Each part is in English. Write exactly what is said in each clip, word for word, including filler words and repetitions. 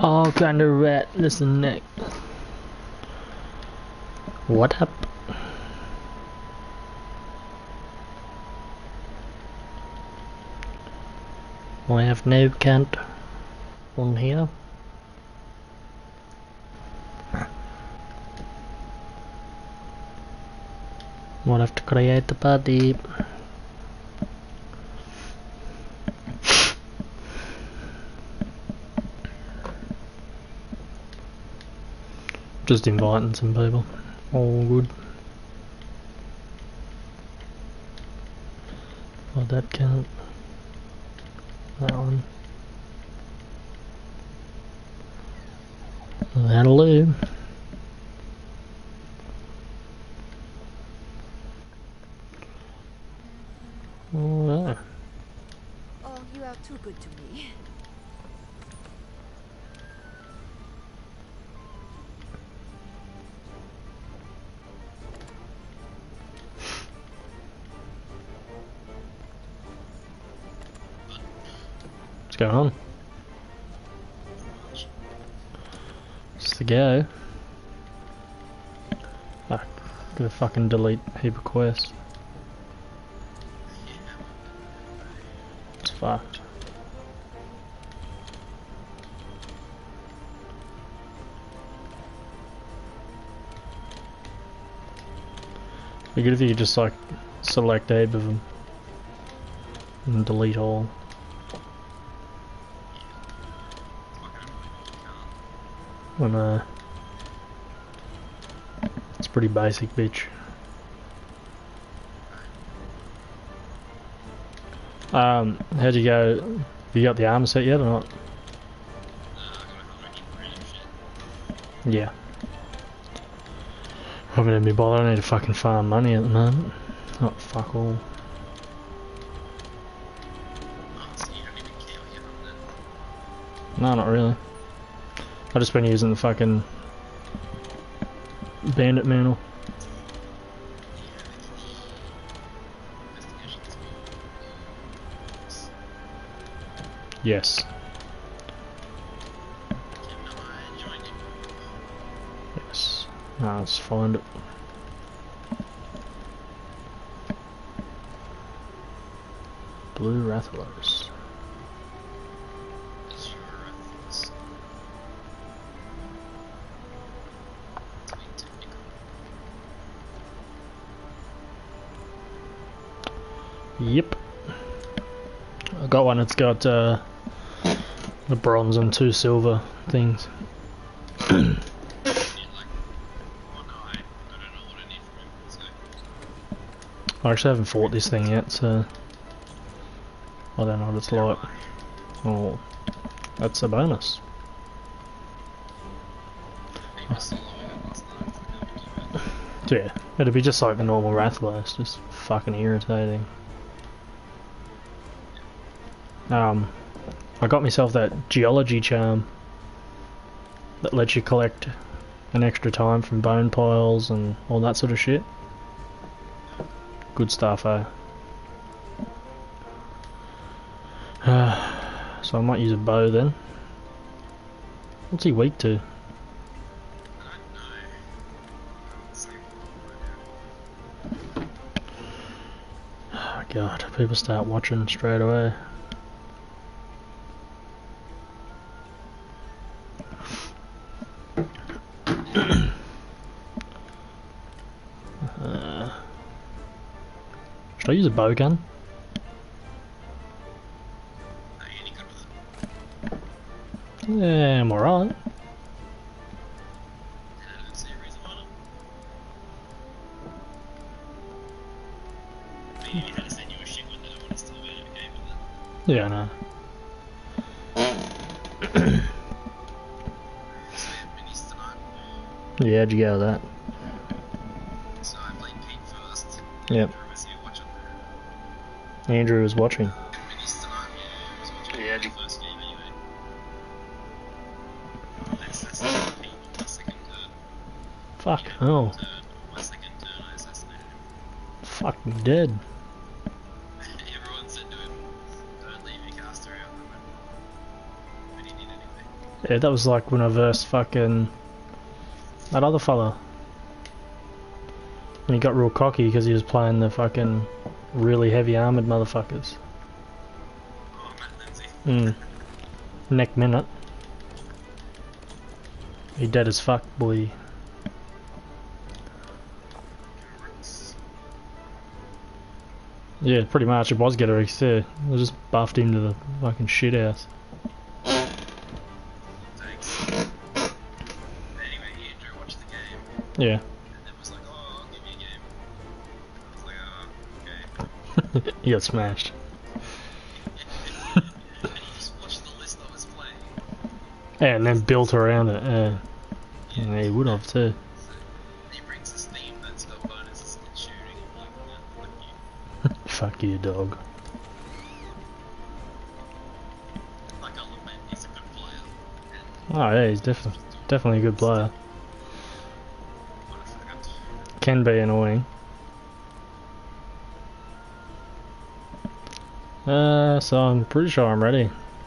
All kind of rat, listen neck. What up? I have no cunt on here. We'll have to create the party. Just inviting some people. All good. Oh, that count. That one. That'll do. Oh, yeah. Oh, you are too good to me. What's going on? Just to go. Ah, gotta fucking delete a heap of quests. It's fucked. Be good if you could just like select a heap of them and delete all. When uh, it's pretty basic, bitch. Um, how'd you go? Have you got the armor set yet or not? Yeah. Probably didn't be bothered. I need to fucking farm money at the moment. Oh, fuck all. No, not really. I've just been using the fucking bandit mantle. Yes. Yes. Now let's find it. Blue Rathalos. Yep. I got one, it's got uh, the bronze and two silver things. I actually haven't fought this thing yet, so I don't know what it's like. Oh, that's a bonus. Yeah, it'd be just like the normal Rathalos, just fucking irritating. Um, I got myself that geology charm that lets you collect an extra time from bone piles and all that sort of shit. Good stuff, eh? Uh, so I might use a bow then. What's he weak to? Oh god, people start watching straight away. uh, should I use a bow gun? Yeah, I'm alright. Yeah, I know. Yeah, how'd you go with that? So I played Pete first. Yep. Andrew was here watching. Andrew was watching. Minis tonight, yeah, was watching Yeah, the first game anyway. Assassinated Pete on my second turn. Fuck, Yeah, oh. turn. On my second turn I assassinated him. Fuck me dead. Everyone said to him, don't leave your caster out. But he did anyway. Yeah, that was like when I versed fucking that other fella. And he got real cocky because he was playing the fucking really heavy armoured motherfuckers. Oh, Matt Lindsay. Mm. Neck minute. He dead as fuck, boy. Roots. Yeah, pretty much. It was Getorix too. I just buffed him to the fucking shit house. Thanks. Anyway, Andrew watched the game Yeah. and then was like, oh, I'll give you a game. I was like, oh, okay. He got smashed. And he just watched the list I was playing. Yeah, and then built around it. Yeah. Yeah, he would have too. So he brings this theme that's got bonuses in shooting. I'm like, no, fuck you. Fuck you, dog. Like, I'll admit, he's a good player. And Oh yeah, he's definitely definitely a good player. what a faggot. Can be annoying. Uh, so I'm pretty sure I'm ready.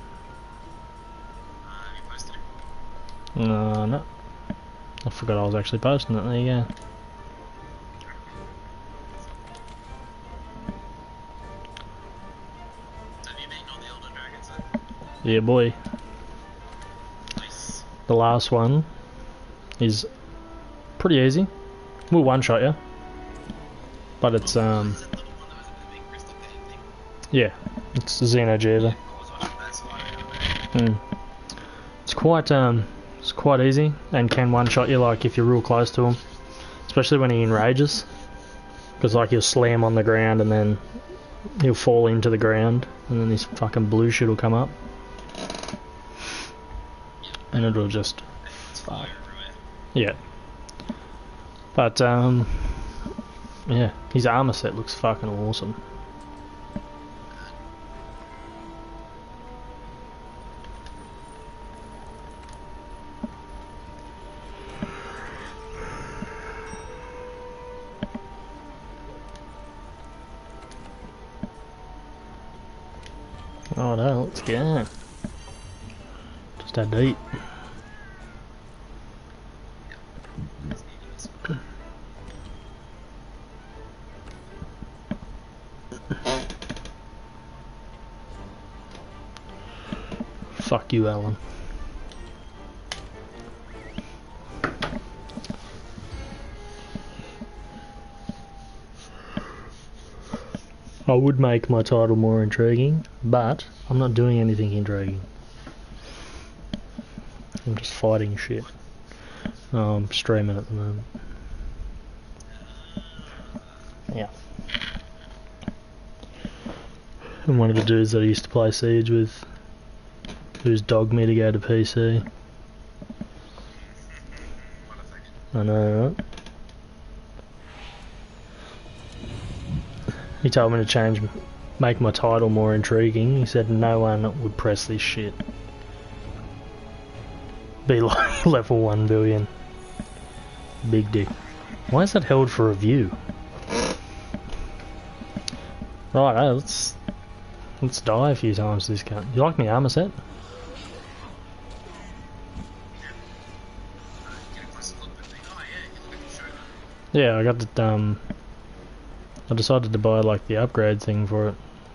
Uh, have you posted him? No, no. I forgot I was actually posting it. There you go. So have you beaten all the Elder Dragons then? Yeah, boy. Nice. The last one is pretty easy. We'll one shot you, but it's um Is it the one that was in the big crystal cave thing? yeah, it's Xeno'jiiva. I was watching that, so I don't know. Mm. It's quite um it's quite easy and can one shot you like if you're real close to him, especially when he enrages, because like he'll slam on the ground and then he'll fall into the ground and then this fucking blue shit will come up and it'll just It's fire everywhere. yeah. But um yeah, his armor set looks fucking awesome. Oh no, let's go. Just had to eat. It's needed this one. Fuck you, Alan. I would make my title more intriguing, but I'm not doing anything intriguing. I'm just fighting shit. Oh, I'm streaming at the moment. Yeah. And one of the dudes that I used to play Siege with, who's dogged me to go to P C. What a faggot. I know, right? He told me to change, make my title more intriguing. He said no one would press this shit. Be like level one billion. Big dick. Why is that held for review? Right, uh, let's let's die a few times this cunt. You like my armor set? Uh, get a closer look at the thing. Oh yeah, you look at the Shogun. Yeah, I got the um. I decided to buy like the upgrade thing for it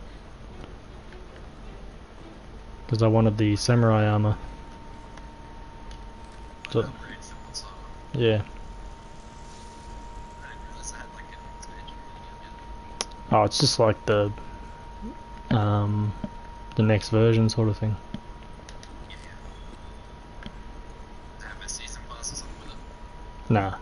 because I wanted the samurai armor. So, Upgrades from what's up. yeah. I didn't realize I had like an expansion really good. Oh, it's just like the um the next version sort of thing. Yeah. To have a season pass or something with it. Nah.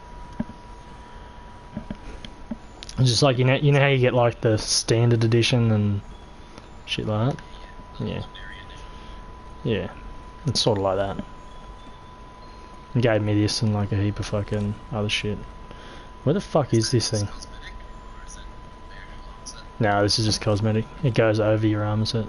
It's just like you know you know how you get like the standard edition and shit like that? The Yeah. legendary edition. Yeah. It's sort of like that. It gave me this and like a heap of fucking other shit. Where the fuck is this thing? Cosmetic, or is it variable armor set? No, this is just cosmetic. It goes over your armor set.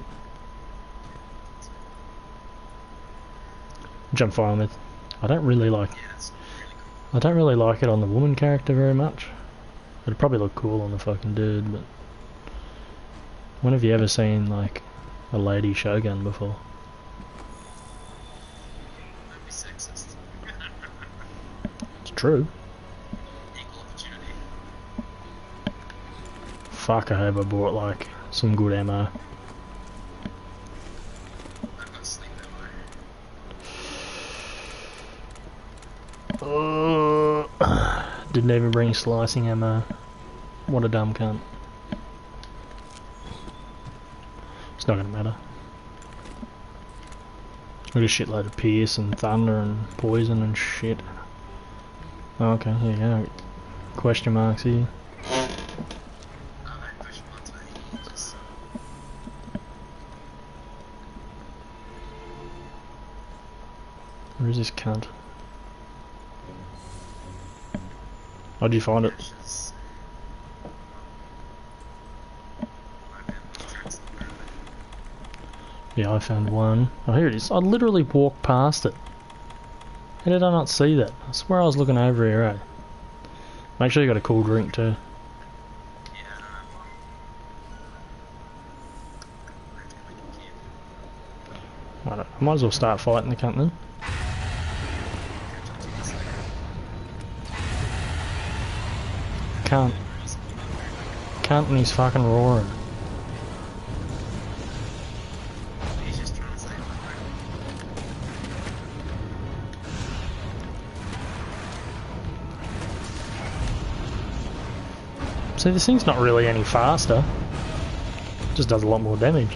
Which I'm fine with. I don't really like Yeah, it's really cool. I don't really like it on the woman character very much. It'd probably look cool on the fucking dude, but when have you ever seen like a lady Shogun before? true. Equal opportunity. Fuck, I hope I bought like some good ammo. I've got sleep ammo. Uh, didn't even bring slicing ammo. What a dumb cunt. It's not gonna matter. Got a shitload of pierce and thunder and poison and shit. Oh, okay, here you go. Question marks here. I don't push buttons, mate. Just Where is this cunt? How'd you find it? pushes. I found the tracks on the ground. Yeah, I found one. Oh, here it is. I literally walked past it. How did I not see that? I swear I was looking over here, eh? Make sure you got a cool drink too. Yeah, I don't have one. I have to make a camp. I, don't, I might as well start fighting the cunt then. Catch up to this later. Cunt. Cunt and he's fucking roaring. He's just trying to save my friend. See, this thing's not really any faster. It just does a lot more damage.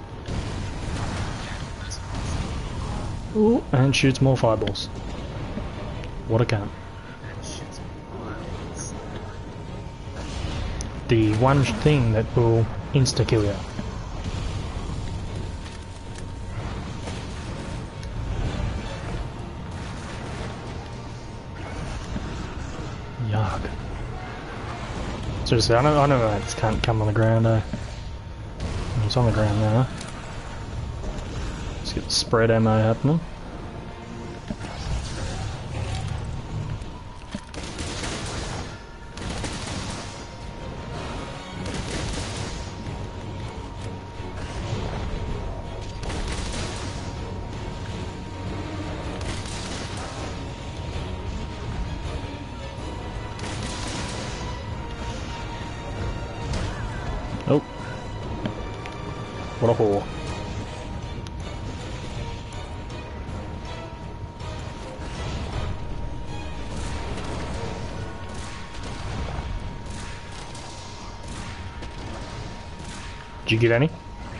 That's Ooh, and shoots more fireballs. What a cunt. that shit's wild. The one thing that will insta-kill you. Yuck. Seriously, I know, I know that can't come on the ground, eh? It's on the ground now. Let's get the spread ammo happening. Oh. What a whore. Did you get any?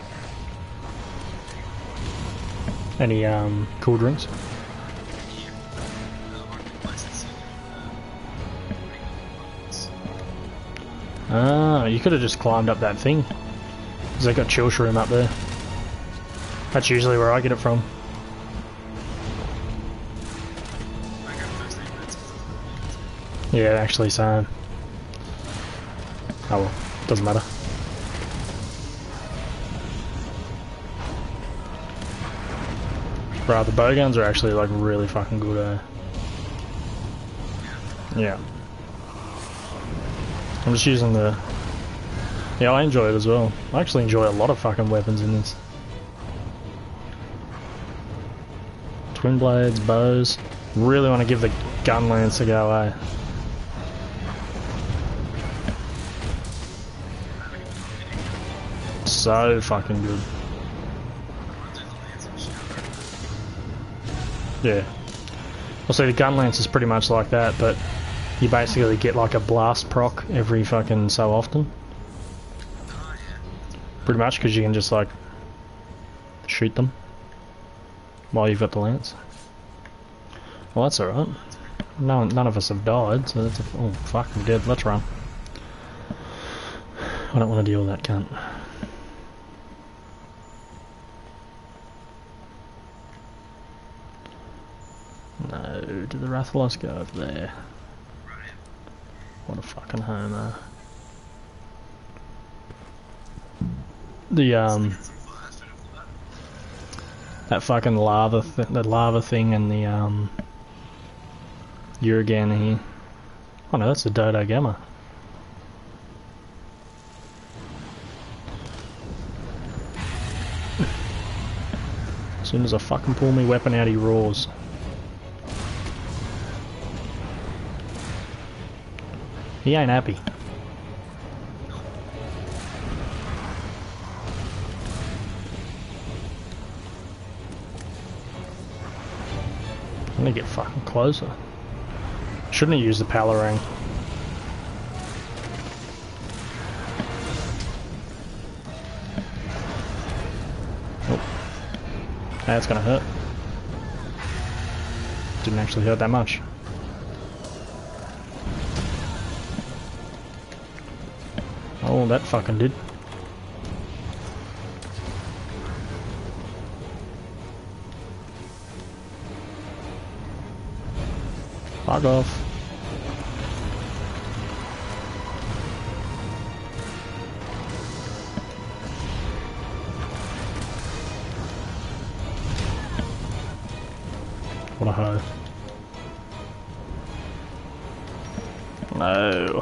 Any um cool drinks? Yeah. Uh, one of the places in uh, Ah, you could have just climbed up that thing. Cause they got chill shroom up there. That's usually where I get it from. I got first aid kits. Yeah, actually, same. Oh well, doesn't matter. Bro, the bow guns are actually like really fucking good, eh? Yeah. I'm just using the... Yeah, I enjoy it as well. I actually enjoy a lot of fucking weapons in this. Twin blades, bows. Really want to give the gun lance a go, eh? So fucking good. Yeah. Well, see, the gun lance is pretty much like that, but you basically get like a blast proc every fucking so often. Oh, yeah. Pretty much, because you can just like shoot them while you've got the lance. Well, that's alright. No, none of us have died, so that's a... Oh, fuck, I'm dead. Let's run. I don't want to deal with that cunt. No, did the Rathalos go over there? Right. What a fucking homer. The, um... Some fire, straight off the bat. that fucking lava, th the lava thing and the, um... Uragan here. Oh no, that's a Dodo Gamma. As soon as I fucking pull my weapon out, he roars. He ain't happy. I'm gonna get fucking closer. Shouldn't have used the Palarang. Oh. That's gonna hurt. Didn't actually hurt that much. Oh, that fucking did. Fuck off. What a hoe. No.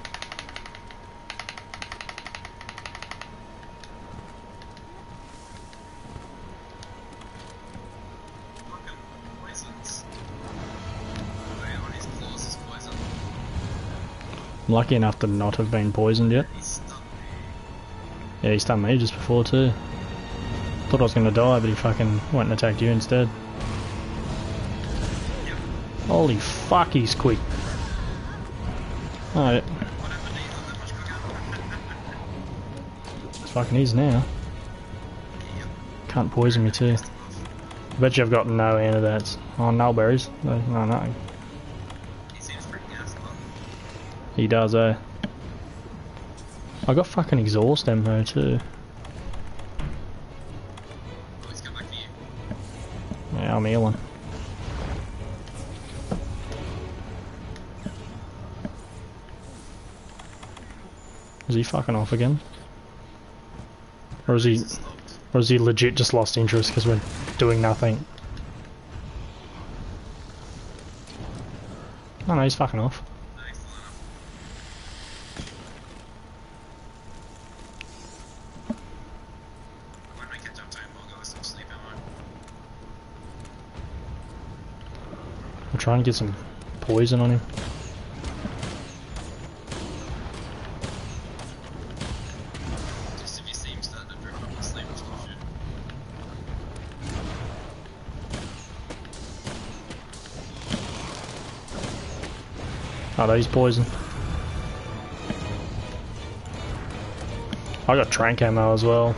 I'm lucky enough to not have been poisoned yet. Yeah, he stunned me just before too. Thought I was gonna die, but he fucking went and attacked you instead. Holy fuck, he's quick. Alright. It's fucking easy now. Can't poison me too. I bet you I've got no antidotes. Oh, nullberries. No, no, no. He does, eh? I got fucking exhaust ammo too. Oh, he's come back for you. Yeah, I'm healing. Is he fucking off again? Or is he, or is he legit just lost interest because we're doing nothing? No, no, he's fucking off. I'm trying to get some poison on him. Just if you see him starting to drift off the sleep, it's not shit. Oh, no, he's poison. I got trank ammo as well.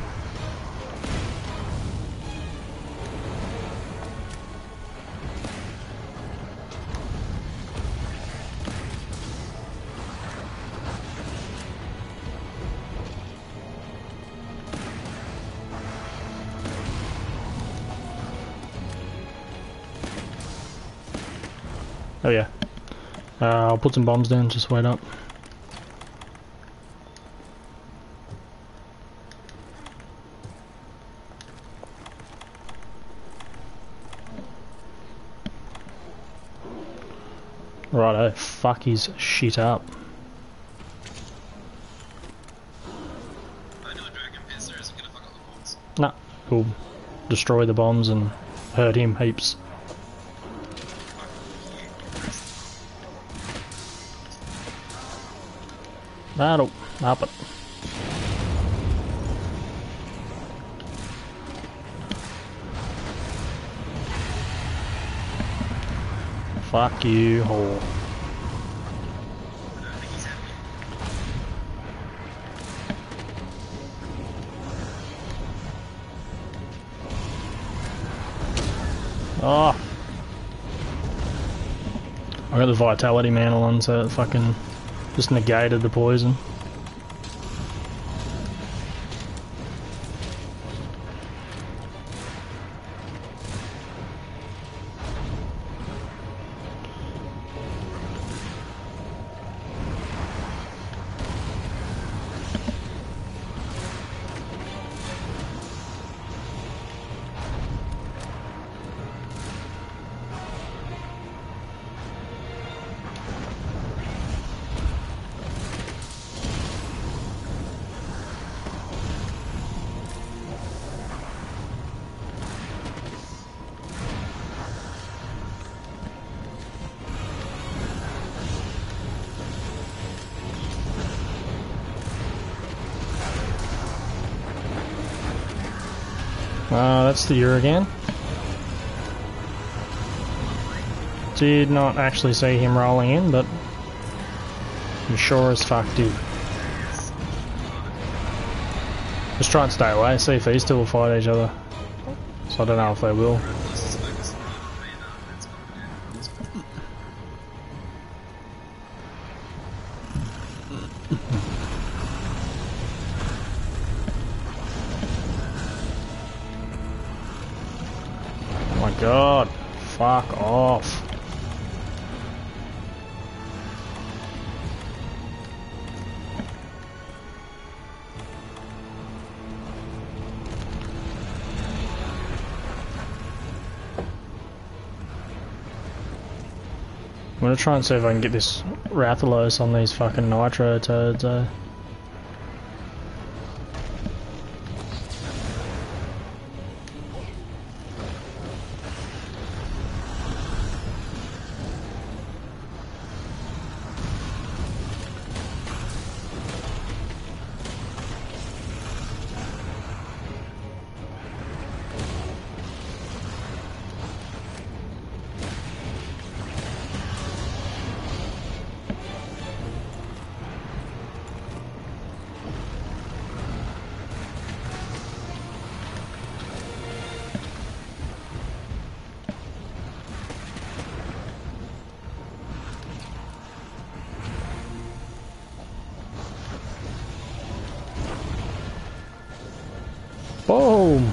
Oh yeah. Uh, I'll put some bombs down, just wait up. Righto, fuck his shit up. I know a dragon pisser isn't gonna fuck up the bombs. Nah, he'll destroy the bombs and hurt him heaps. That'll happen. Fuck you, whore. I don't think he's happy. Oh. I got the vitality mantle on, so it fucking just negated the poison. Uh, that's the Ur again. Did not actually see him rolling in, but I'm sure as fuck did. Just try and stay away, see if these two will fight each other. So I don't know if they will. Oh my god, fuck off. I'm gonna try and see if I can get this Rathalos on these fucking Nitro toads, eh? Boom!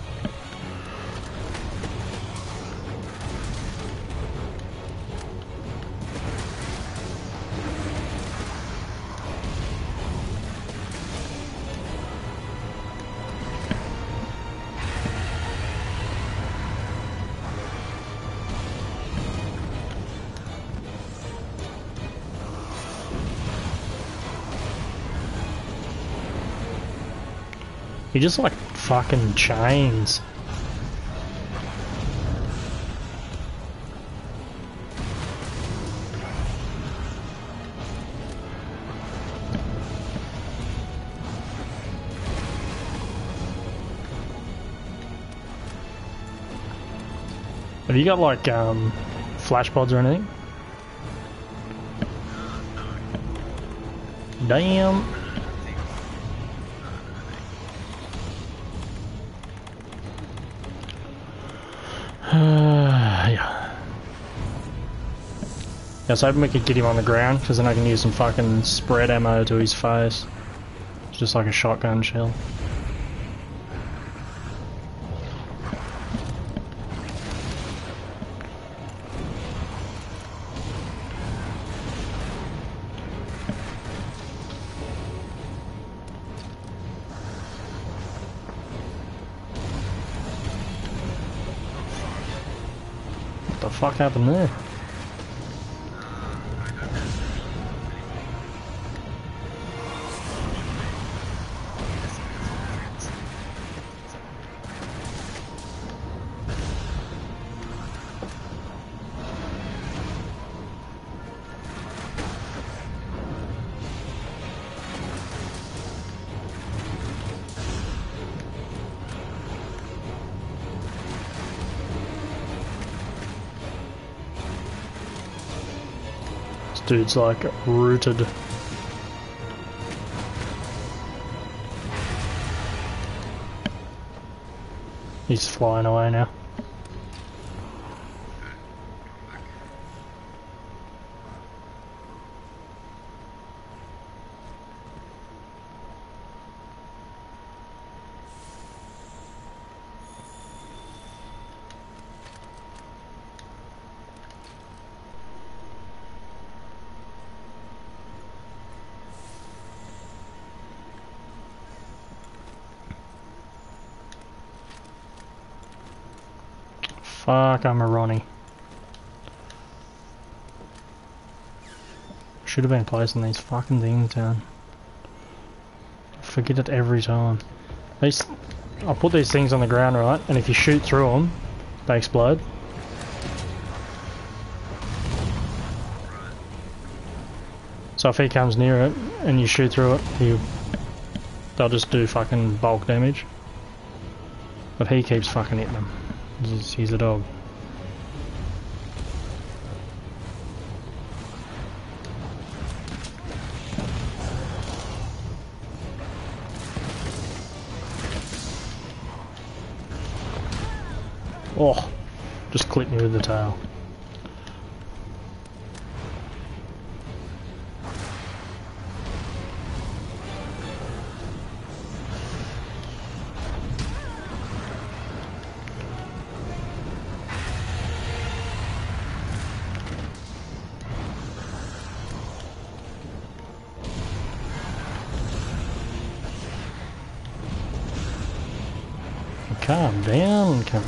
He just like fucking chains. Have you got like um flash pods or anything? Damn. Uh, yeah. I was hoping we could get him on the ground, because then I can use some fucking spread ammo to his face. It's just like a shotgun shell. What the fuck happened there? Dude's like rooted. He's flying away now. Fuck, I'm a Ronnie. Should have been placing these fucking things down. I forget it every time. These, I'll put these things on the ground, right? And if you shoot through them, they explode. So if he comes near it and you shoot through it, you, they'll just do fucking bulk damage. But he keeps fucking hitting them. He's, he's a dog. Oh, just clipped me with the tail. Calm down, calm.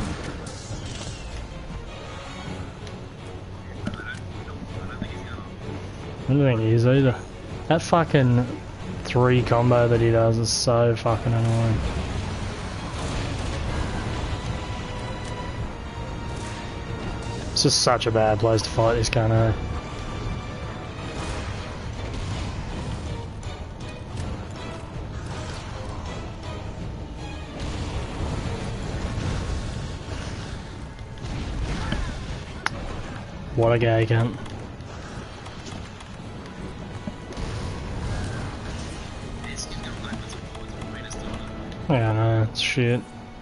I don't think he is either. That fucking three combo that he does is so fucking annoying. It's just such a bad place to fight this Kano. What a gay cunt. Yeah, I know, it's shit.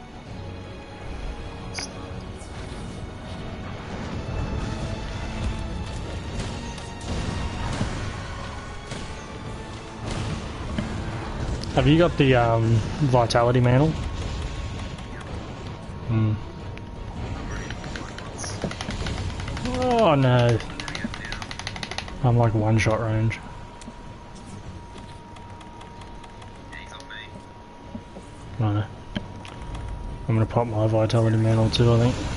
Have you got the um, Vitality Mantle? Hmm. Oh no. I'm like one shot range. I know. I'm gonna pop my Vitality Mantle too, I think.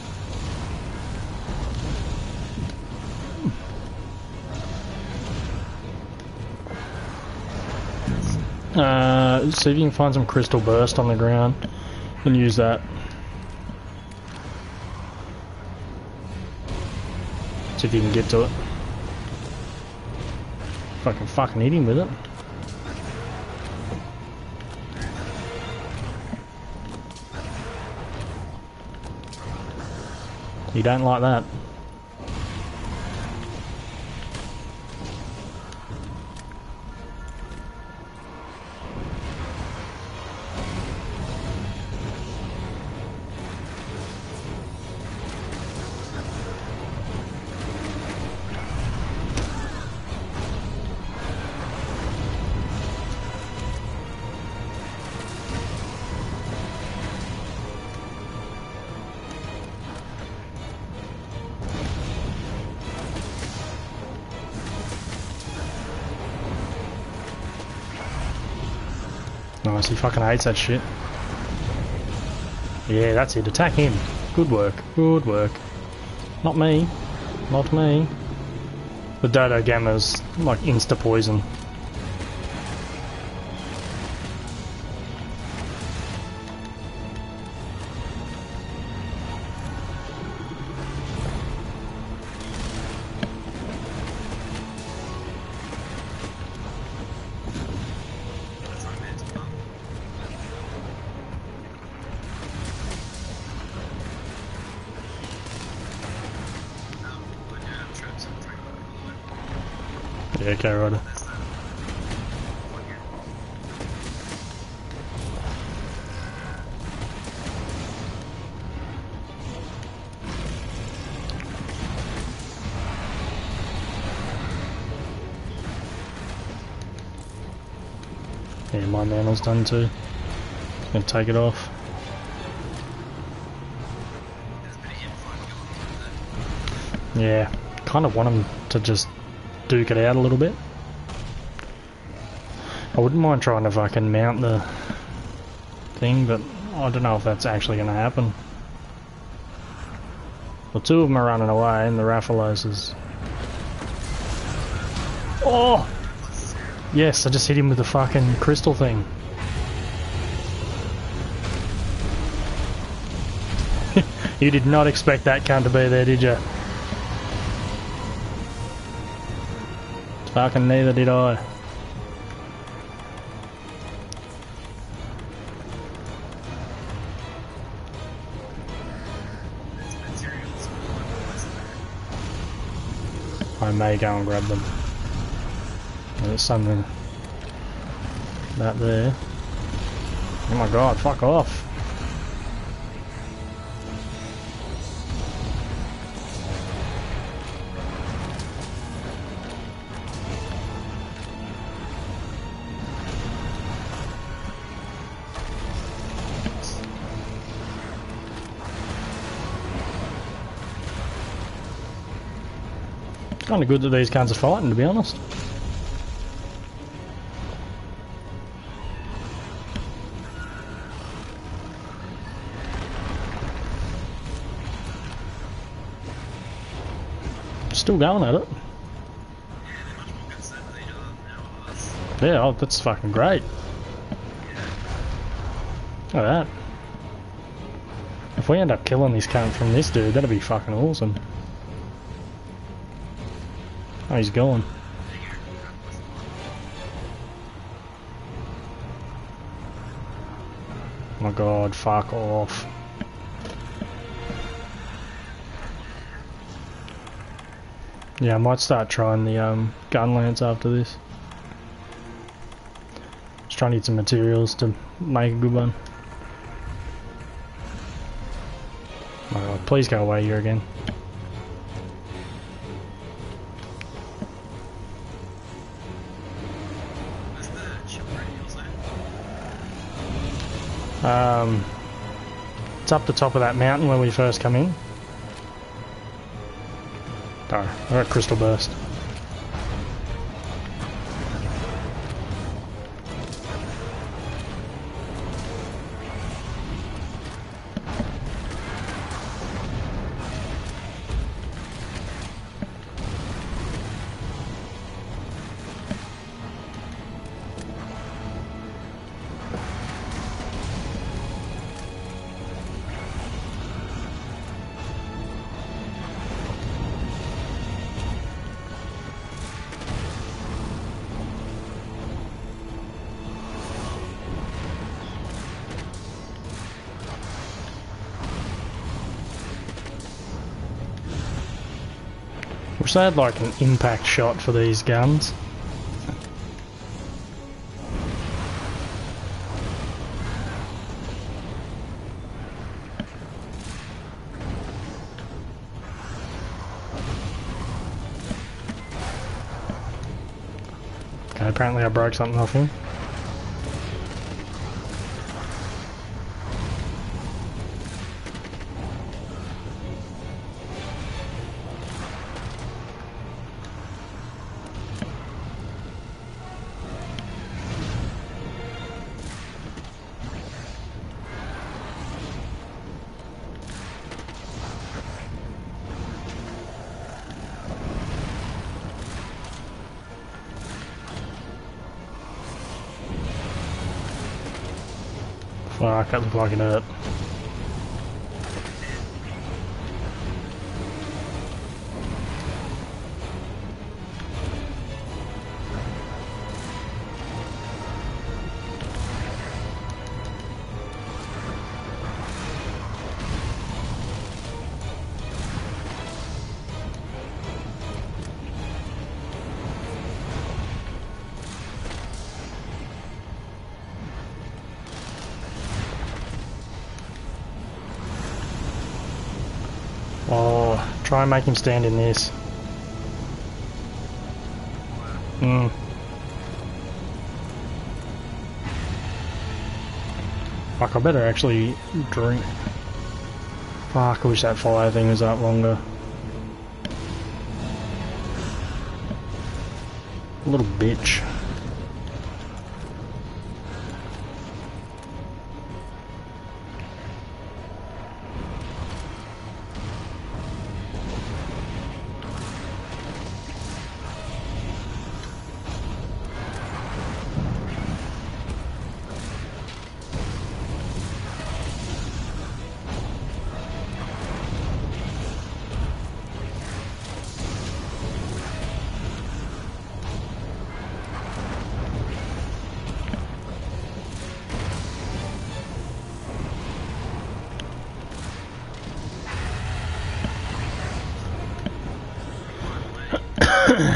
Uh, see if you can find some Crystal Burst on the ground and use that. See if you can get to it. If I can fucking hit him with it. You don't like that. Nice, he fucking hates that shit. Yeah, that's it. Attack him. Good work. Good work. Not me. Not me. The Dodo Gamma's like insta poison. Yeah, okay, righto. Yeah, my mantle's done too. Gonna take it off. Yeah, kind of want him to just duke it out a little bit. I wouldn't mind trying to fucking mount the thing, but I don't know if that's actually going to happen. Well, two of them are running away, and the Rathalos is... Oh! Yes, I just hit him with the fucking crystal thing. You did not expect that cunt to be there, did you? Fucking neither did I. I may go and grab them. There's something about there. Oh my god, fuck off. Kind of good that these guns are fighting, to be honest. Still going at it. Yeah, oh, that's fucking great. Look at that. If we end up killing this cunt from this dude, that'd be fucking awesome. Oh, he's going. Oh my god, fuck off. Yeah, I might start trying the um, gun lance after this. Just trying to get some materials to make a good one. Oh my god, please go away here again. Um, it's up the top of that mountain where we first come in. Oh, I got crystal burst. Wish they had like an impact shot for these guns. Okay, apparently I broke something off him. Fuck, that looked like an hurt. Oh, try and make him stand in this. Hmm. Fuck, I better actually drink. Fuck, I wish that fire thing was up longer. Little bitch.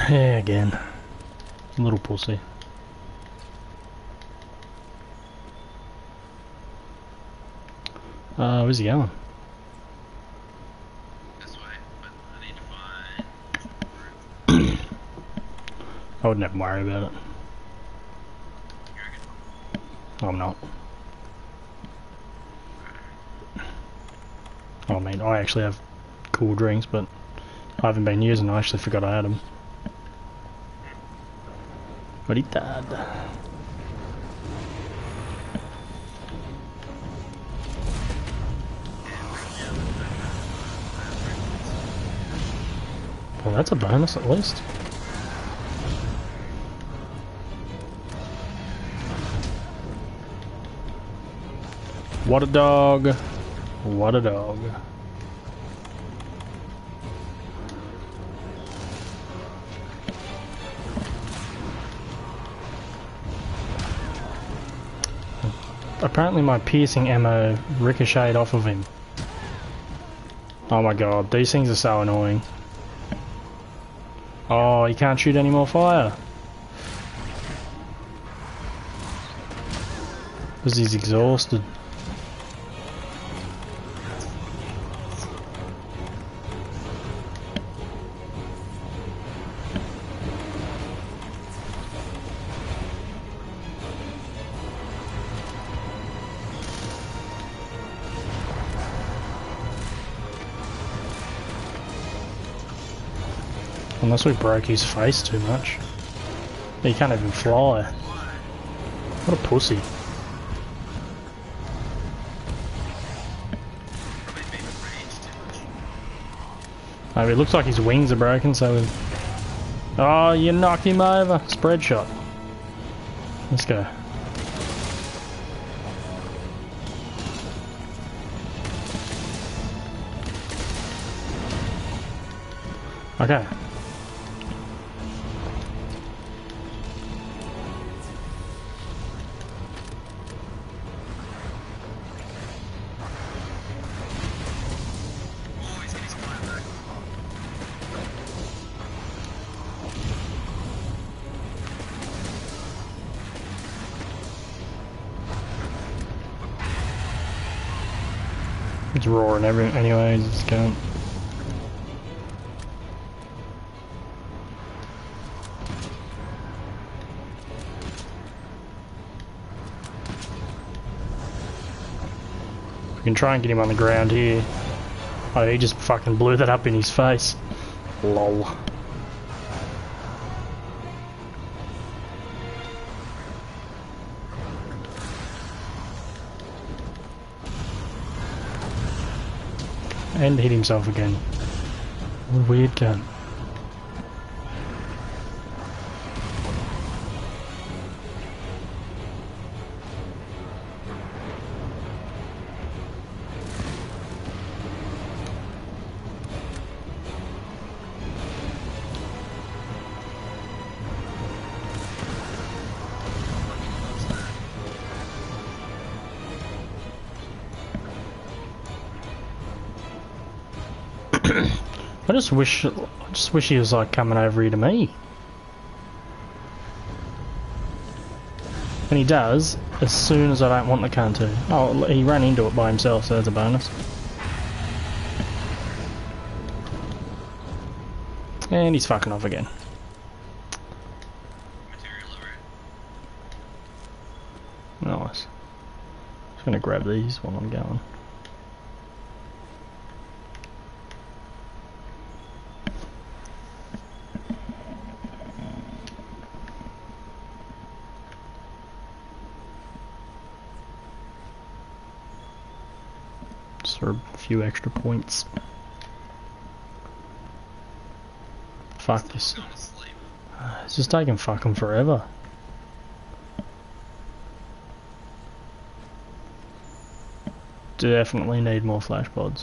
Yeah, again. Little pussy. Uh, where's he going? This way, but I need to find. I wouldn't have to worry about it. You reckon? I'm not. I mean, I actually have cool drinks, but I haven't been using them. I actually forgot I had them. But he died. Well, that's a bonus at least. What a dog. What a dog. Apparently my piercing ammo ricocheted off of him. Oh my god, these things are so annoying. Oh, he can't shoot any more fire. Because he's exhausted. Unless we broke his face too much. He can't even fly. What a pussy. Oh, it looks like his wings are broken, so... Oh, you knocked him over. Spread shot. Let's go. Okay. It's roaring every anyways, it's going. We can try and get him on the ground here. Oh, he just fucking blew that up in his face. Lol. And hit himself again. What a weird cunt. I just wish, I just wish he was like coming over here to me. And he does, as soon as I don't want the cunt to. Oh, he ran into it by himself, so that's a bonus. And he's fucking off again. Nice. Just gonna grab these while I'm going. For a few extra points. Fuck this. It's just taking fucking forever. Definitely need more flash pods.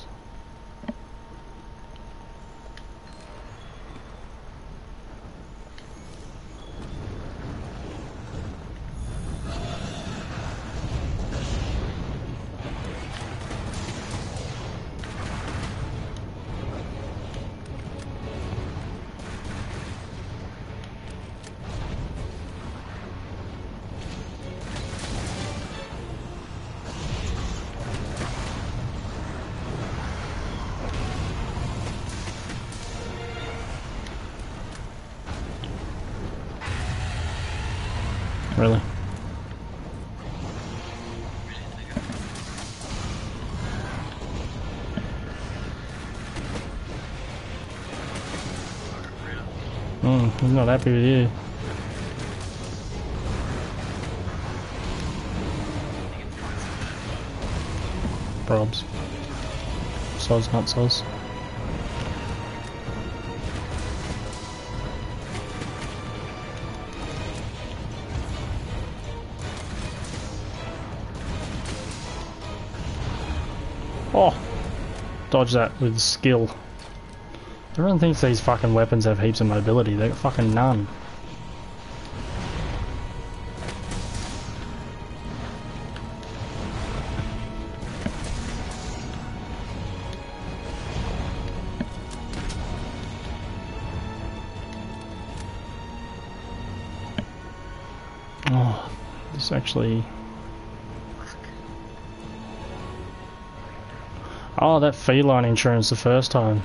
Really? Hmm, he's not happy with you. Probs. Soz, not soz. Oh! Dodge that with skill. Everyone thinks these fucking weapons have heaps of mobility. They got fucking none. Oh, this actually... Oh, that feline insurance the first time.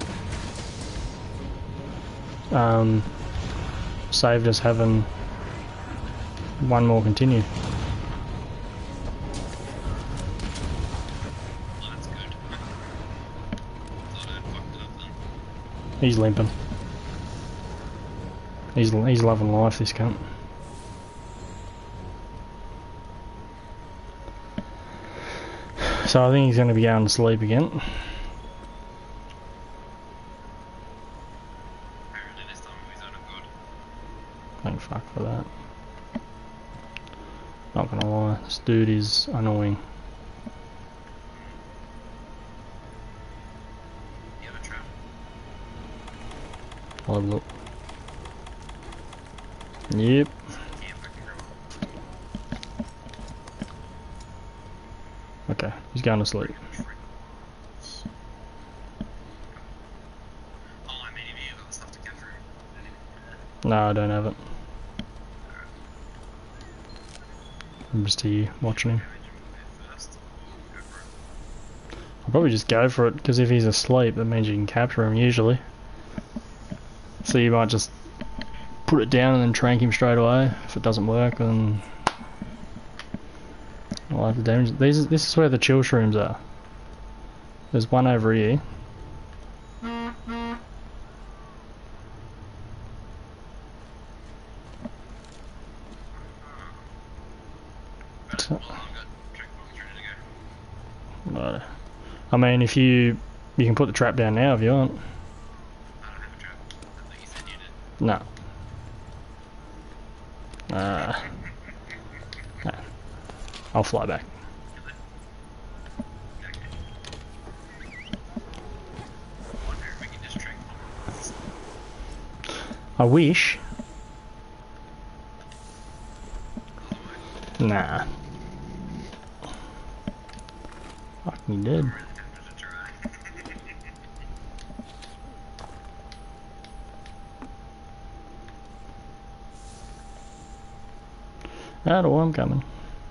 Um, saved us having one more continue. Oh, that's good. Thought I'd fucked it up then. He's limping. He's he's loving life, this cunt. So I think he's going to be going to sleep again. Apparently this time he's out of good. Thank fuck for that. Not gonna lie, this dude is annoying. You have a trap? I'll have a look. Yep. Yeah, fucking roll. Okay, he's going to sleep. Oh, I mean, if you got stuff to get through. No, I don't have it. I'm just here watching him. I'll probably just go for it, because if he's asleep, that means you can capture him usually. So you might just put it down and then trank him straight away. If it doesn't work, then I'll have to damage it. These, this is where the chill shrooms are. There's one over here. So, right. I mean, if you you can put the trap down now if you want. I don't have a trap. I think you said you did. No. Uh, no. I'll fly back. Okay. I wonder if we can just trick them. I wish. Nah. Fuck me dead. Really tempted to try. Ah, no, I'm coming.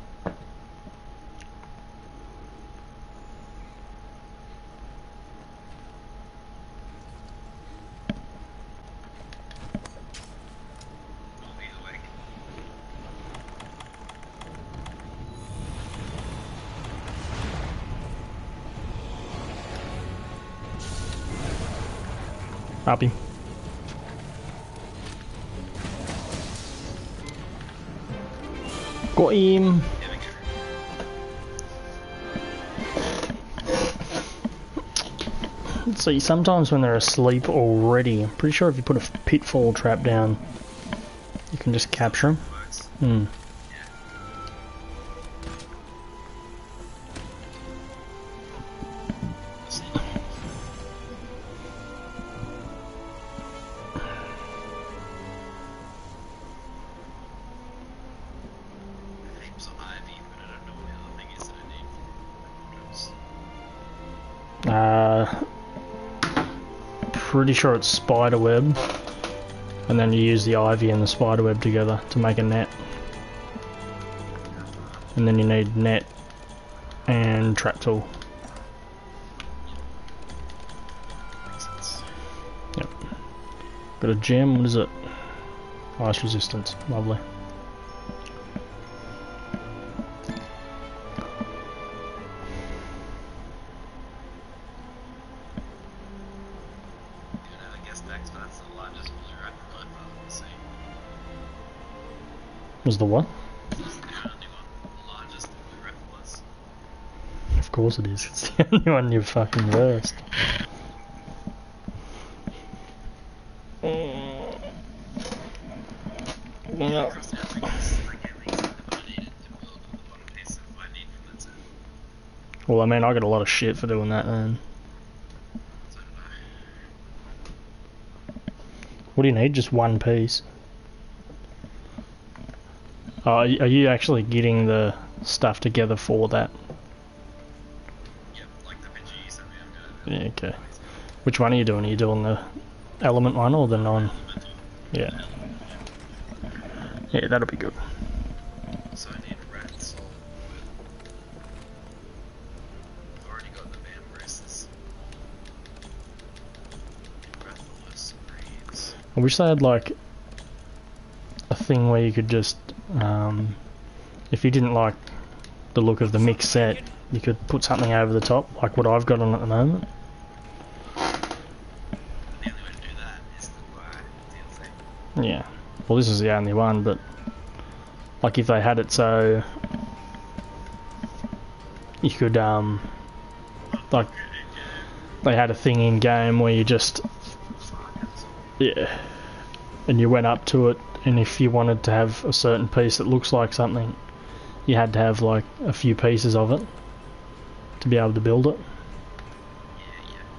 Oh, he's awake. Up him. Got him. There we go. Let's see, sometimes when they're asleep already, I'm pretty sure if you put a pitfall trap down, you can just capture them. Works. Hmm. Heaps of ivy, but I don't know what the other thing is that I need. Uh, pretty sure it's spider web, and then you use the ivy and the spider web together to make a net, and then you need net and trap tool. Makes sense. Yep. Got a gem. What is it? Ice resistance. Lovely. Was the what? It's the only one, the largest the blue rifle was. Of course it is. It's the only one you've fucking versed. Yeah. Across every piece, like everything that I needed to build with the one piece of I need from that set. Well, I mean, I got a lot of shit for doing that then. So did I. What do you need? Just one piece. Oh, are you are you actually getting the stuff together for that? Yep, like the Pidgey something I'm gonna Yeah, okay. Which one are you doing? Are you doing the element one or the non? Yeah. Yeah, that'll be good. So I need rat soul wood. I've already got the bamboos. Rathalos breeds. I wish they had like a thing where you could just, um, if you didn't like the look of the mix set, you could put something over the top, like what I've got on at the moment. The only way to do that is to buy D L C. Yeah. Well, this is the only one, but like if they had it so you could, um, like they had a thing in game where you just, yeah, and you went up to it, and if you wanted to have a certain piece that looks like something, you had to have like a few pieces of it to be able to build it. Yeah, yeah.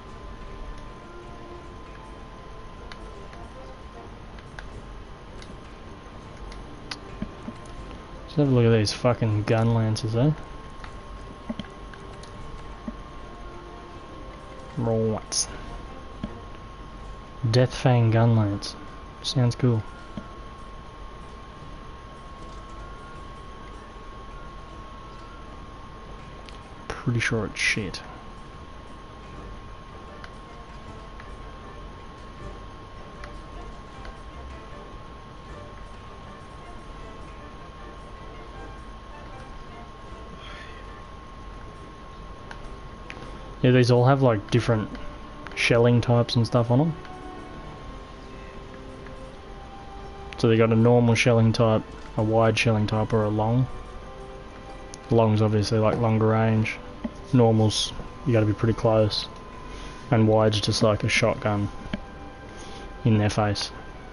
Just have a look at these fucking gun lances, eh? Right. Death Fang gun lance. Sounds cool. Pretty sure it's shit. Yeah, these all have like different shelling types and stuff on them. So they got a normal shelling type, a wide shelling type, or a long. Long's obviously like longer range. Normals, you got to be pretty close, and wide's just like a shotgun in their face.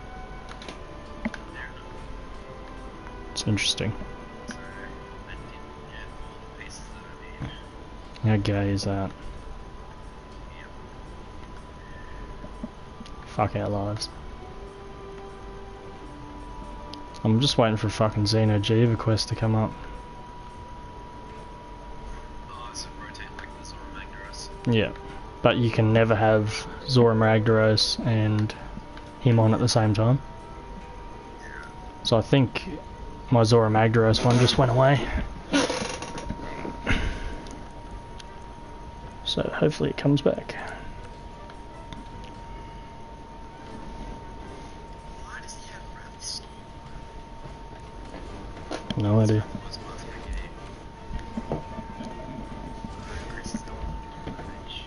It's interesting. So I didn't get all the pieces that I need. How gay is that? Yep. Fuck our lives. I'm just waiting for fucking Xeno'jiiva quest to come up. Oh, so rotate like the Zora Magdaros. Yeah, but you can never have Zora Magdaros and him on at the same time. So I think my Zora Magdaros one just went away. So hopefully it comes back. Why does he have rat soul? No idea. What's my game? Chris is not on the bench.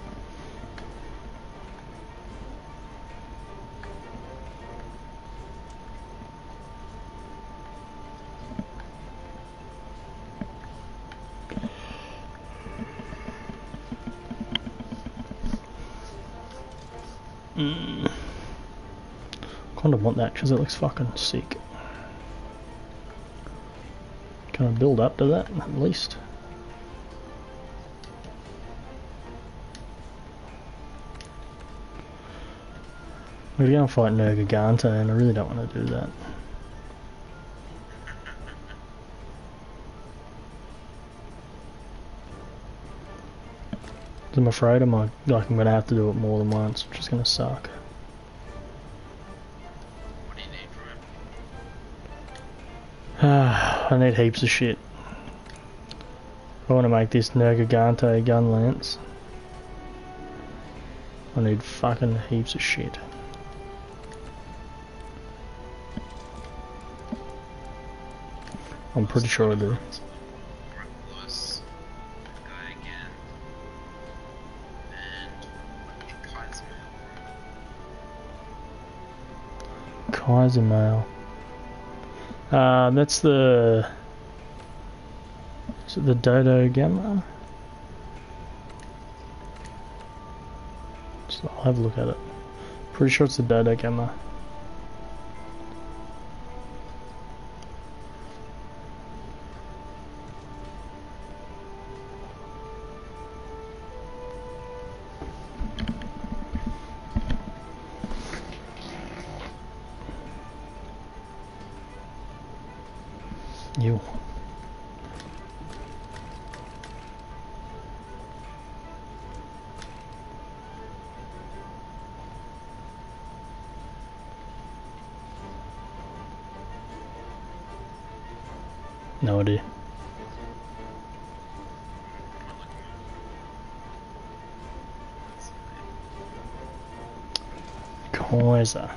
Mm. Kind of want that because it looks fucking sick. Can I build up to that at least? We're gonna fight Nergigante and I really don't want to do that. I'm afraid I'm like, like I'm gonna have to do it more than once, which is gonna suck. What do you need from him? I need heaps of shit. I want to make this Nergigante gun lance. I need fucking heaps of shit. I'm pretty sure I do. Rathalos, guy again, and Kaiser Mail. Kaiser Mail. Uh, that's the... Is it the Dodo Gamma? So I'll have a look at it. Pretty sure it's the Dodo Gamma. You. No idea. Kaiser.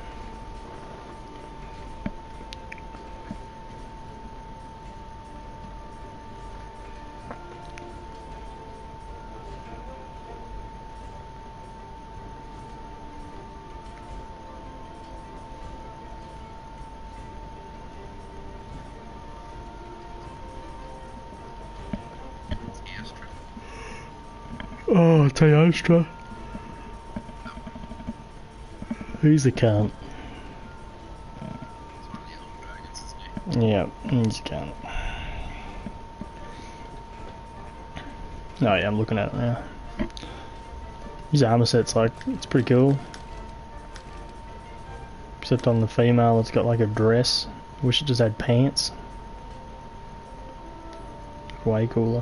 Oh, Teostra. He's a cunt. Yeah, he's a cunt. Oh yeah, I'm looking at it now. His armor set's like, it's pretty cool. Except on the female it's got like a dress. Wish it just had pants. Way cooler.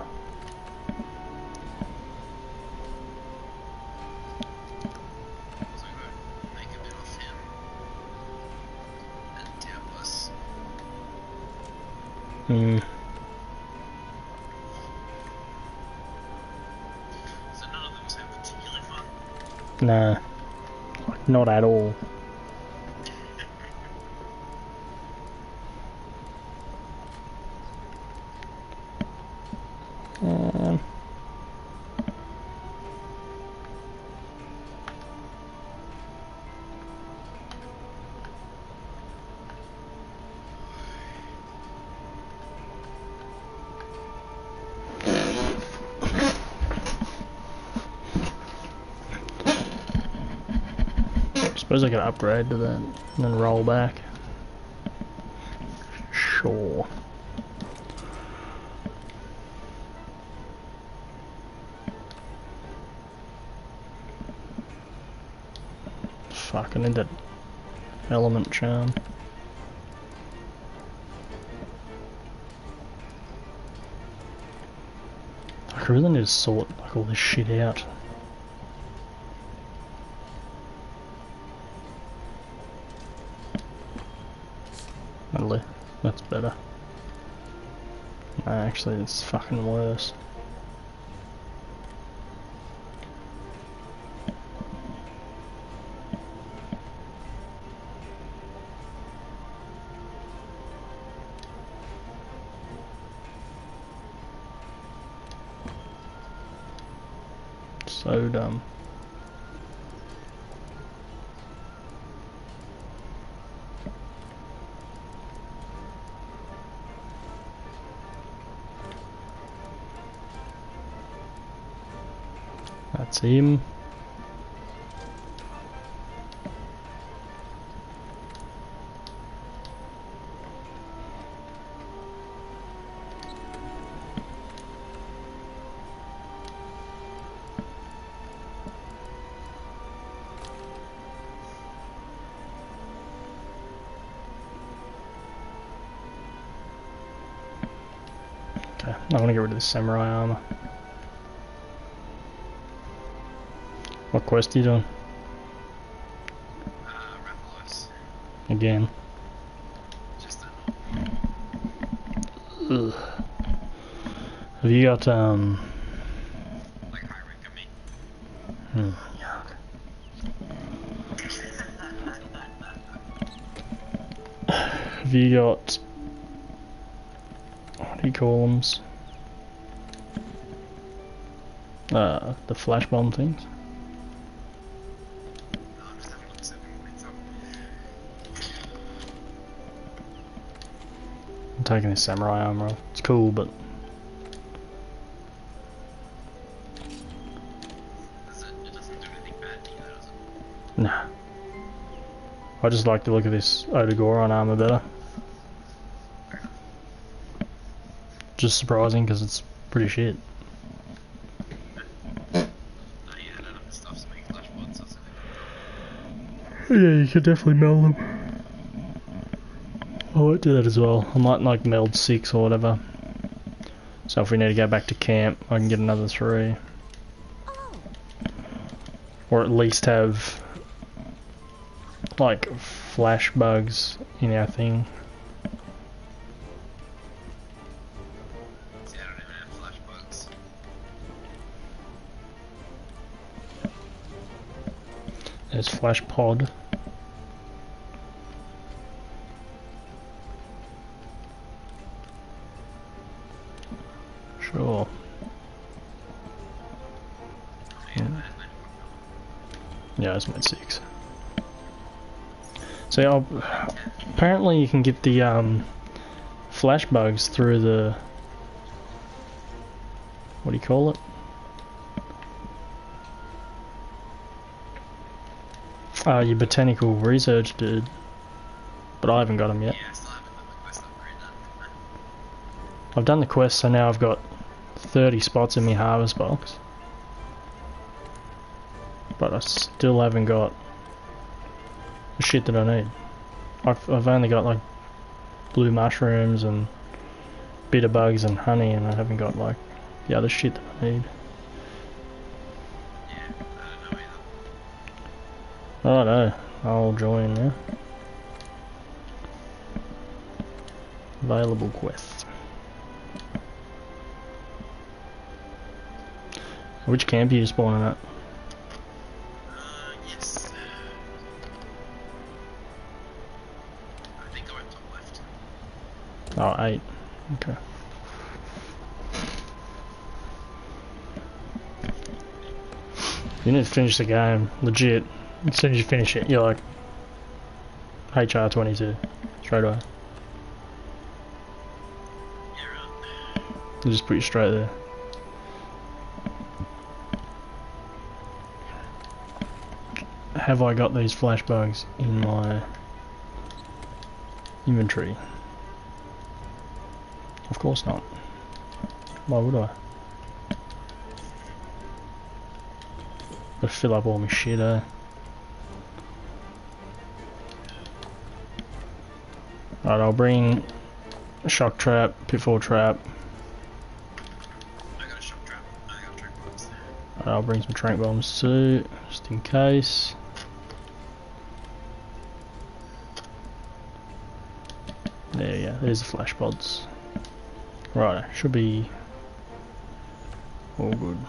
Hmm. So none of them sound particularly fun. Nah. Like, not at all. Um. Suppose I could upgrade to that and then roll back. Sure. Fuck, I need that element charm. I really need to sort like all this shit out. Really, that's better. No, actually, it's fucking worse. So dumb. That's him. Okay, I want to get rid of the samurai armor. What quest are you doing? Uh, Rathalos. Again. Just a Ugh. Have you got, um... like high rank of me. Hmm, yuck. Have you got... What do you call them? Uh, the flash bomb things? No, I'm just having a look at seven points up. taking this samurai armor off. It's cool, but Does it, it doesn't do anything bad to you, though, does it? nah. I just like the look of this Odagoron armor better. Just surprising because it's pretty shit. Oh, yeah, I don't have the stuff to make flash pods, does it? Yeah, you could definitely meld them. I might do that as well. I might like meld six or whatever. So if we need to go back to camp, I can get another three. Oh, Or at least have like flash bugs in our thing. See, I don't even have flash bugs. There's flash pod. Sure. Yeah, Hmm. that is Yeah, it's made six. So I'll, apparently you can get the um, flash bugs through the, what do you call it? Uh, your botanical research dude, but I haven't got them yet. Yeah, I still haven't done the quest upgrade done. I've done the quest, so now I've got thirty spots in my harvest box, but I still haven't got the shit that I need. I've, I've only got like blue mushrooms and bitter bugs and honey, and I haven't got like the other shit that I need. Yeah, I don't know either. Righto, I'll join now. Available quest. Which camp are you spawning at? Uh, yes. I think I went top left. Oh, eight. Okay. You need to finish the game, legit. As soon as you finish it, you're like H R twenty-two, straight away. Yeah, right. You just put you straight there. Have I got these flash bugs in my inventory? Of course not. Why would I? Gotta fill up all my shit, eh? Alright, I'll bring a shock trap, pitfall trap. I got a shock trap. I got a track box. Alright, I'll bring some trank bombs too, just in case. There you go, there's the flash pods. Right, should be all good.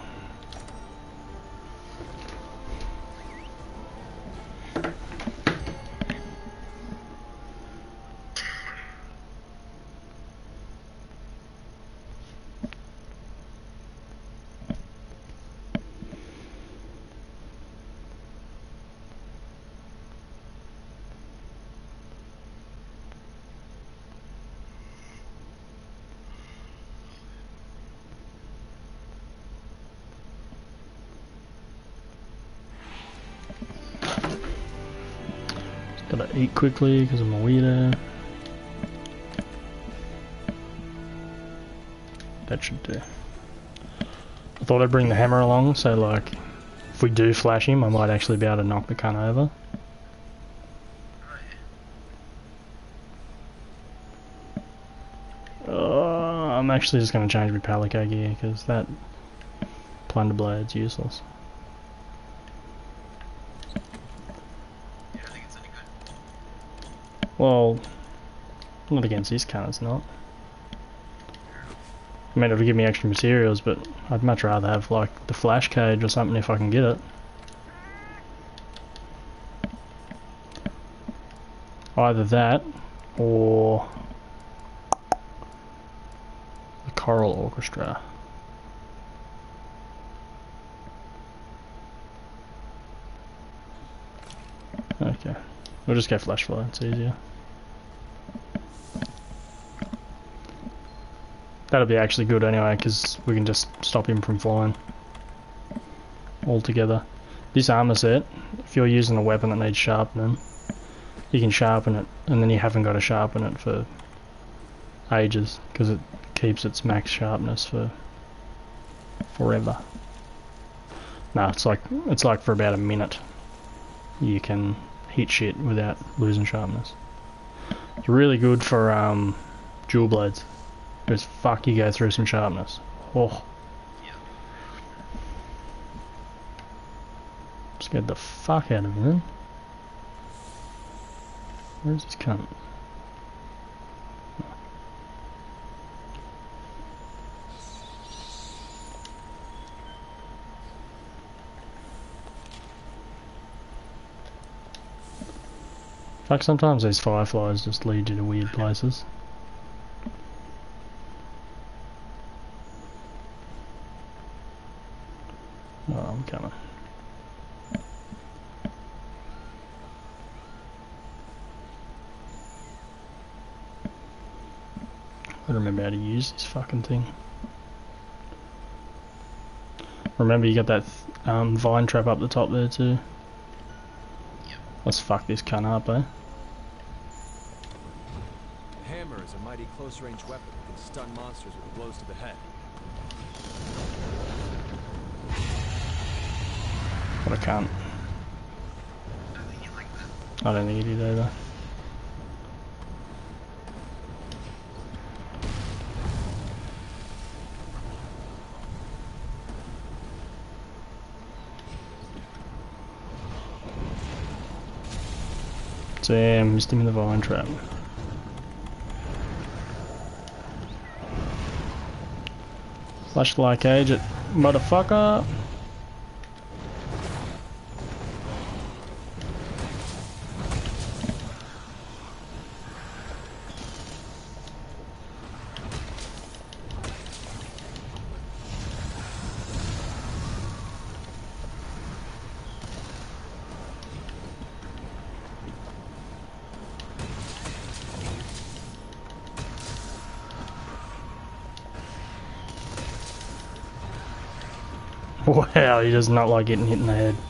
Gotta eat quickly because I'm a weirdo. That should do. I thought I'd bring the hammer along, so like, if we do flash him, I might actually be able to knock the cunt over. Uh, I'm actually just going to change my Palico gear because that Plunder Blade's useless. Yeah, I think it's any good. Well, not against this cunt, it's not. I mean, it'll give me extra materials, but I'd much rather have like the flash cage or something if I can get it. Either that or the Choral Orchestra. Okay, we'll just go flash flow, it's easier. That'll be actually good anyway, because we can just stop him from flying altogether. This armor set, if you're using a weapon that needs sharpening, you can sharpen it, and then you haven't got to sharpen it for ages, because it keeps its max sharpness for forever. No, it's like it's like for about a minute you can hit shit without losing sharpness. It's really good for um, dual blades. Because fuck, you go through some sharpness. Oh. Scared the fuck out of me then. Where's this cunt? Fuck, sometimes these fireflies just lead you to weird places. Oh, I'm coming. I remember how to use this fucking thing. Remember, you got that um, vine trap up the top there too. Yep. Let's fuck this cunt up, eh? The hammer is a mighty close-range weapon that can stun monsters with blows to the head. But I can't. I think you like that. I don't think he did either. Damn, missed him in the vine trap. Flash like age it, motherfucker. Wow, he does not like getting hit in the head.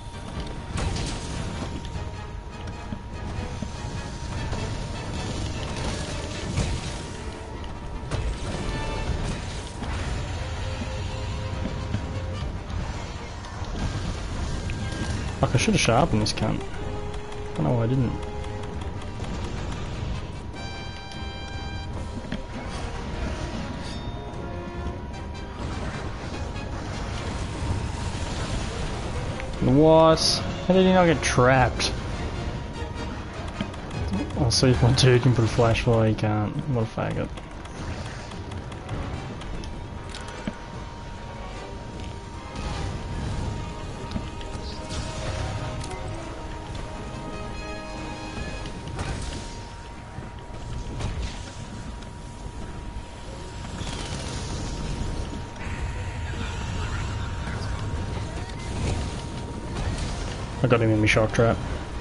Fuck, I should have sharpened this cunt. I don't know why I didn't. What? How did he not get trapped? I'll see if my dude can put a flashlight. He can't. What a faggot. I got him in my shock trap.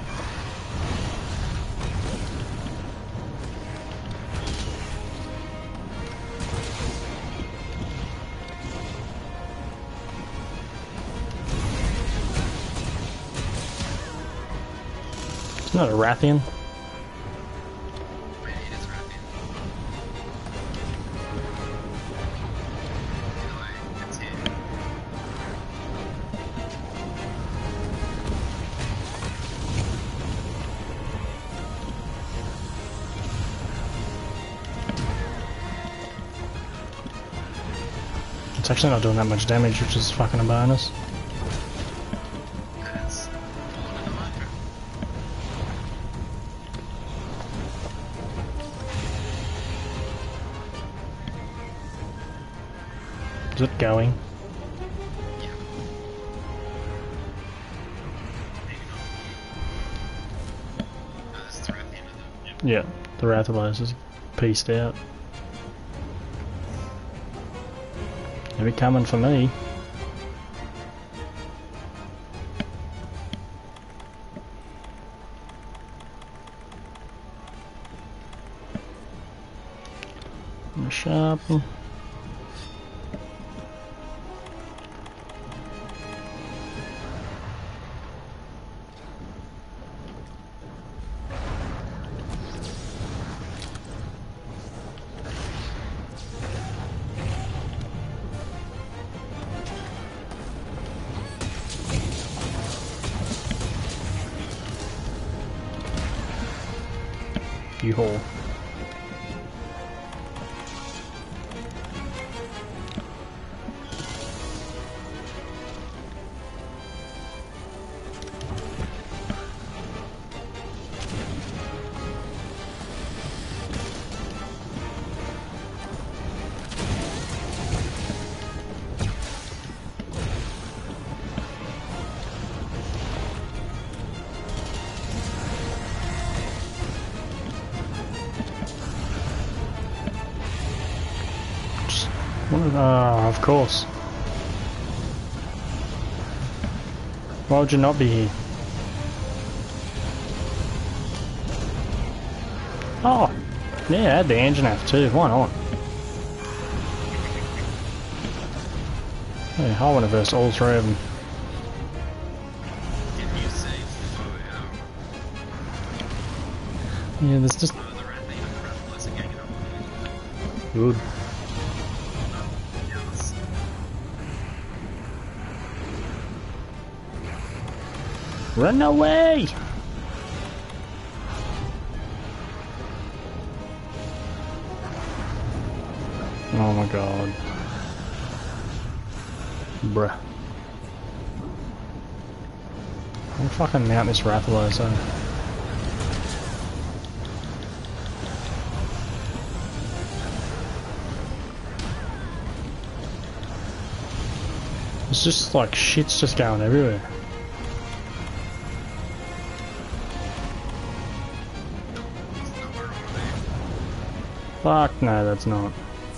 It's not a Rathian. Wait, it is Rathian. No way, it's him. It's actually not doing that much damage, which is fucking a bonus. That's one of the mantra. Is it going? Yeah. Maybe not. No, this is Rathian, isn't it? Yeah, the Rathalos is pieced out. They'll be coming for me. I'm gonna sharpen. U-Haul. Ah, of course. Why would you not be here? Oh, yeah, add the engine F too, why not? Yeah, I want to verse all three of them. Can you save photo? Yeah, there's just... No, the rat thing, the rat plus a gang up. Good. Yes. Run away! Oh my god. Bruh. I'm fucking mount this Rathalos, so. It's just like shit's just going everywhere. Fuck no, that's not.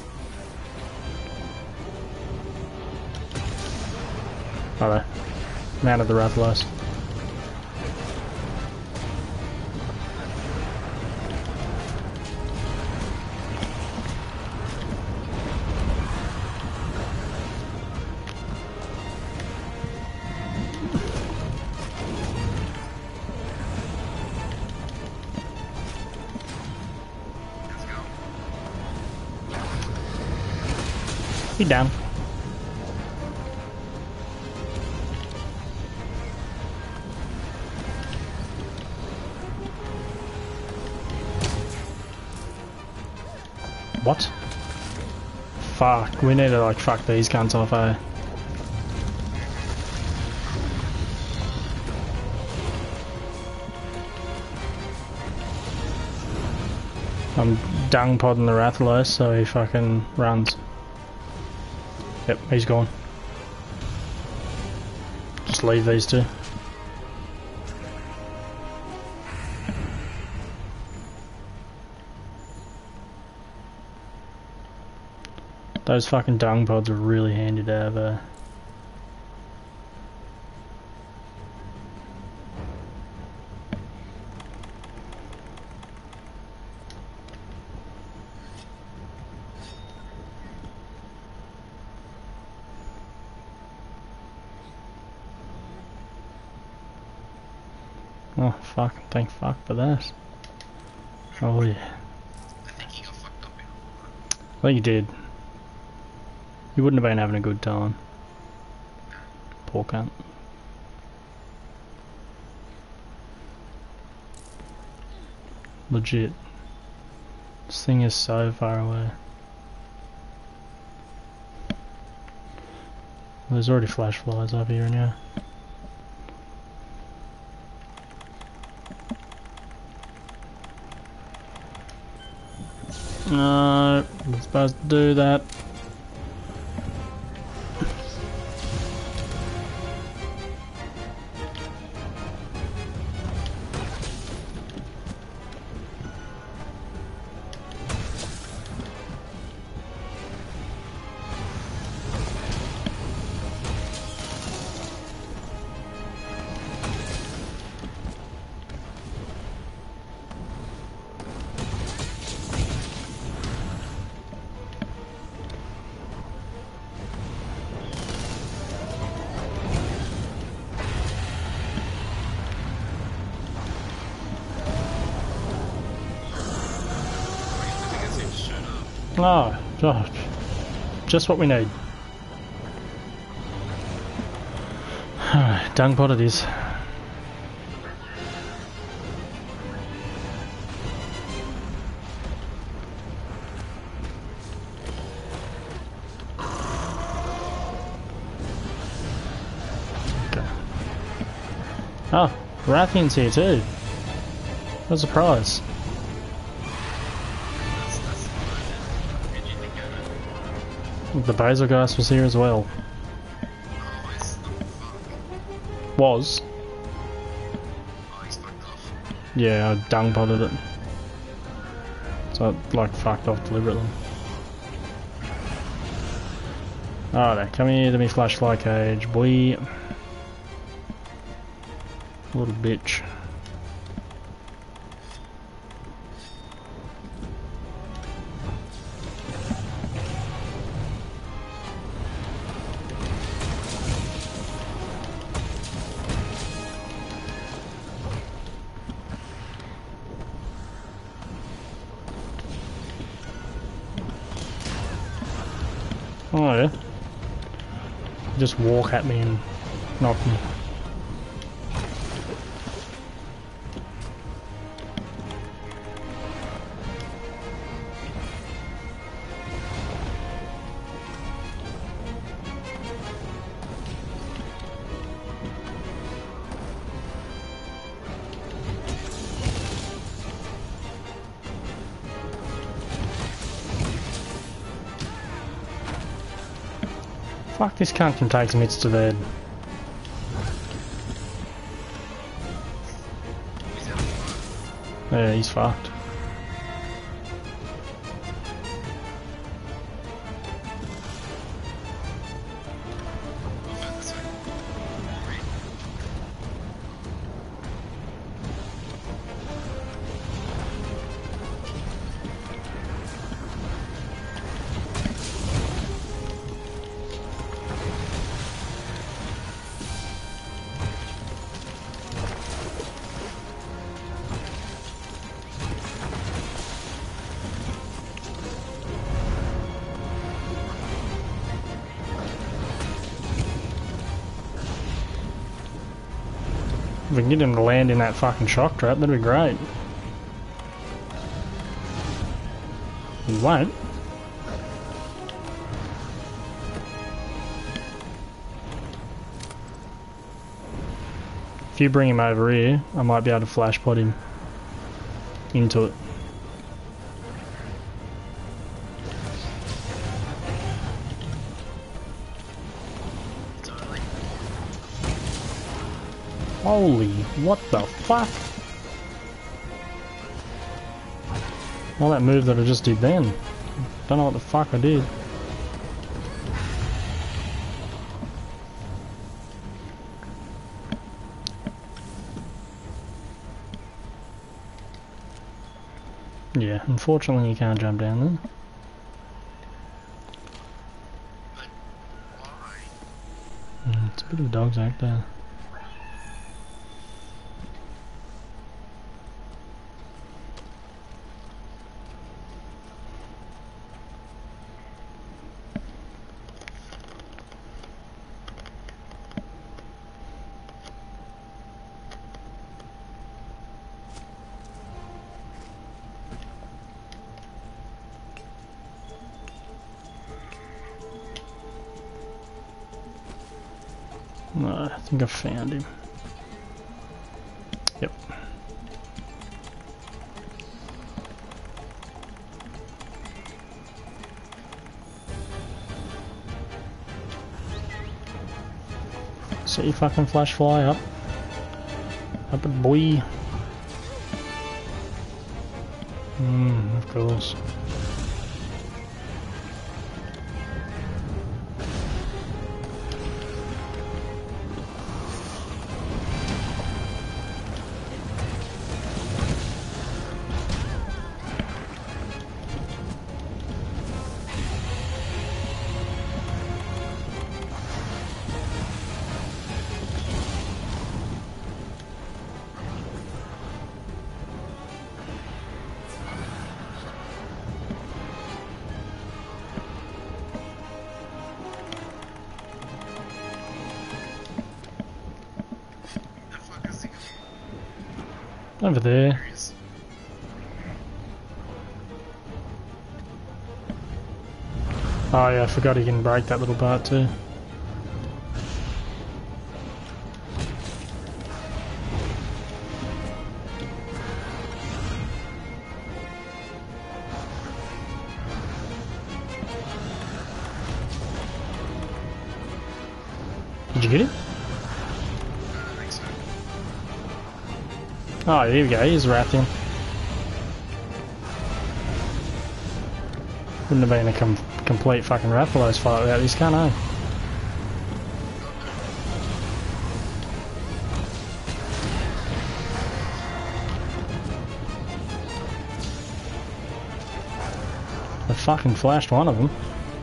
Alright. Mounted the Rathalos. Let's go. He down. What? Fuck, we need to like fuck these cunts off, eh? I'm dung podding the Rathalos so he fucking runs. Yep, he's gone. Just leave these two. Those fucking dung pods are really handy to have, uh... Oh fuck, thank fuck for that. Oh yeah. I think he got fucked up. I think you did. You wouldn't have been having a good time. Poor cunt. Legit. This thing is so far away. There's already flash flies up here now. No, I'm supposed to do that. Oh, gosh. Just what we need. Alright, dung pot it is. Oh, Rathian's here too. What a surprise. That's, that's fine. Did you think of it? The Basilgeist was here as well. Oh, it's not fuck. Was. Oh, he's fucked off. Yeah, I dung potted it. So it, like, fucked off deliberately. Alright, come here to me flashfly cage, boy. Little bitch. Oh yeah. Just walk at me and knock me. Fuck, this cunt can take some hits to bed. He's out of fire. Yeah, he's fucked. I'll find this way. Great. If we can get him to land in that fucking shock trap, that'd be great. He won't. If you bring him over here, I might be able to flash pod him into it. Totally. Holy, what the fuck? All that move that I just did then. Don't know what the fuck I did. Yeah, unfortunately you can't jump down there. But why? Mm, it's a bit of a dog's act there. No, I think I found him. Yep. Set your fucking flash fly up. Up it, boy. Hmm, of course. The fuck is he Over there. serious? Oh yeah, I forgot he can break that little part too. Did you get it? I think so. Oh, there we go. He's Rathian. Wouldn't have been a com complete fucking Rathalos fight without this, can't I? I fucking flashed one of them.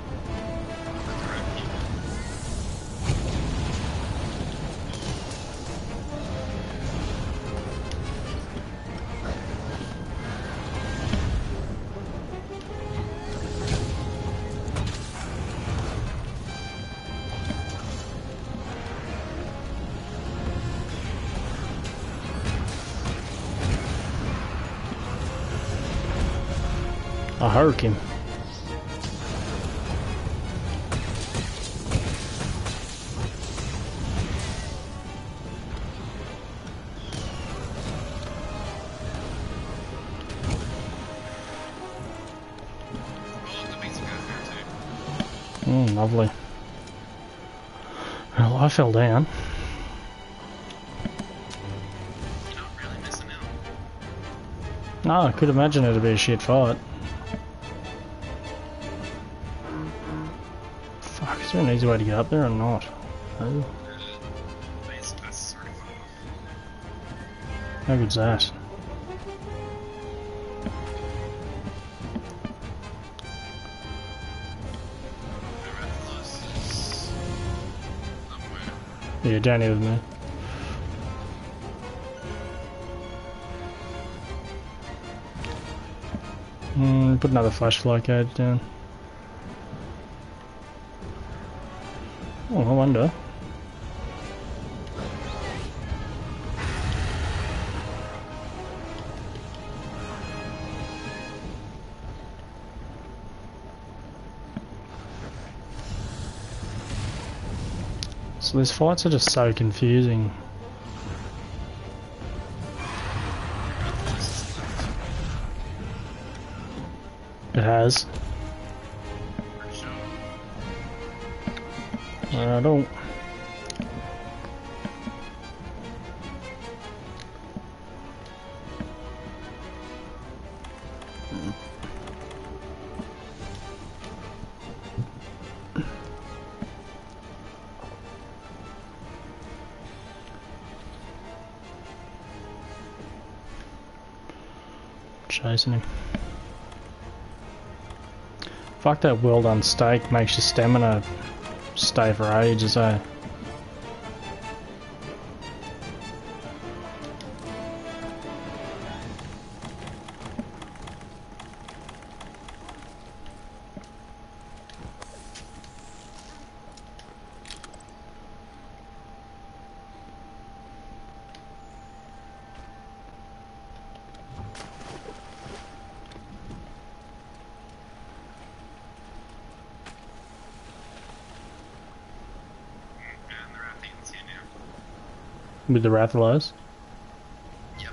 I hurt him. Mm, lovely. Well, I fell down. You're not really missing out. No, I could imagine it'd be a shit fight. Fuck, is there an easy way to get up there or not? No. Base bus sort of off. How good's that? The Rathalos is somewhere. Yeah, down here with me. Mm, put another flashfly cage down. Oh, I wonder. So these fights are just so confusing. It has. Pretty sure. I don't. Chasing him. Fuck, that well done steak makes your stamina stay for ages, eh? And the Rathians here now. With the Rathalos? Yep.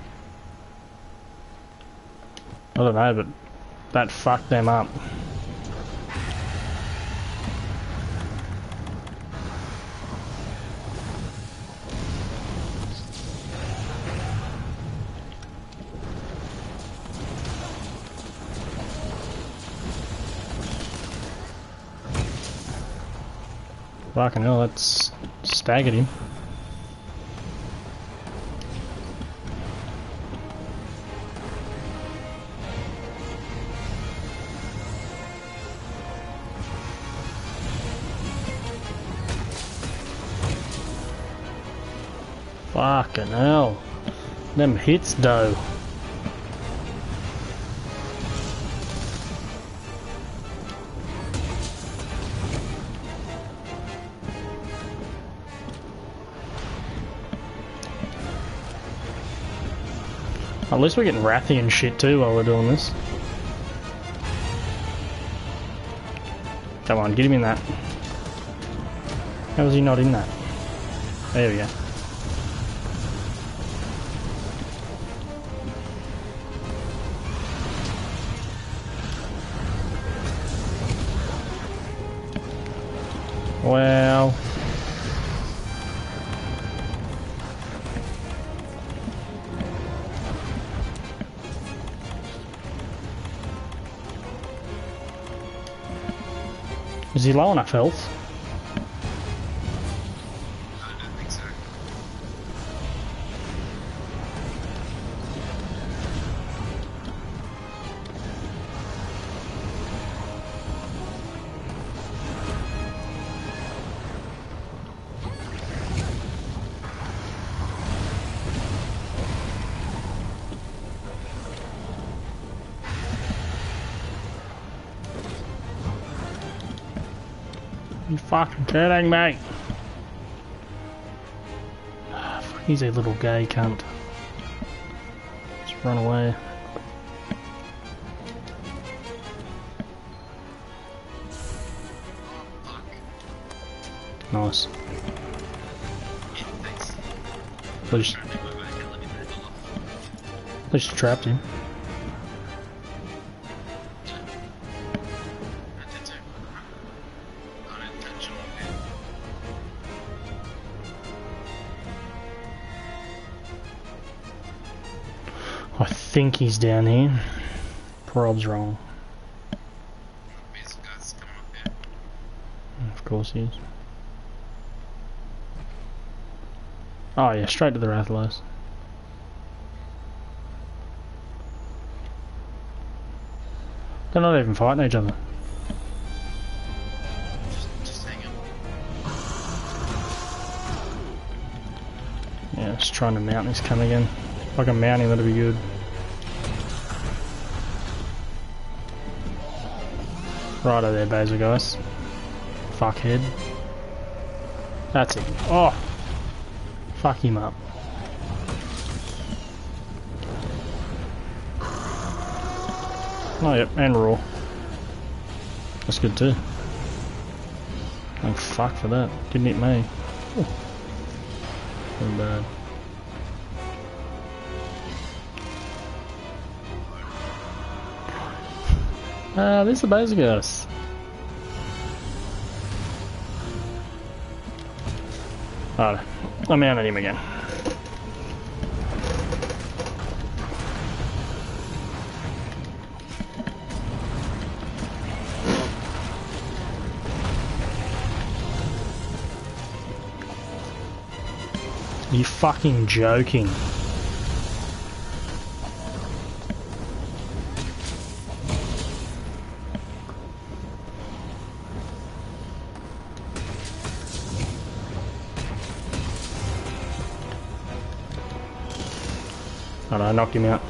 I don't know, but that fucked them up. Fucking hell, that's staggered him. Fucking hell. Them hits though. At least we're getting Rathian shit too while we're doing this. Come on, get him in that. How was he not in that? There we go. Well, Is he low enough health? I don't think so. You fucking kidding me? Ah, fuck, he's a little gay cunt. Just run away. Oh, fuck. Nice. Yeah, thanks. At least, Trying to make my way and let me move off. at least you trapped him. I did too. Unintentional. I think he's down here. Prob's wrong. These guys coming up here. Of course he is. Oh yeah, straight to the Rathalos. They're not even fighting each other. Just, just hang on. Yeah, just trying to mount this cunt again. If I can mount him, that'd be good. Righto there, Basil, guys. Fuckhead. That's it. Oh! Fuck him up. Oh, yep, and raw. That's good too. Oh, fuck for that. Didn't hit me. Ooh. Not bad. Ah, there's the Basilios. Alright, I'm out at him again. Are you fucking joking? Alright, I knocked him out.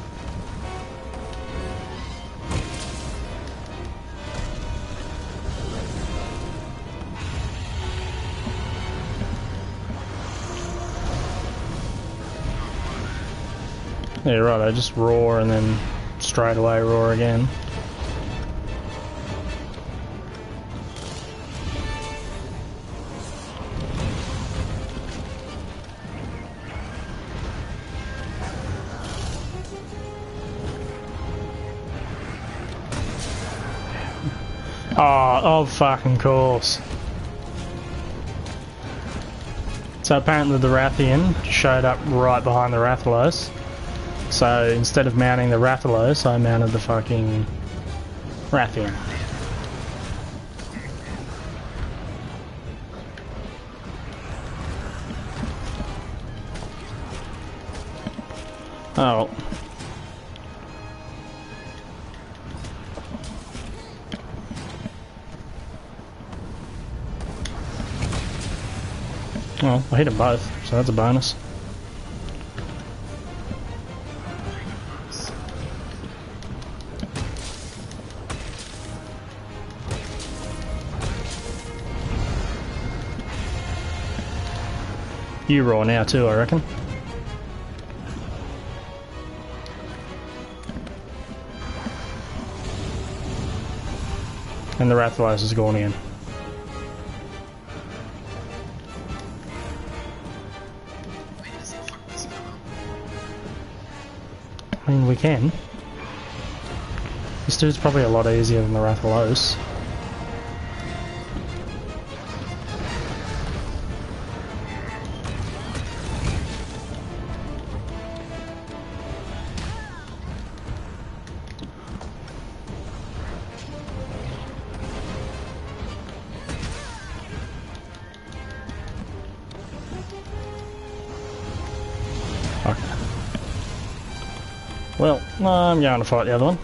Yeah, right, I just roar and then straight away roar again. Oh, of fucking course. So apparently the Rathian showed up right behind the Rathalos. So instead of mounting the Rathalos, I mounted the fucking Rathian. Oh. Well, I hit them both, so that's a bonus. You roar now too, I reckon. And the Rathalos is going in. I mean, we can. This dude's probably a lot easier than the Rathalos. Fuck. Well, I'm going to fight the other one.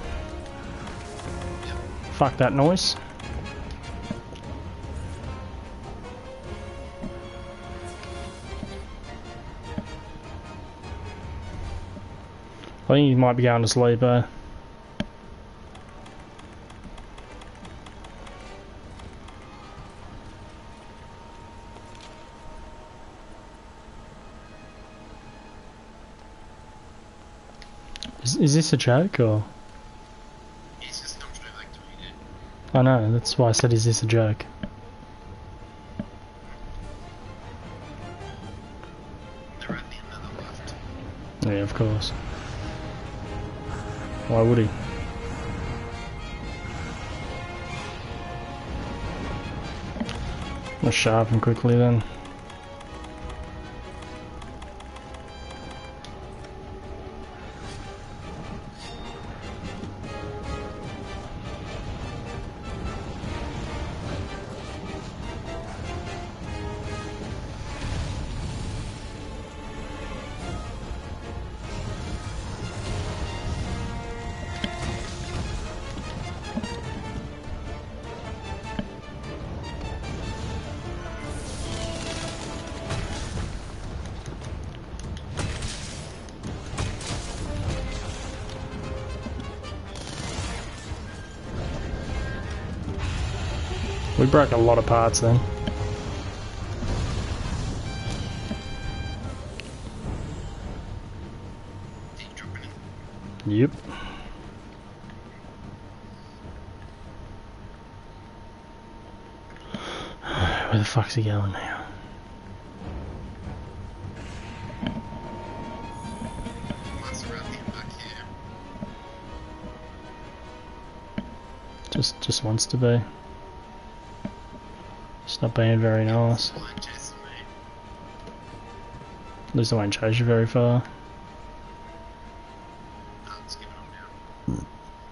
Fuck that noise. I think he might be going to sleep, eh? Is, is this a joke, or...? He's just come straight back to me, dude. I know, that's why I said, is this a joke? They're at the end of the left. Yeah, of course. Why would he? I'll sharpen quickly then. We broke a lot of parts then. Keep dropping it. Yep. Where the fuck's he going now? Once around the back here. Just, just wants to be. It's not being very nice. Blind chasing me. At least I won't chase you very far. No, let's give it on now.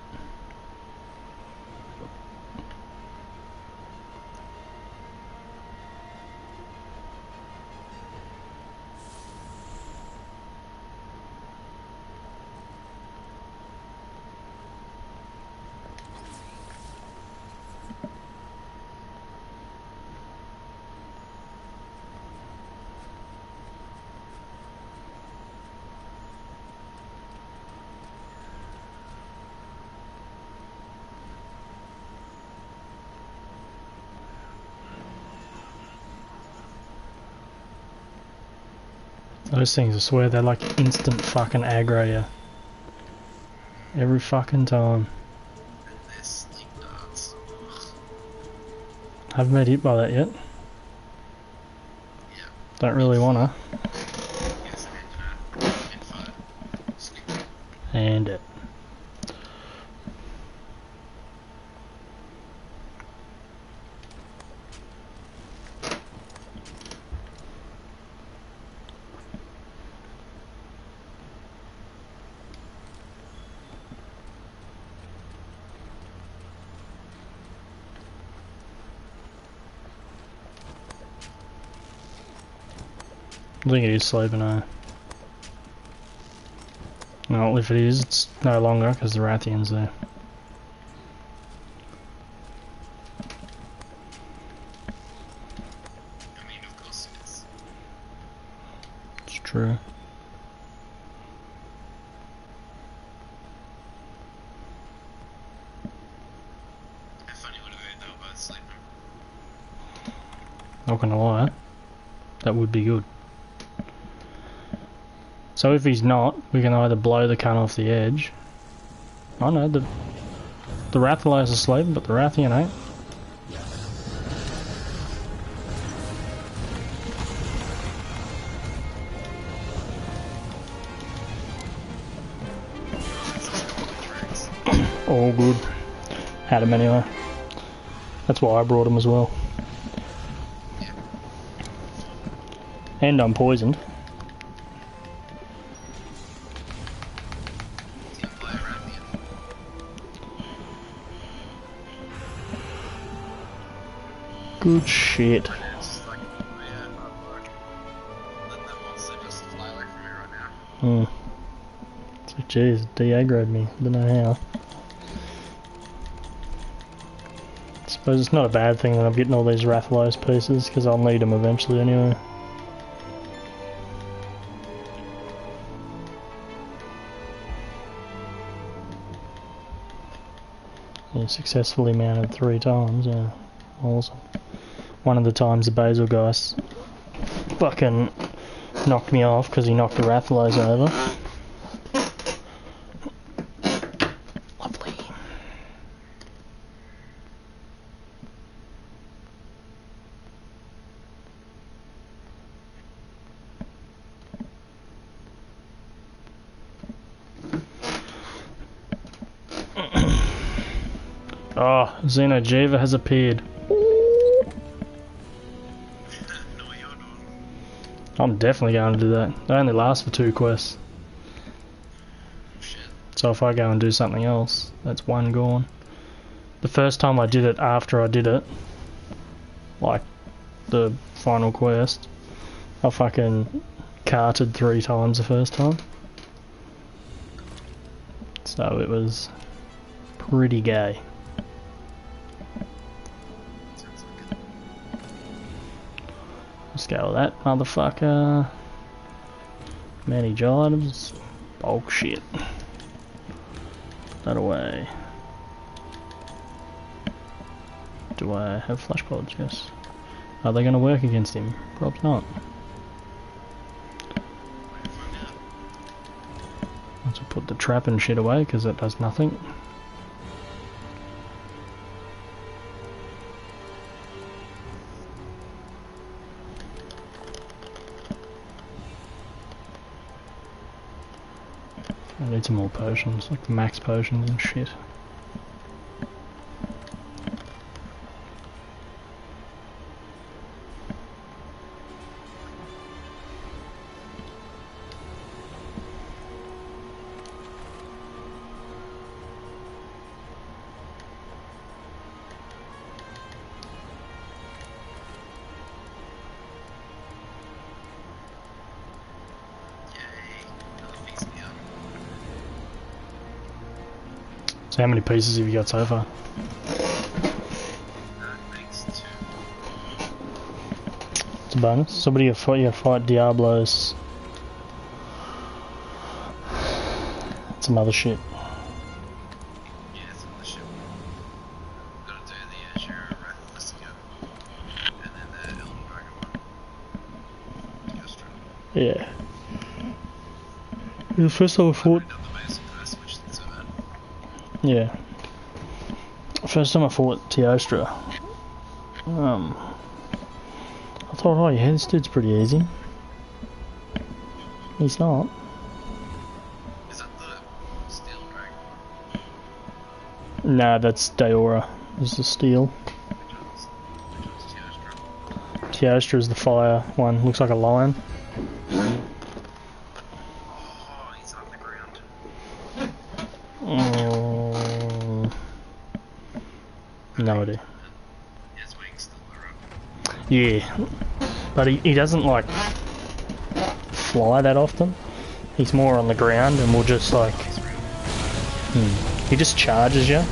Those things, I swear, they're like instant fucking aggro you. Every fucking time. And this sleep darts. Haven't been hit by that yet. Yeah. Don't really wanna. Yes, and uh, and fire. Sleep. And it. I think it is sleeping now. Well, if it is, it's no longer because the Rathian's there. I mean, of course it is. It's true. How funny would it be if they were both sleeping? Not gonna lie, that would be good. So if he's not, we can either blow the cunt off the edge. I know, the the Rathalos are sleeping, but the Rathian ain't. All good. Had him anyway. That's why I brought him as well. Yeah. And I'm poisoned. Team player around the end. Good shit. It's like, yeah, hard work. Hmm. So, jeez, de-aggroed me. Don't know how. Suppose it's not a bad thing that I'm getting all these Rathalos pieces, because I'll need them eventually anyway. Yeah, successfully mounted three times, yeah. Awesome. One of the times the Basil guys fucking knocked me off because he knocked the Rathalos over. Lovely. Oh, Xeno'jiiva has appeared. I'm definitely going to do that. They only last for two quests. Shit. So if I go and do something else, that's one gone. The first time I did it after I did it, like the final quest, I fucking carted three times the first time. So it was pretty gay. Let's go with that motherfucker. Manage items. Bulk shit. That away. Do I have flash pods? Yes. Are they going to work against him? Probably not. Let's put the trap and shit away because it does nothing. I need some more potions, like max potions and shit. So how many pieces have you got so far? That makes two. It's a bonus. Somebody you fight, you fight Diablos. Some other shit. Yeah, it's on the ship. Gotta do the Azure Rathalos and then the Elden Dragon one. Diostra. Yeah. The first time I fought. I've done the basic quest, which isn't so bad. Yeah. First time I fought Teostra. Um. I thought, oh yeah, this dude's pretty easy. He's not. Is that the Steel Dragon? Nah, that's Daora. This is the steel. Which one's, which one's Teostra? Teostra is the fire one. Looks like a lion. Oh, he's on the ground. Um, no idea. His wings still are up. Yeah. But he, he doesn't like fly that often. He's more on the ground and will just like... Hmm, he just charges you.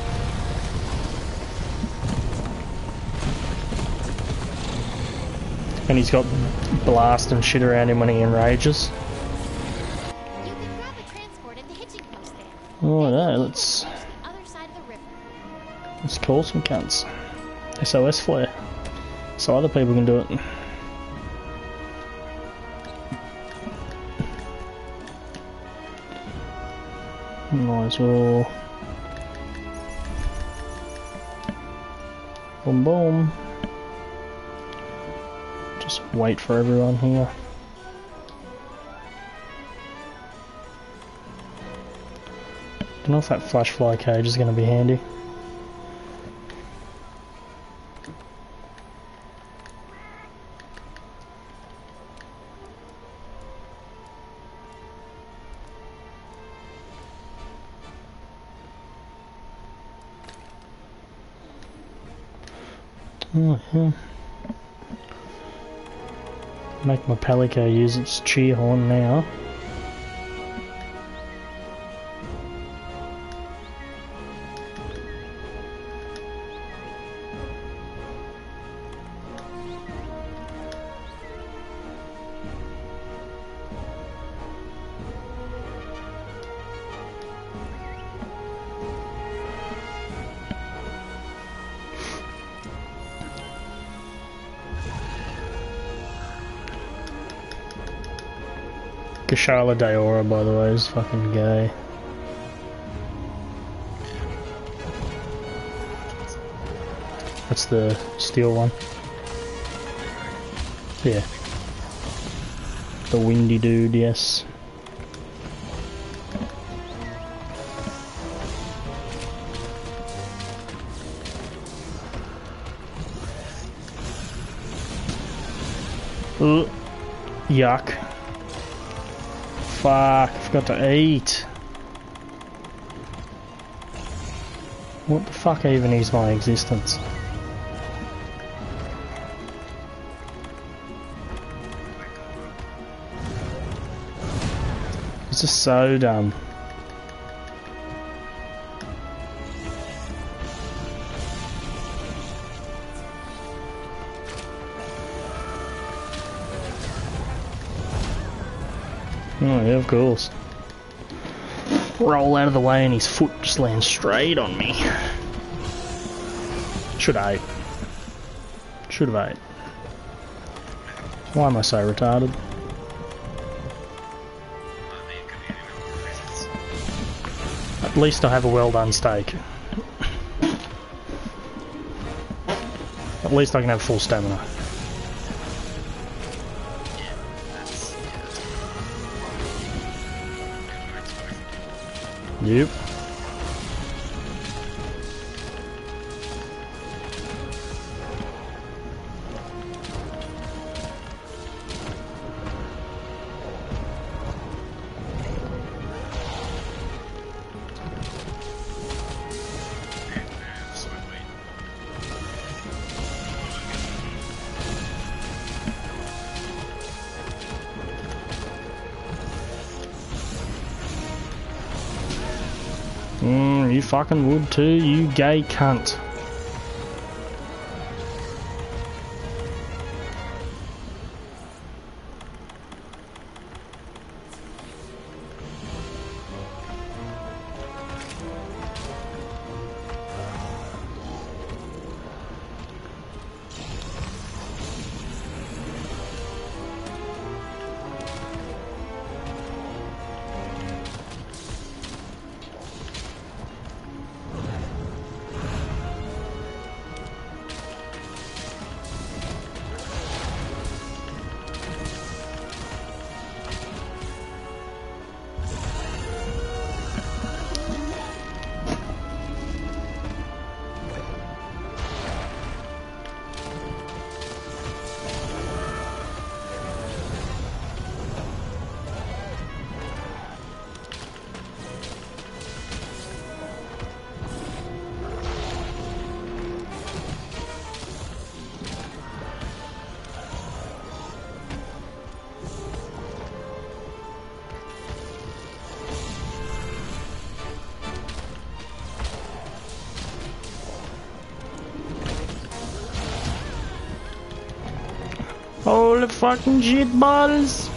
And he's got blast and shit around him when he enrages. You can grab a transport at the hitching post there. Oh no, let's The other side of the river. let's call some cunts. S O S flare. So other people can do it. Might as well. Boom boom. Just wait for everyone here. Don't know if that flash fly cage is going to be handy. Oh yeah. Make my Palico use its cheer horn now. Gashala Daora, by the way, is fucking gay. That's the steel one. Yeah. The windy dude, yes. Ugh. Yuck. Fuck, I forgot to eat. What the fuck even is my existence? It's just so dumb. Oh yeah, of course. Roll out of the way and his foot just lands straight on me. Should I ate. Should have ate. Why am I so retarded? At least I have a well done steak. At least I can have full stamina. Yep. Mm, you fucking would too, you gay cunt. Holy fucking shit balls!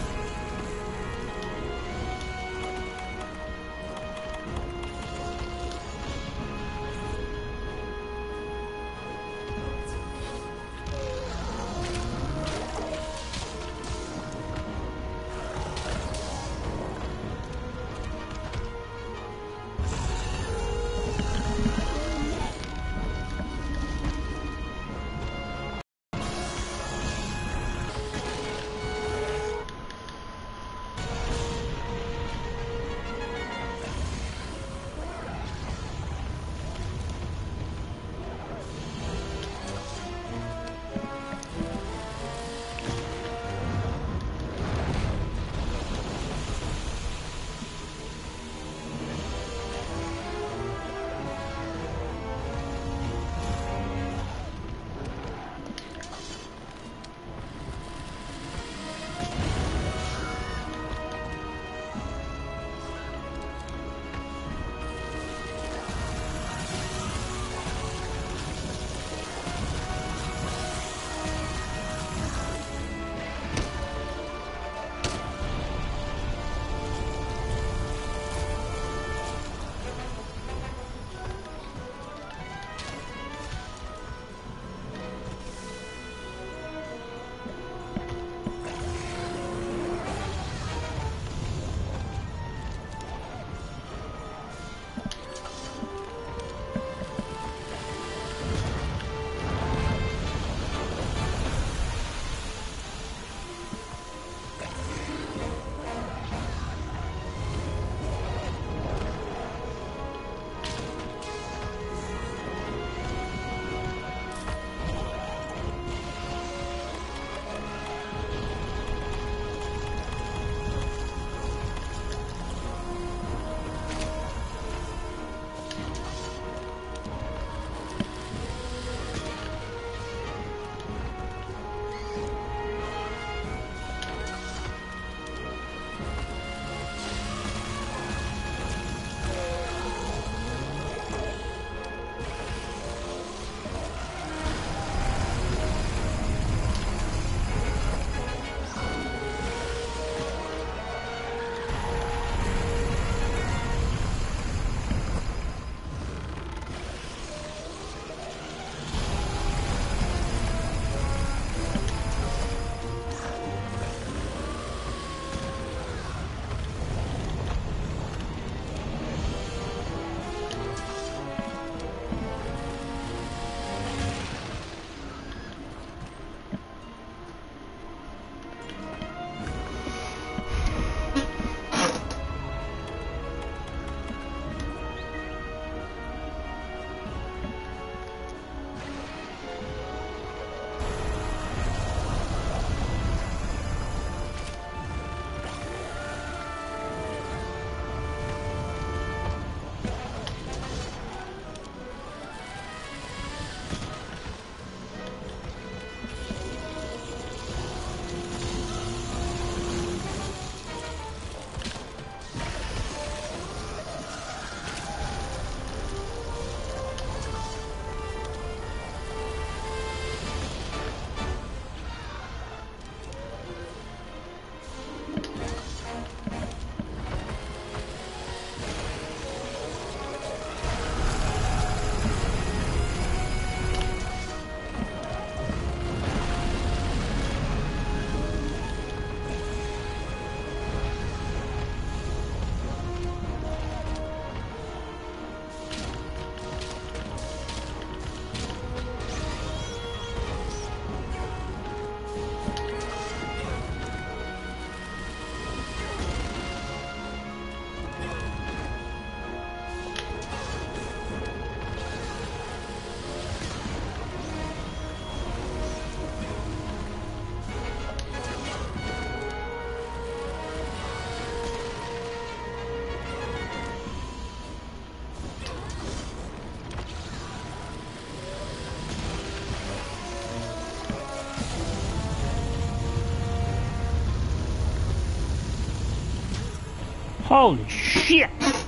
Holy shit!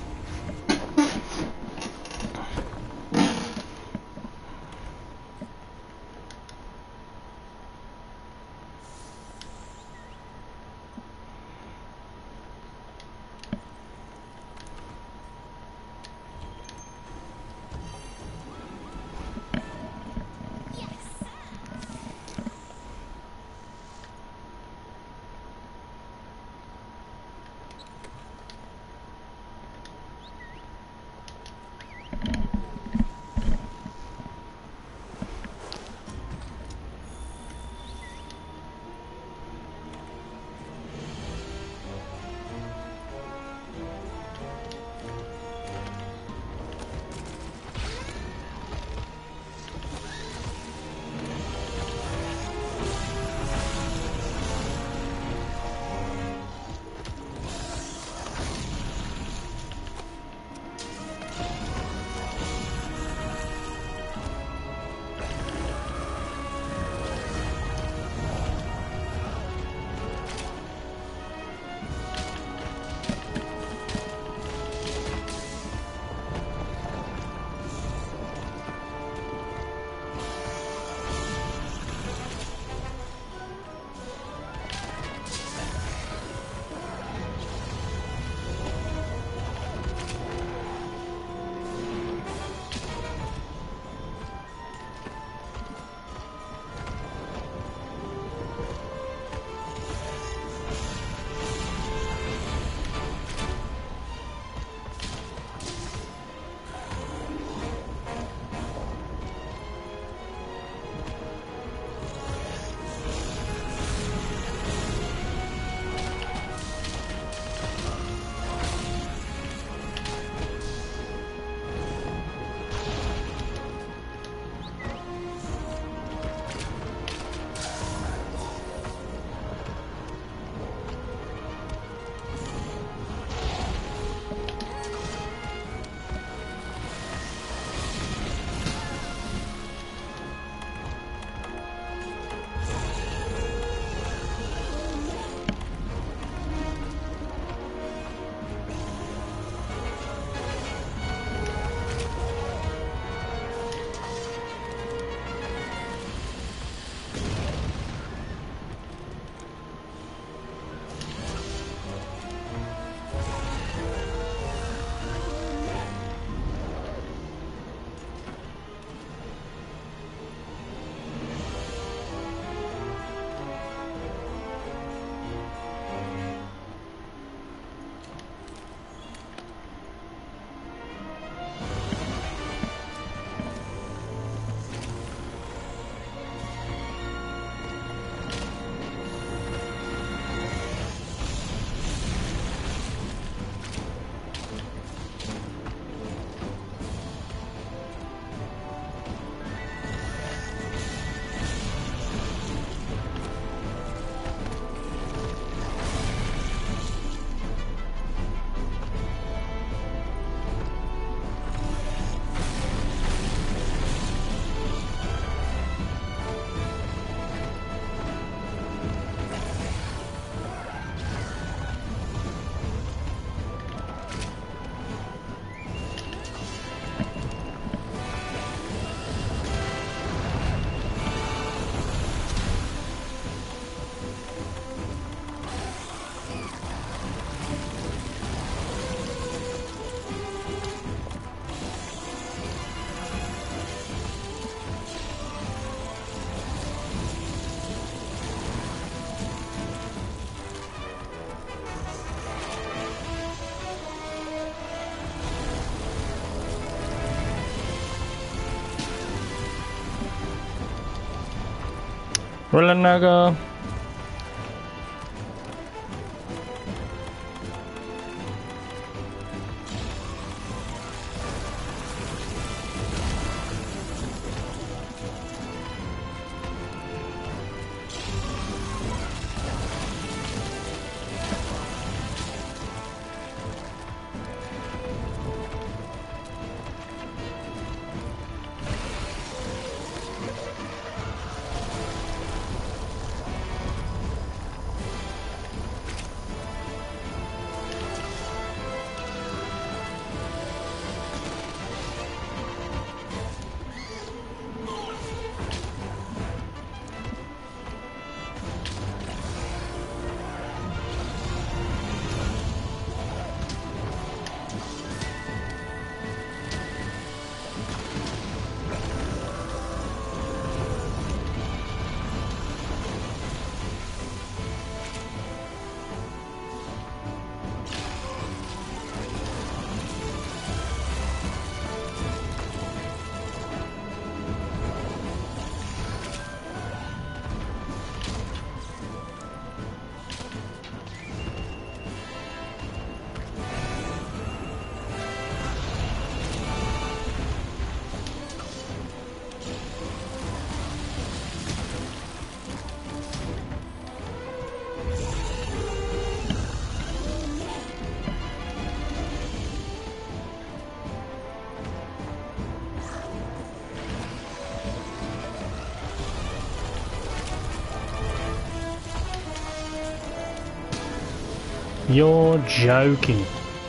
Rolanaga. You're joking.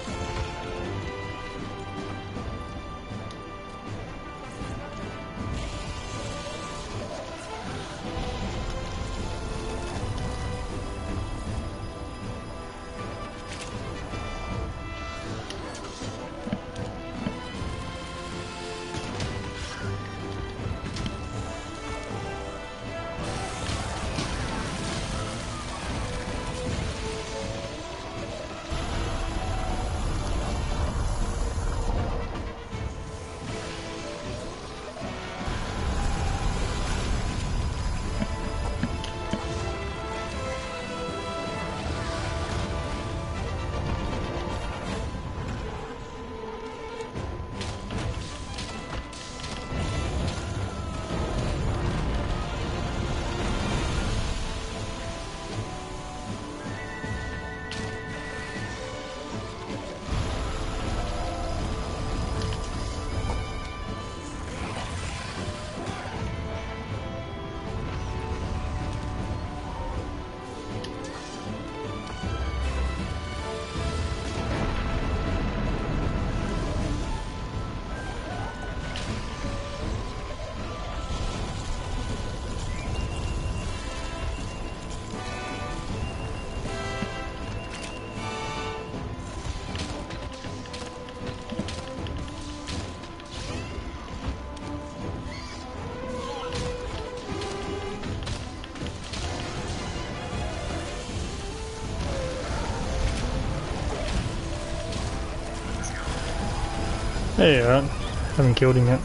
Hey, alright. Haven't killed him yet.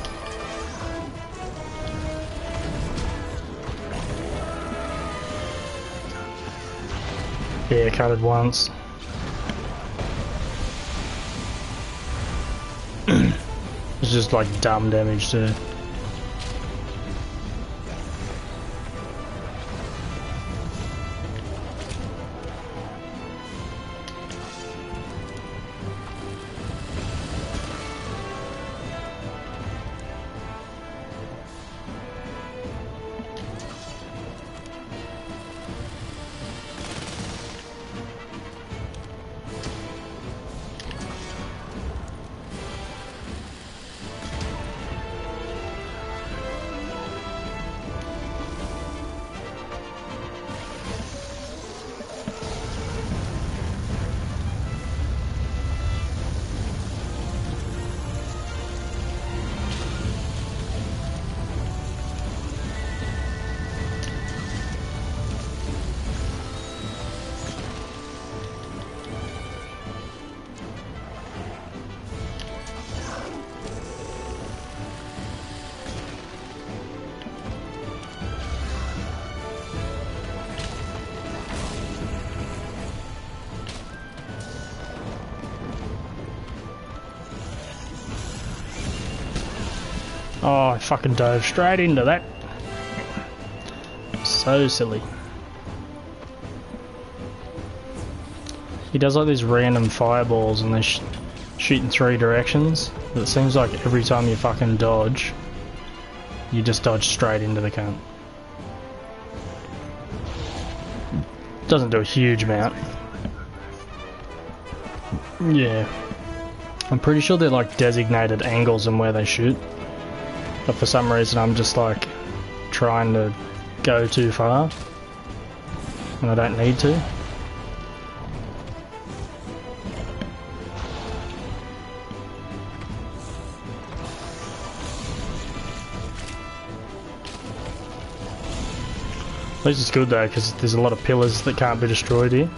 Yeah, cut it once. It's just like dumb damage too. Oh, I fucking dove straight into that. So silly. He does like these random fireballs and they sh shoot in three directions. But it seems like every time you fucking dodge, you just dodge straight into the cunt. Doesn't do a huge amount. Yeah. I'm pretty sure they're like designated angles and where they shoot. But for some reason I'm just like trying to go too far and I don't need to. At least it's good though, because there's a lot of pillars that can't be destroyed here.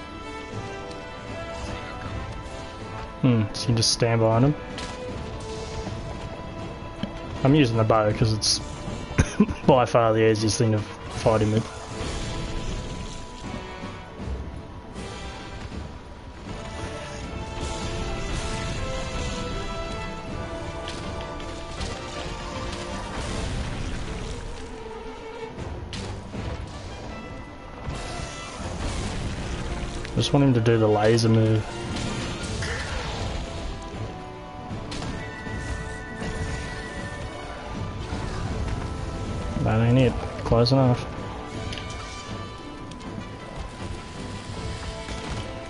Hmm, so you can just stand behind them. I'm using the bow because it's by far the easiest thing to fight him with. I just want him to do the laser move. That ain't it. Close enough.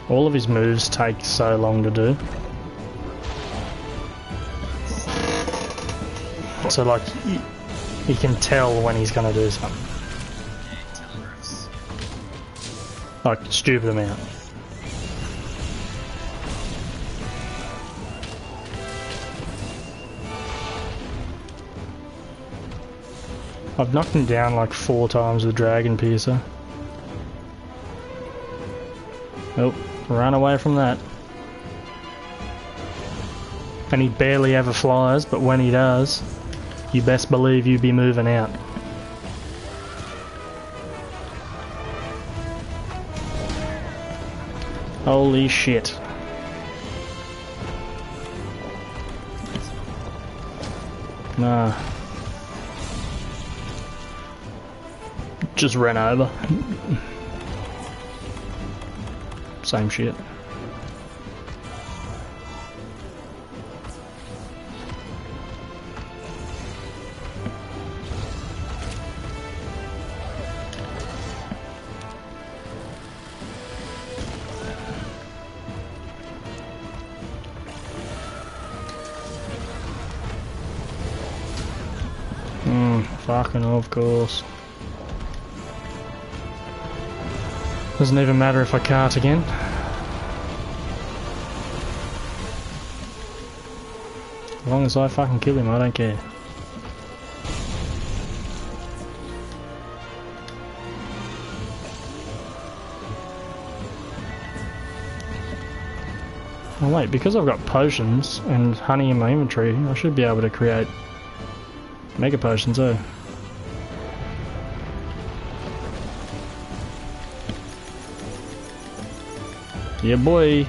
All of his moves take so long to do. So like, you, you can tell when he's gonna do something. Telegraphs. Like, stupid amount. I've knocked him down like four times with Dragon Piercer. Oh, run away from that. And he barely ever flies, but when he does, you best believe you be moving out. Holy shit. Nah. Just ran over. Same shit. Hmm, fucking of course. Doesn't even matter if I cart again. As long as I fucking kill him, I don't care. Oh wait, because I've got potions and honey in my inventory, I should be able to create mega potions, eh? Yeah, boy.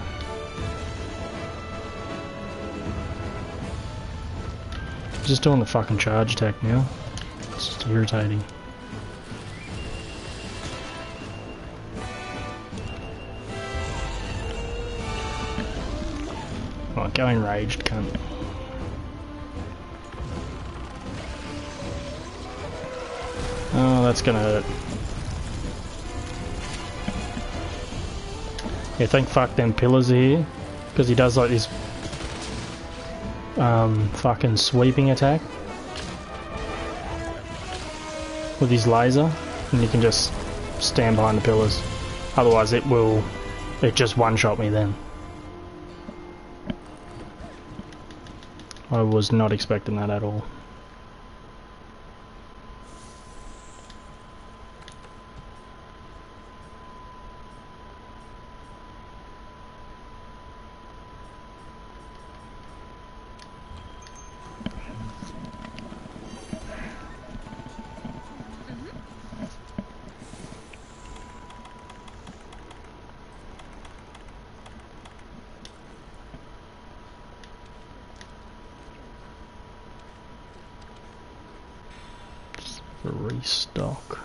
Just doing the fucking charge attack now. It's just irritating. Oh, go enraged, cunt. Oh, that's gonna hurt. Yeah, think fuck them pillars are here, because he does like this um, fucking sweeping attack with his laser, and you can just stand behind the pillars. Otherwise, it will, it just one-shot me then. I was not expecting that at all. Restock.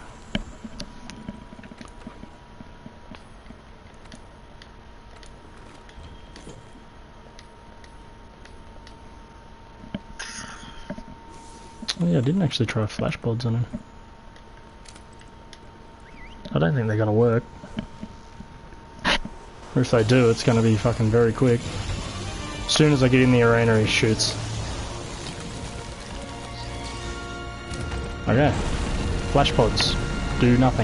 Oh yeah, I didn't actually try flash pods on him. I don't think they're gonna work. Or if they do, it's gonna be fucking very quick. As soon as I get in the arena, he shoots. Okay. Flash pods do nothing.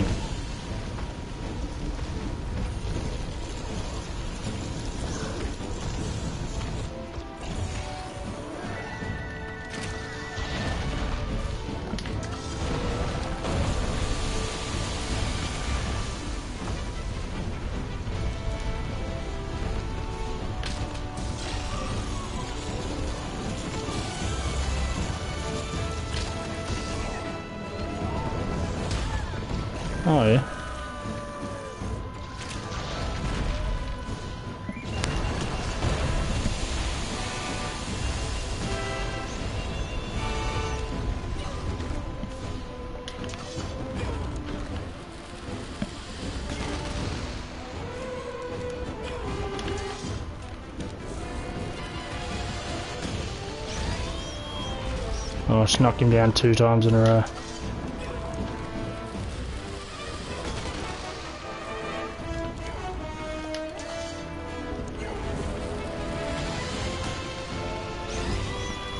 Oh yeah. Oh, I just knocked him down two times in a row.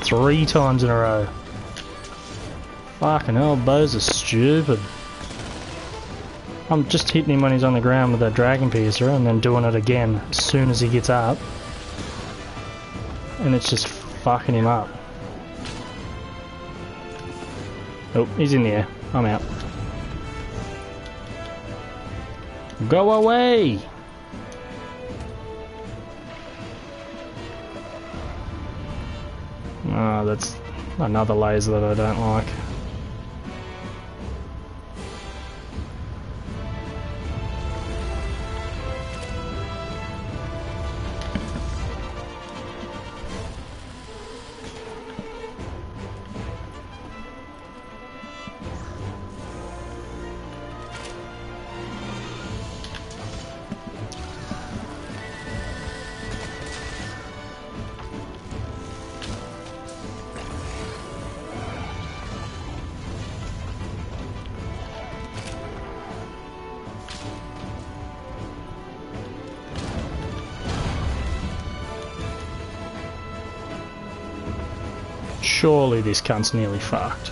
Three times in a row. Fucking hell, bows are stupid. I'm just hitting him when he's on the ground with that Dragon Piercer and then doing it again as soon as he gets up. And it's just fucking him up. Oh, he's in the air. I'm out. Go away! Ah, oh, that's another laser that I don't like. Surely this cunt's nearly fucked.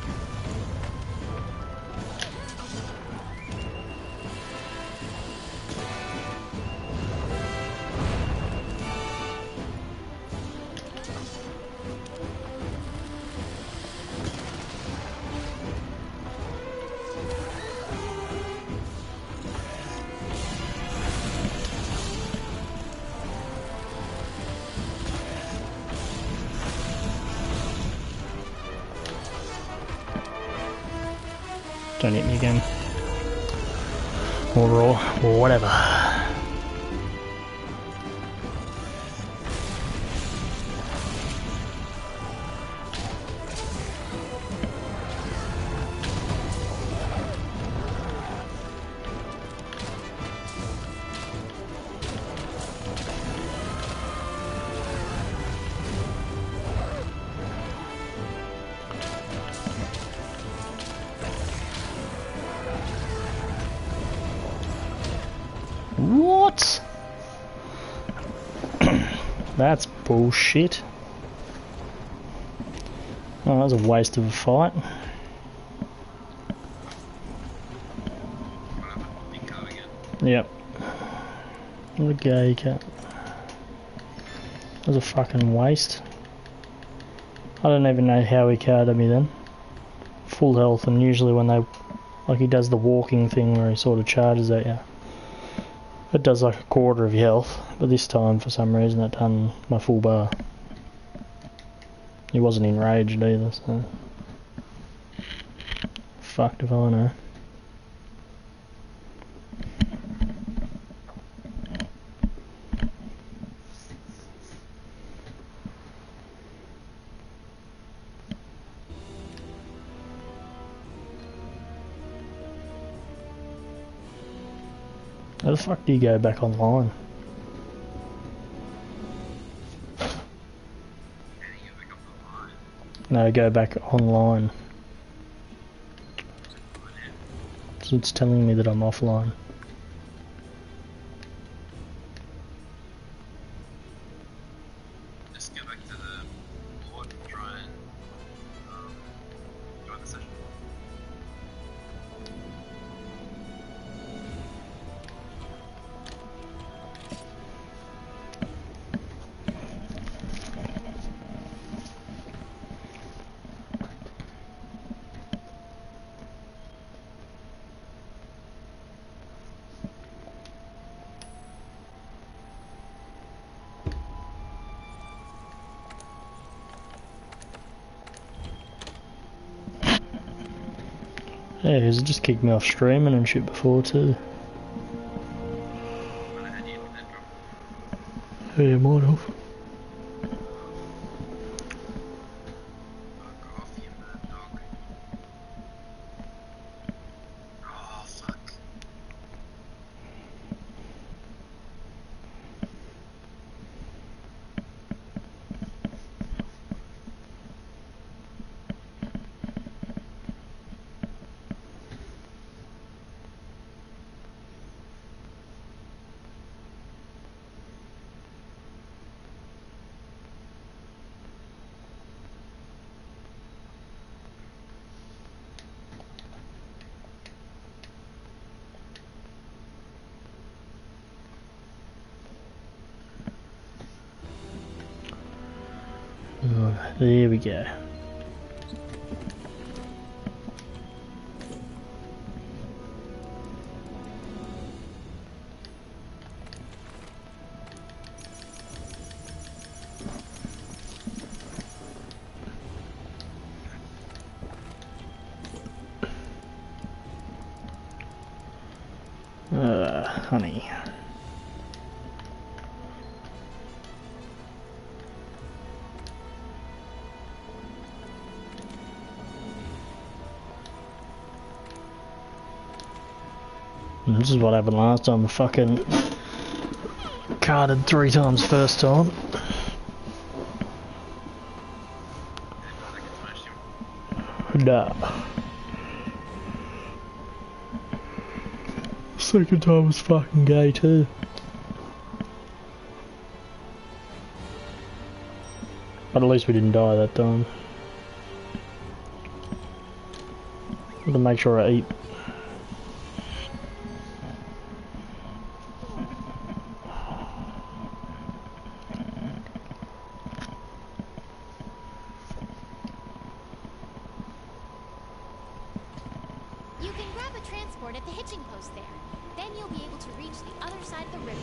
Don't hit me again. Or raw, or whatever. What? That's bullshit. Oh, that was a waste of a fight. Yep. What a gay cat. That was a fucking waste. I don't even know how he carded me then. Full health, and usually when they... like he does the walking thing where he sort of charges at you. It does like a quarter of your health, but this time for some reason it done my full bar. He wasn't enraged either, so... fucked if I know. How the fuck do you go back online? No, go back online. So it's telling me that I'm offline. Just go back to the board and try and um, join the session. Yeah, because it just kicked me off streaming and shit before too. Yeah, might have. on. There we go. Uh, honey. This is what happened last time. I fucking carded three times first time. Nah. Second time was fucking gay too. But at least we didn't die that time. Got to make sure I eat. You can grab a transport at the hitching post there. Then you'll be able to reach the other side of the river.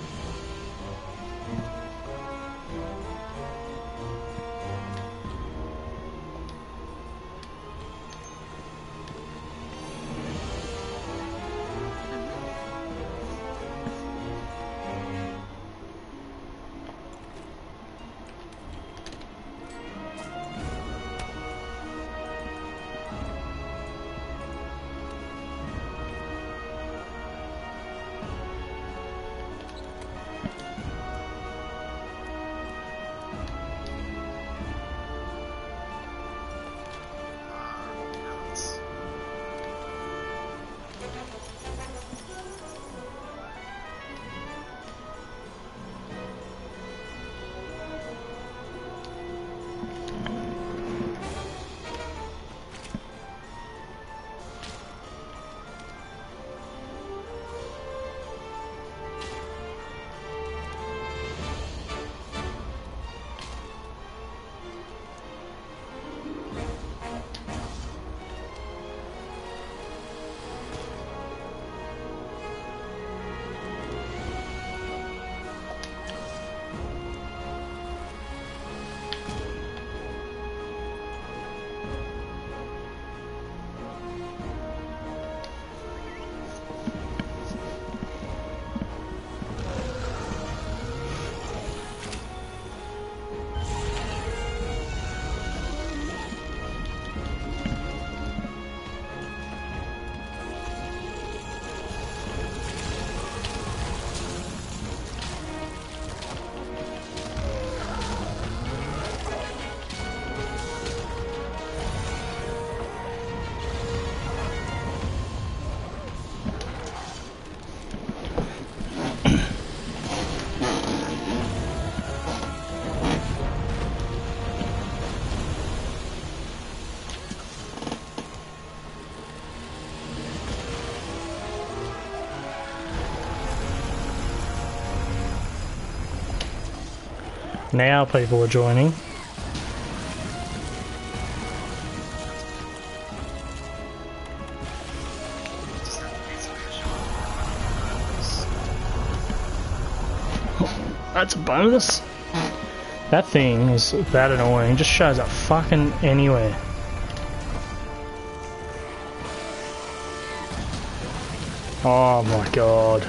Now people are joining. That's a bonus. That thing is that annoying. It just shows up fucking anywhere. Oh my god.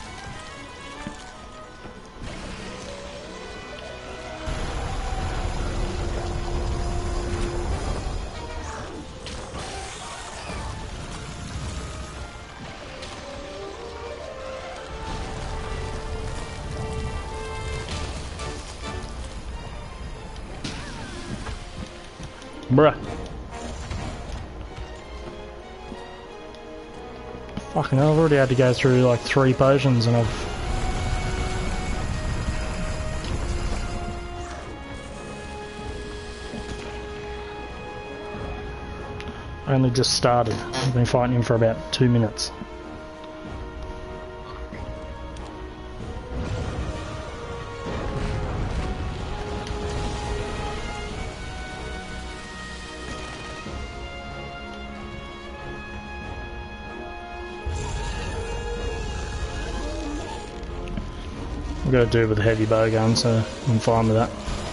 Bruh. Fucking hell, I've already had to go through like three potions and I've... I only just started. I've been fighting him for about two minutes. I've got to do it with a heavy bow gun, so I'm fine with that.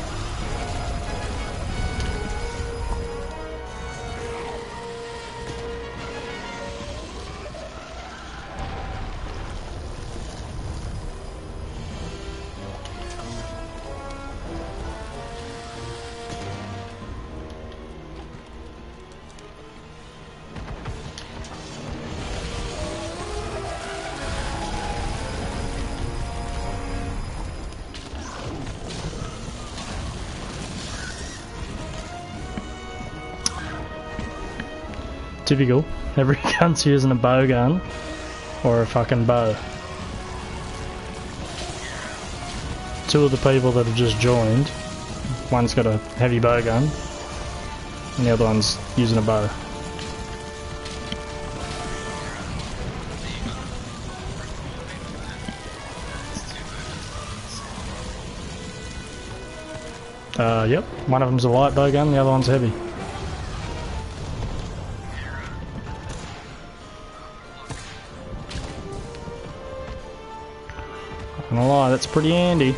Typical. Every gun's using a bow gun or a fucking bow. Two of the people that have just joined, one's got a heavy bow gun and the other one's using a bow. Uh, yep, one of them's a light bow gun, the other one's heavy. Not gonna lie, that's pretty handy.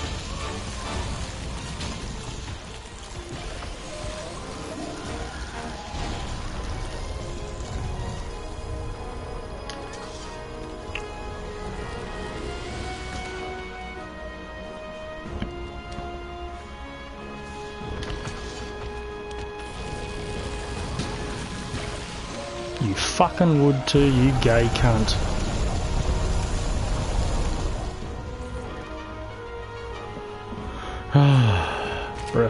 You fucking would too, you gay cunt. Bruh.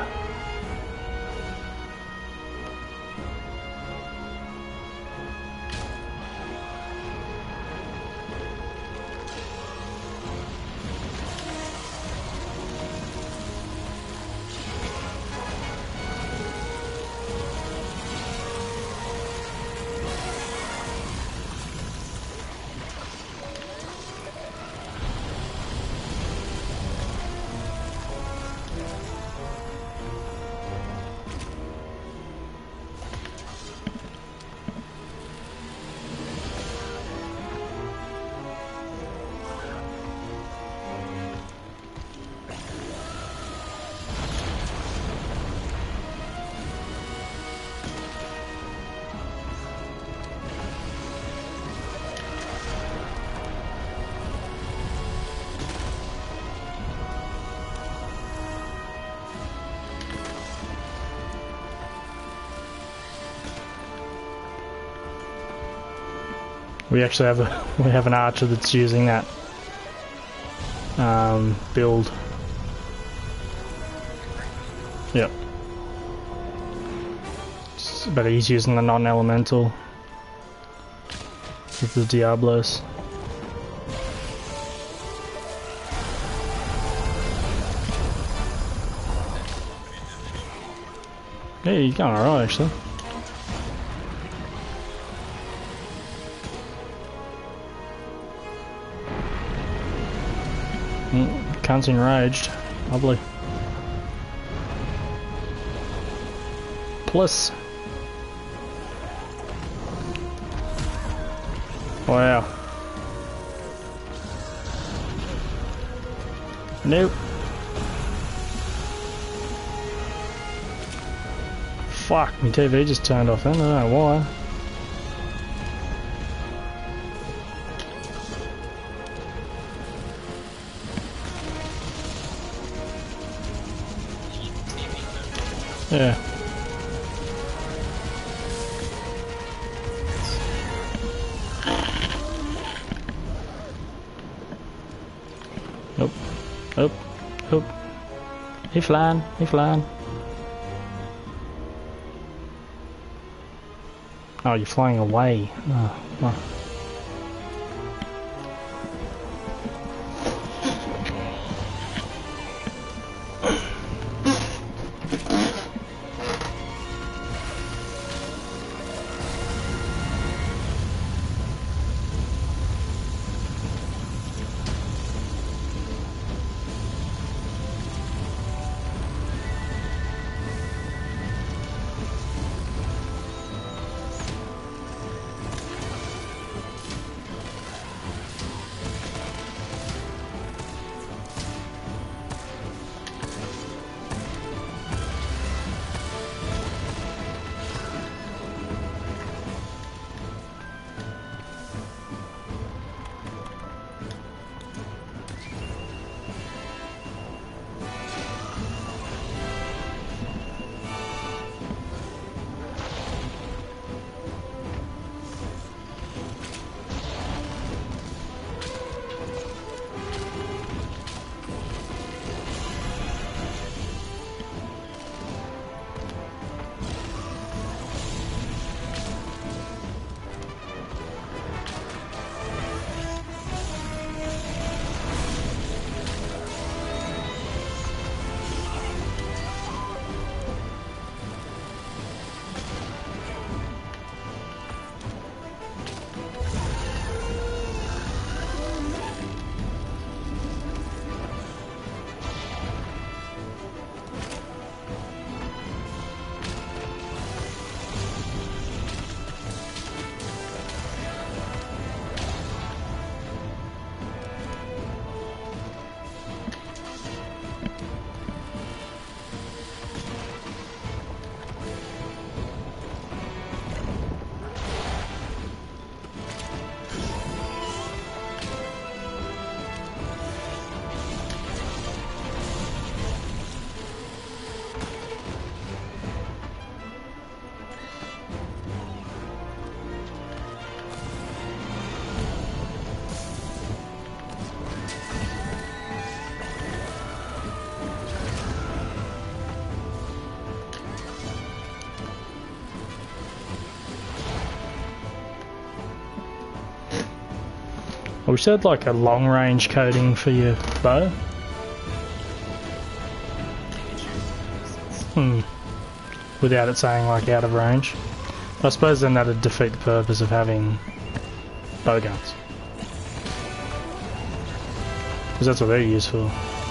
We actually have a we have an archer that's using that um, build. Yep. But he's using the non-elemental with the Diablos. Yeah, you're going alright actually. Mm, cunt's enraged. Lovely. Plus. Wow. Nope. Fuck, my T V just turned off then, I don't know why. Yeah. Nope. Nope. Nope. He flying. He flying. Oh, you're flying away. Oh, oh. wish they had like a long range coating for your bow. Hmm. Without it saying like out of range. I suppose then that'd defeat the purpose of having bow guns. Because that's what they're used for.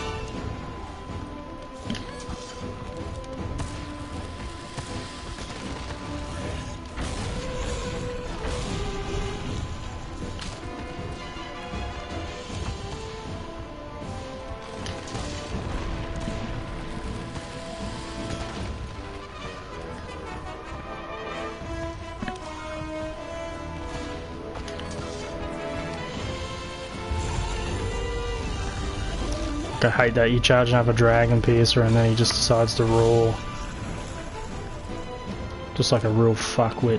I hate that you're charging up a Dragon Piercer and then he just decides to roar. Just like a real fuckwit.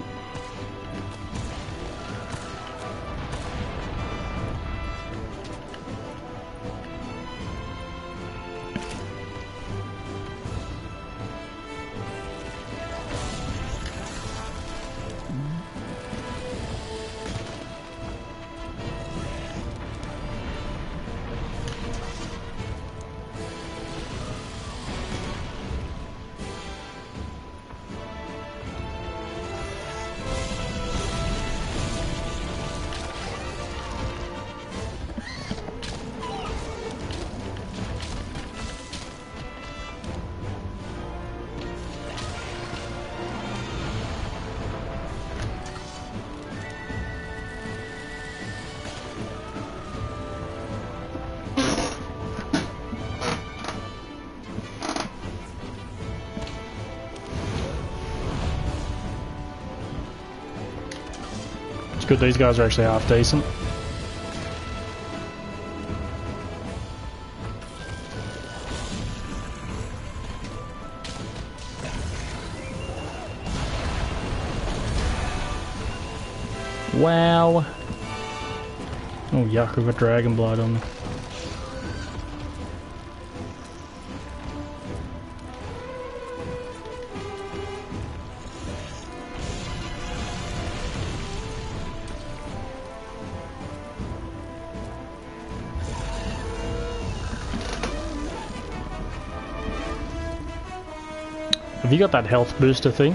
Good, these guys are actually half decent. Wow. Oh yuck, I've got dragon blood on me. Have you got that health booster thing?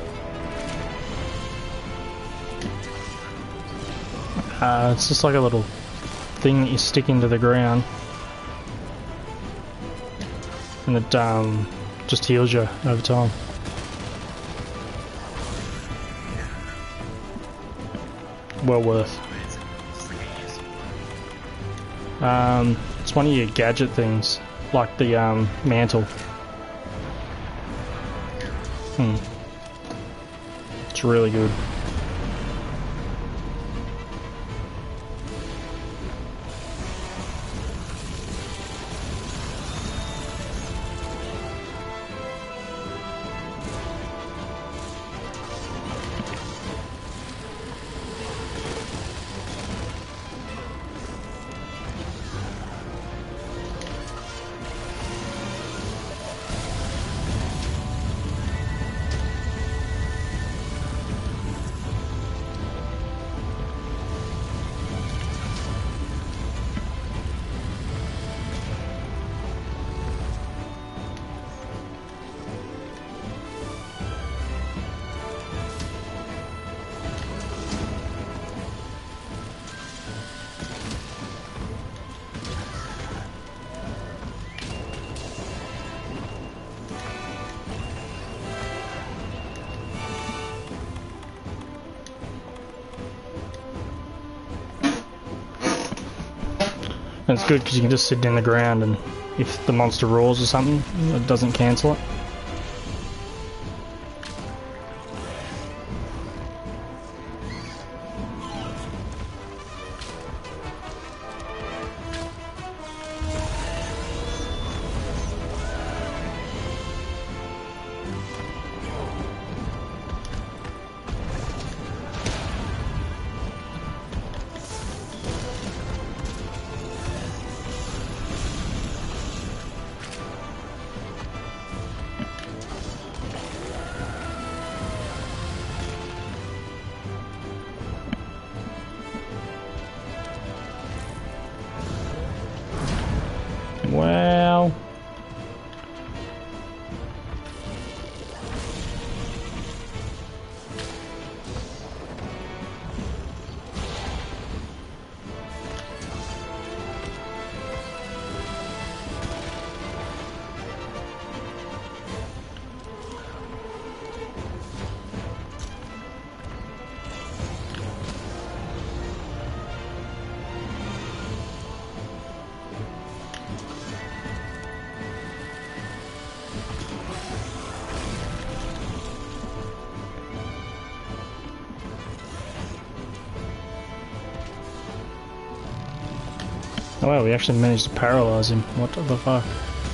Uh, it's just like a little thing that you stick into the ground. And it um, just heals you over time. Well worth. Um, it's one of your gadget things, like the um, mantle. Hmm. It's really good. And it's good because you can just sit in the ground and if the monster roars or something, it doesn't cancel it. Well. Oh wow, we actually managed to paralyze him. What the fuck?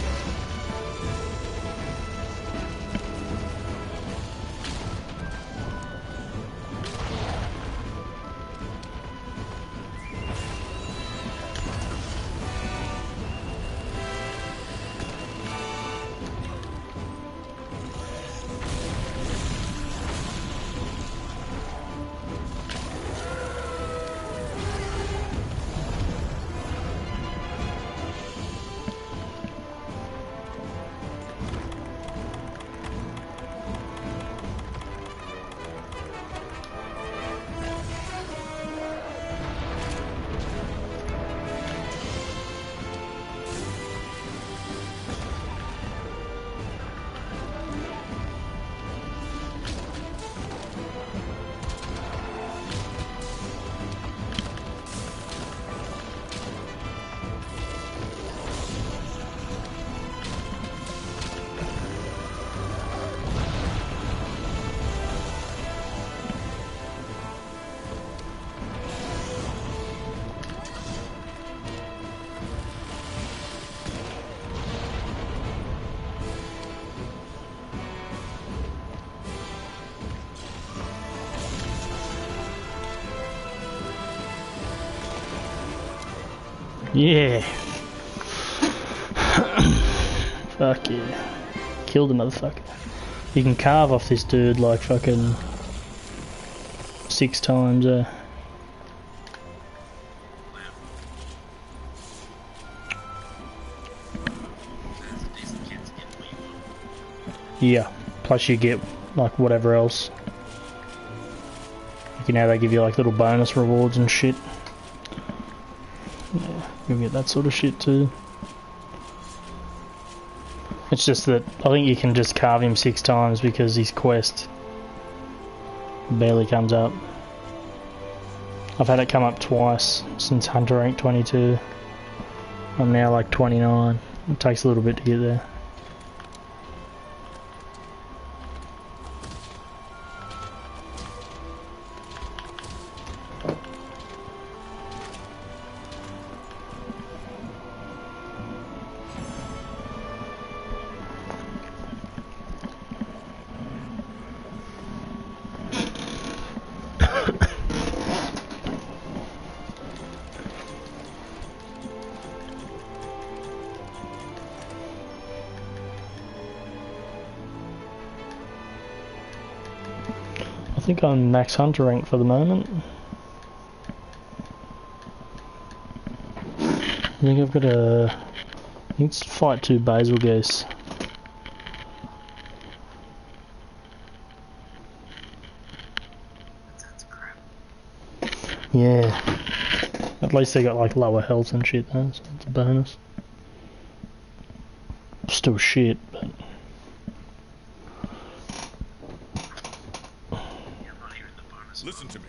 Yeah. Fuck yeah. Killed a motherfucker. You can carve off this dude like fucking six times, uh. Yeah. Plus you get like whatever else. You know, they give you like little bonus rewards and shit. Yeah, you'll get that sort of shit too. It's just that I think you can just carve him six times because his quest barely comes up. I've had it come up twice since Hunter rank twenty-two. I'm now like twenty-nine. It takes a little bit to get there. I think I'm max Hunter rank for the moment. I think I've got a... I think it's fight two Bazelgeuse. That's crap. Yeah. At least they got like lower health and shit though, so it's a bonus. Still shit, but... Listen to me.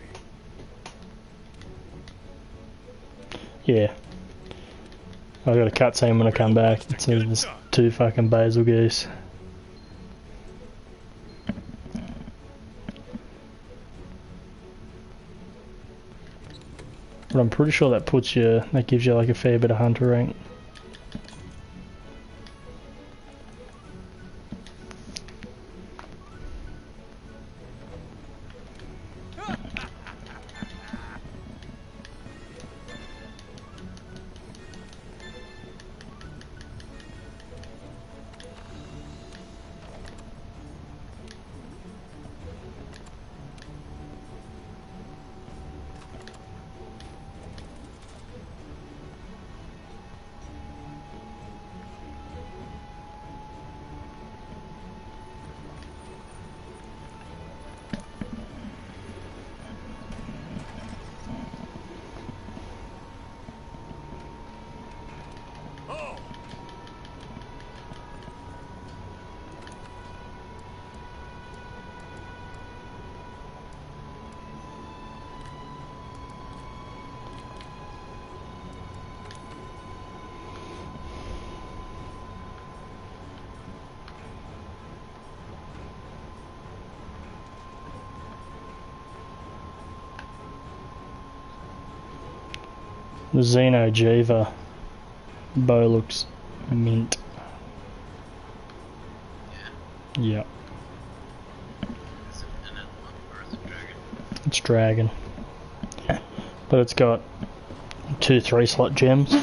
Yeah. I got a cutscene when I come back. It says there's two fucking Bazelgeuse. But I'm pretty sure that puts you, that gives you like a fair bit of Hunter rank. The Xeno'jiiva bow looks mint. Yeah. Yeah, Is it an emblem or is it dragon? it's dragon. But it's got two three slot gems.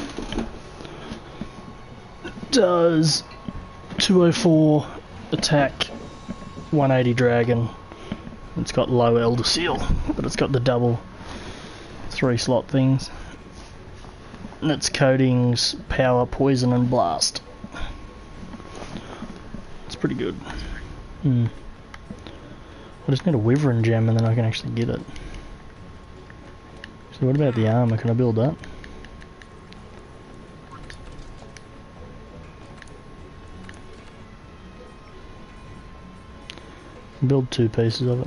Does two oh four attack, one eighty dragon. It's got low Elder Seal, but it's got the double three slot things. And its coatings power, poison, and blast. It's pretty good. Hmm. I just need a Wyvern gem and then I can actually get it. So what about the armor? Can I build that? Build two pieces of it.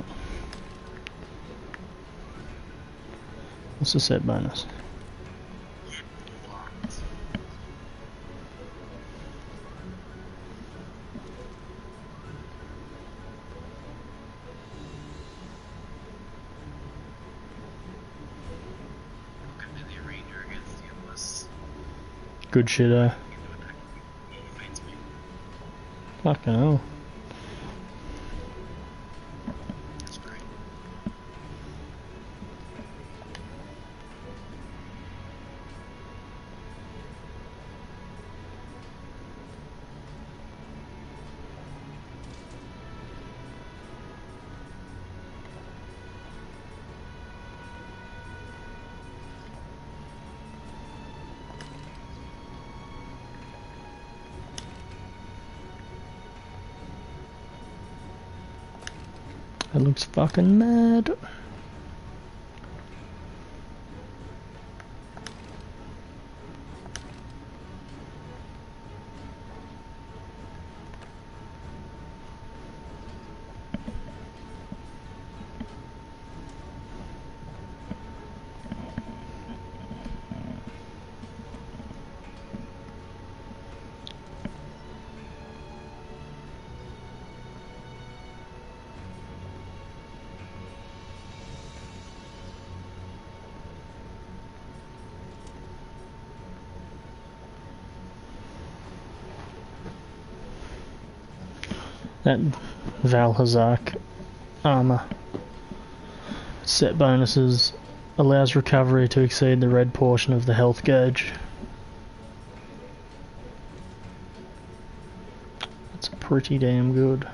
What's the set bonus? Could be the ranger against the endless. Good shit, eh? He fights me. Fucking hell. That's great. That looks fucking mad. That Valhazak armor set bonuses allows recovery to exceed the red portion of the health gauge. That's pretty damn good.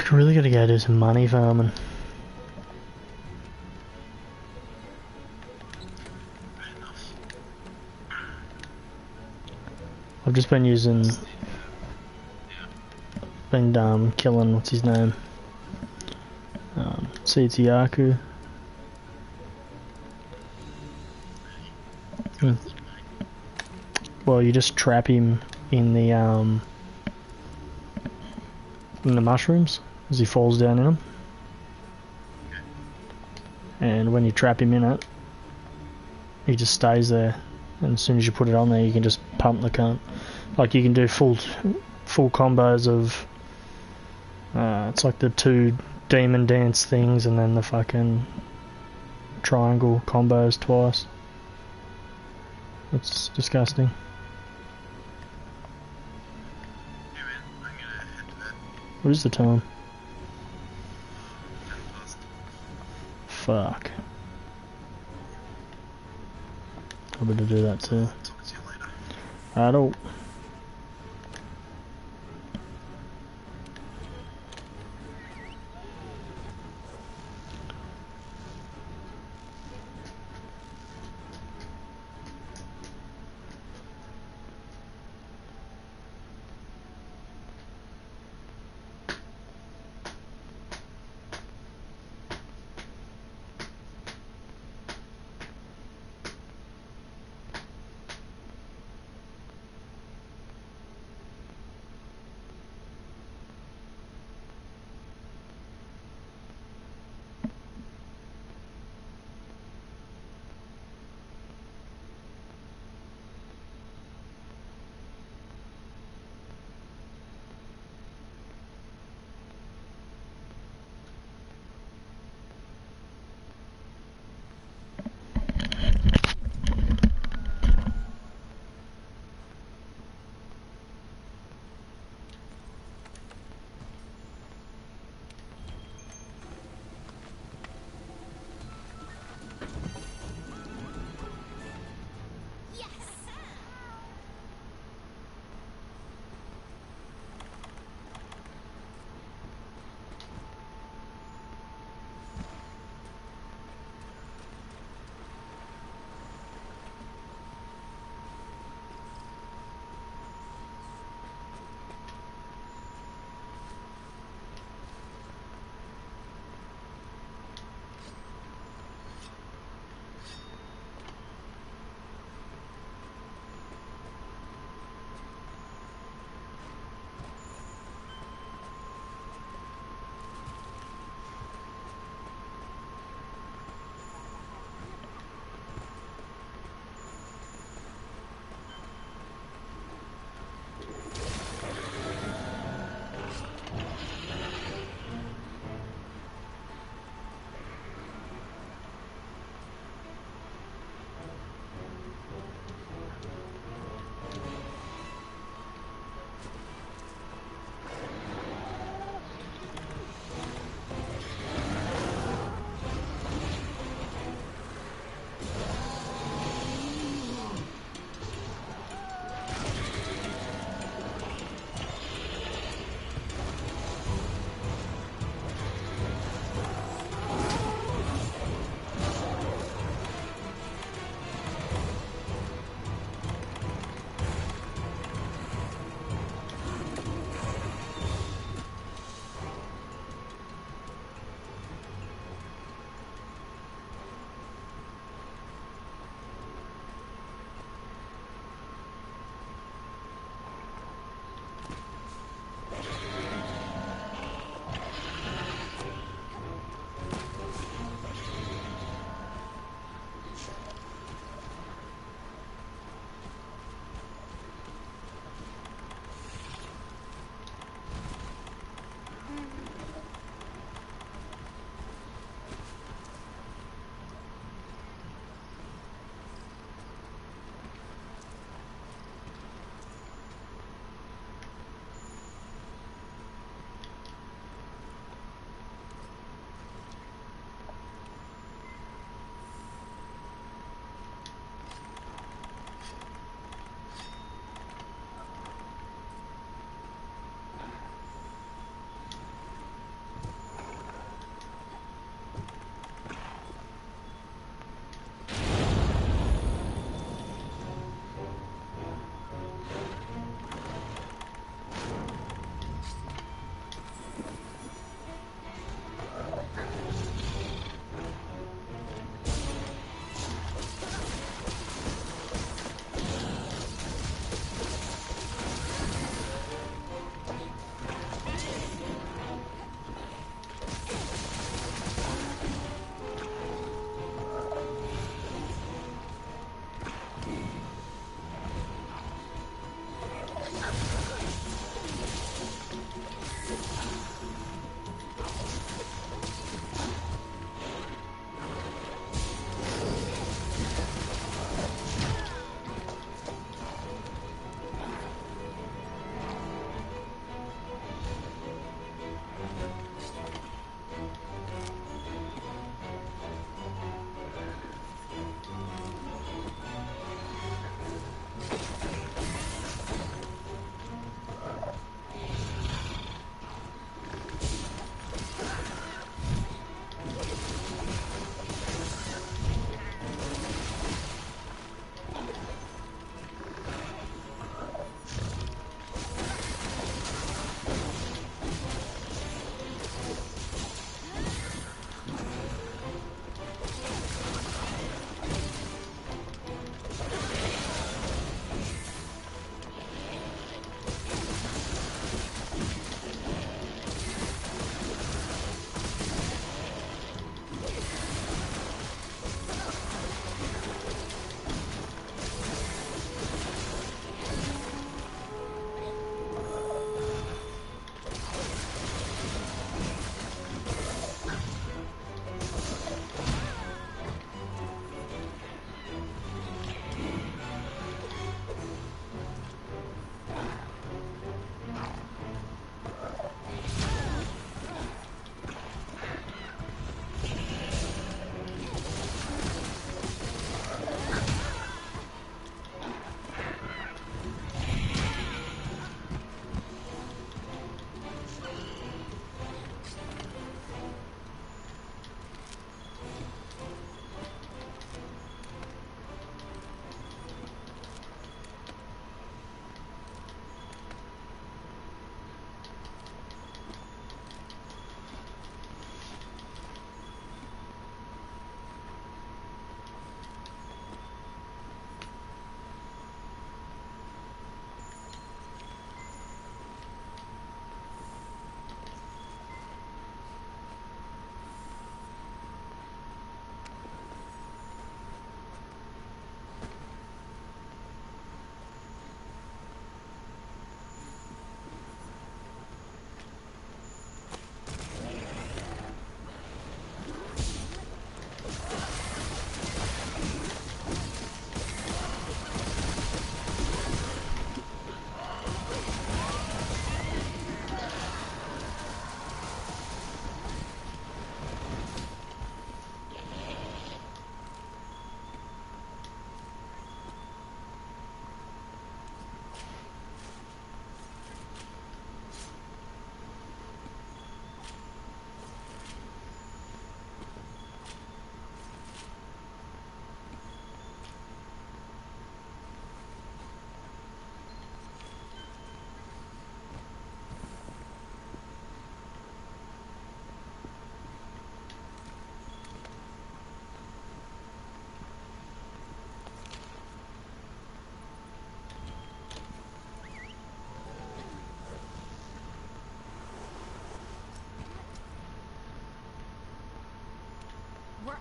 Fuck, I really gotta go do some money farming. I've just been using, been um, killing, what's his name, um, Tsuyaku. Hmm. Well, you just trap him in the um, in the mushrooms as he falls down in them, and when you trap him in it, he just stays there. And as soon as you put it on there, you can just pump the cunt. Like you can do full full combos of uh, it's like the two demon dance things and then the fucking triangle combos twice. It's disgusting. Yeah, man, I'm gonna head to that. What is the time? ten past. Fuck. I better do that too. Talk to you later. I don't.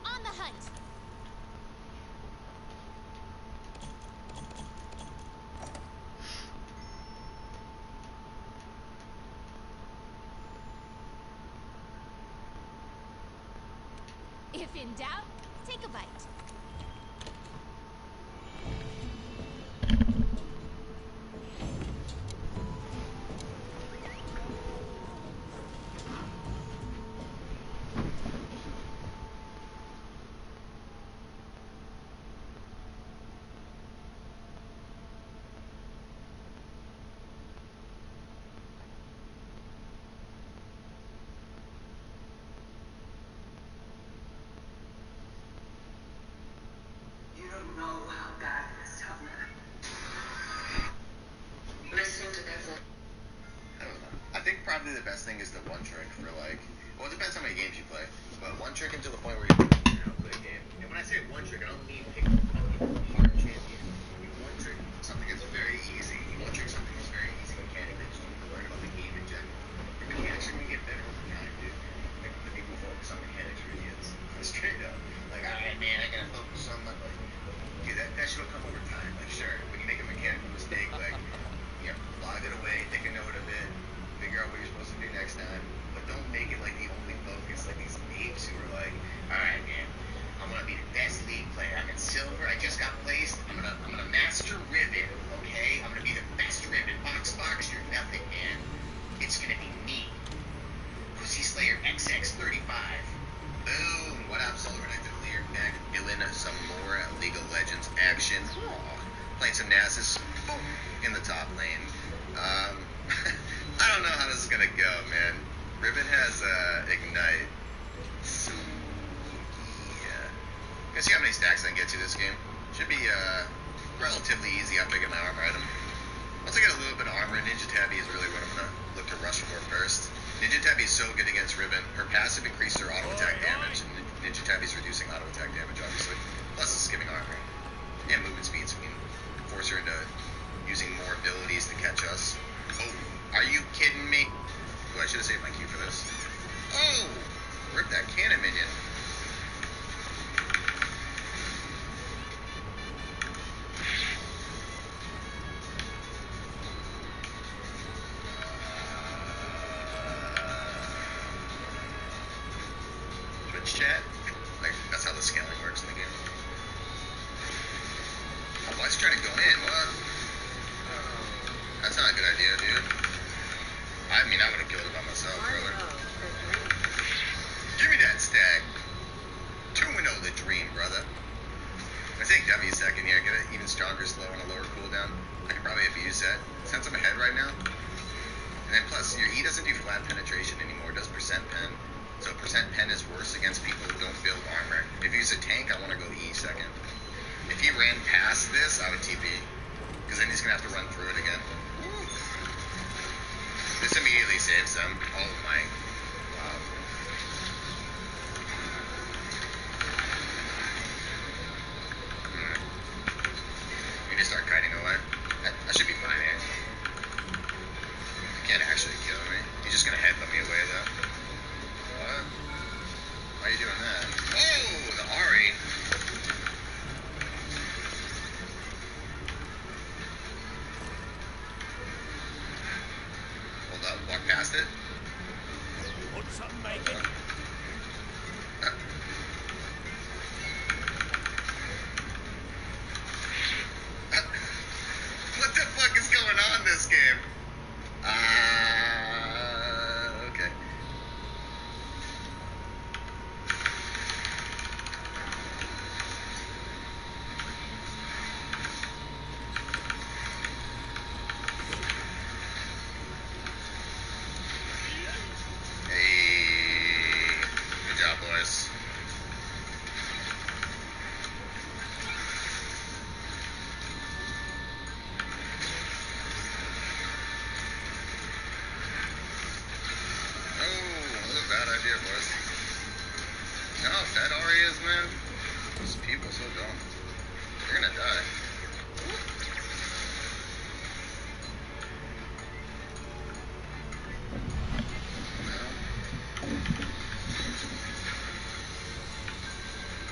On the hunt. If in doubt, take a bite. You don't know how bad this is, listening to this. I don't know. I think probably the best thing is the one trick for like, well, it depends how many games you play, but one trick until the point where you you know play a game. And when I say one trick, I don't mean pick a hard champion. I mean one trick, something that's very easy. One trick, something that's very easy mechanic that you need to learn about the game in general. Your mechanics are gonna get better over time, dude. Like the people who focus on mechanics are idiots. Straight up. Like, alright, man, I gotta focus on my like, dude, that that should come over time. Like, sure, when you make a mechanical mistake, like. You know, log it away, take a note of it, figure out what you're supposed to do next time, but don't make it like the only focus, like these leagues who are like, alright man, I'm gonna be the best league player, I'm in silver, I just got placed, I'm gonna I'm gonna master ribbon, okay? I'm gonna be the best ribbon, box box, you're nothing, man. It's gonna be me. Pussy Slayer X X thirty-five. Boom! What up, Silver Knight the Clear? Back feeling some more League of Legends action. Aww. Playing some Nasus, boom, in the top lane. Um, I don't know how this is gonna go, man. Ribbon has uh, Ignite. So, yeah. You guys see how many stacks I can get to this game? Should be uh, relatively easy. I'm picking my armor item. Once I get a little bit of armor, Ninja Tabby is really what I'm gonna look to rush for first. Ninja Tabby is so good against Ribbon. Her passive increases her auto attack damage, and Ninja Tabby is reducing auto attack damage, obviously. Plus, it's giving armor and movement speed, so we can force her into using more abilities to catch us. Oh, are you kidding me? Oh, I should have saved my Q for this. Oh, rip that cannon minion. Twitch chat? Like, that's how the scaling works in the game. Oh, why is he trying to go in? What? That's not a good idea, dude. I mean, I would have killed it by myself, brother. Give me that stack. two and oh the dream, brother. I take W second here, get an even stronger slow on a lower cooldown. I could probably abuse that. Since I'm ahead right now. And then plus, your E doesn't do flat penetration anymore, it does percent pen. So percent pen is worse against people who don't build armor. If he's a tank, I want to go E second. If he ran past this, I would T P. Because then he's going to have to run through it again. Woo. This immediately saves them. Oh my. Wow. Hmm. We just start kiting away. I, I should be fine here. Can't actually kill me. He's just going to headbutt me away though. What? Why are you doing that? Oh, the Ahri. Hold up, walk past it. Put something bacon. Uh, what the fuck is going on this game? Uh, okay. Hey, good job, boys. Oh, that's a bad idea, boys. You know how fed Ahri is, man? These people so dumb. They're gonna die. No.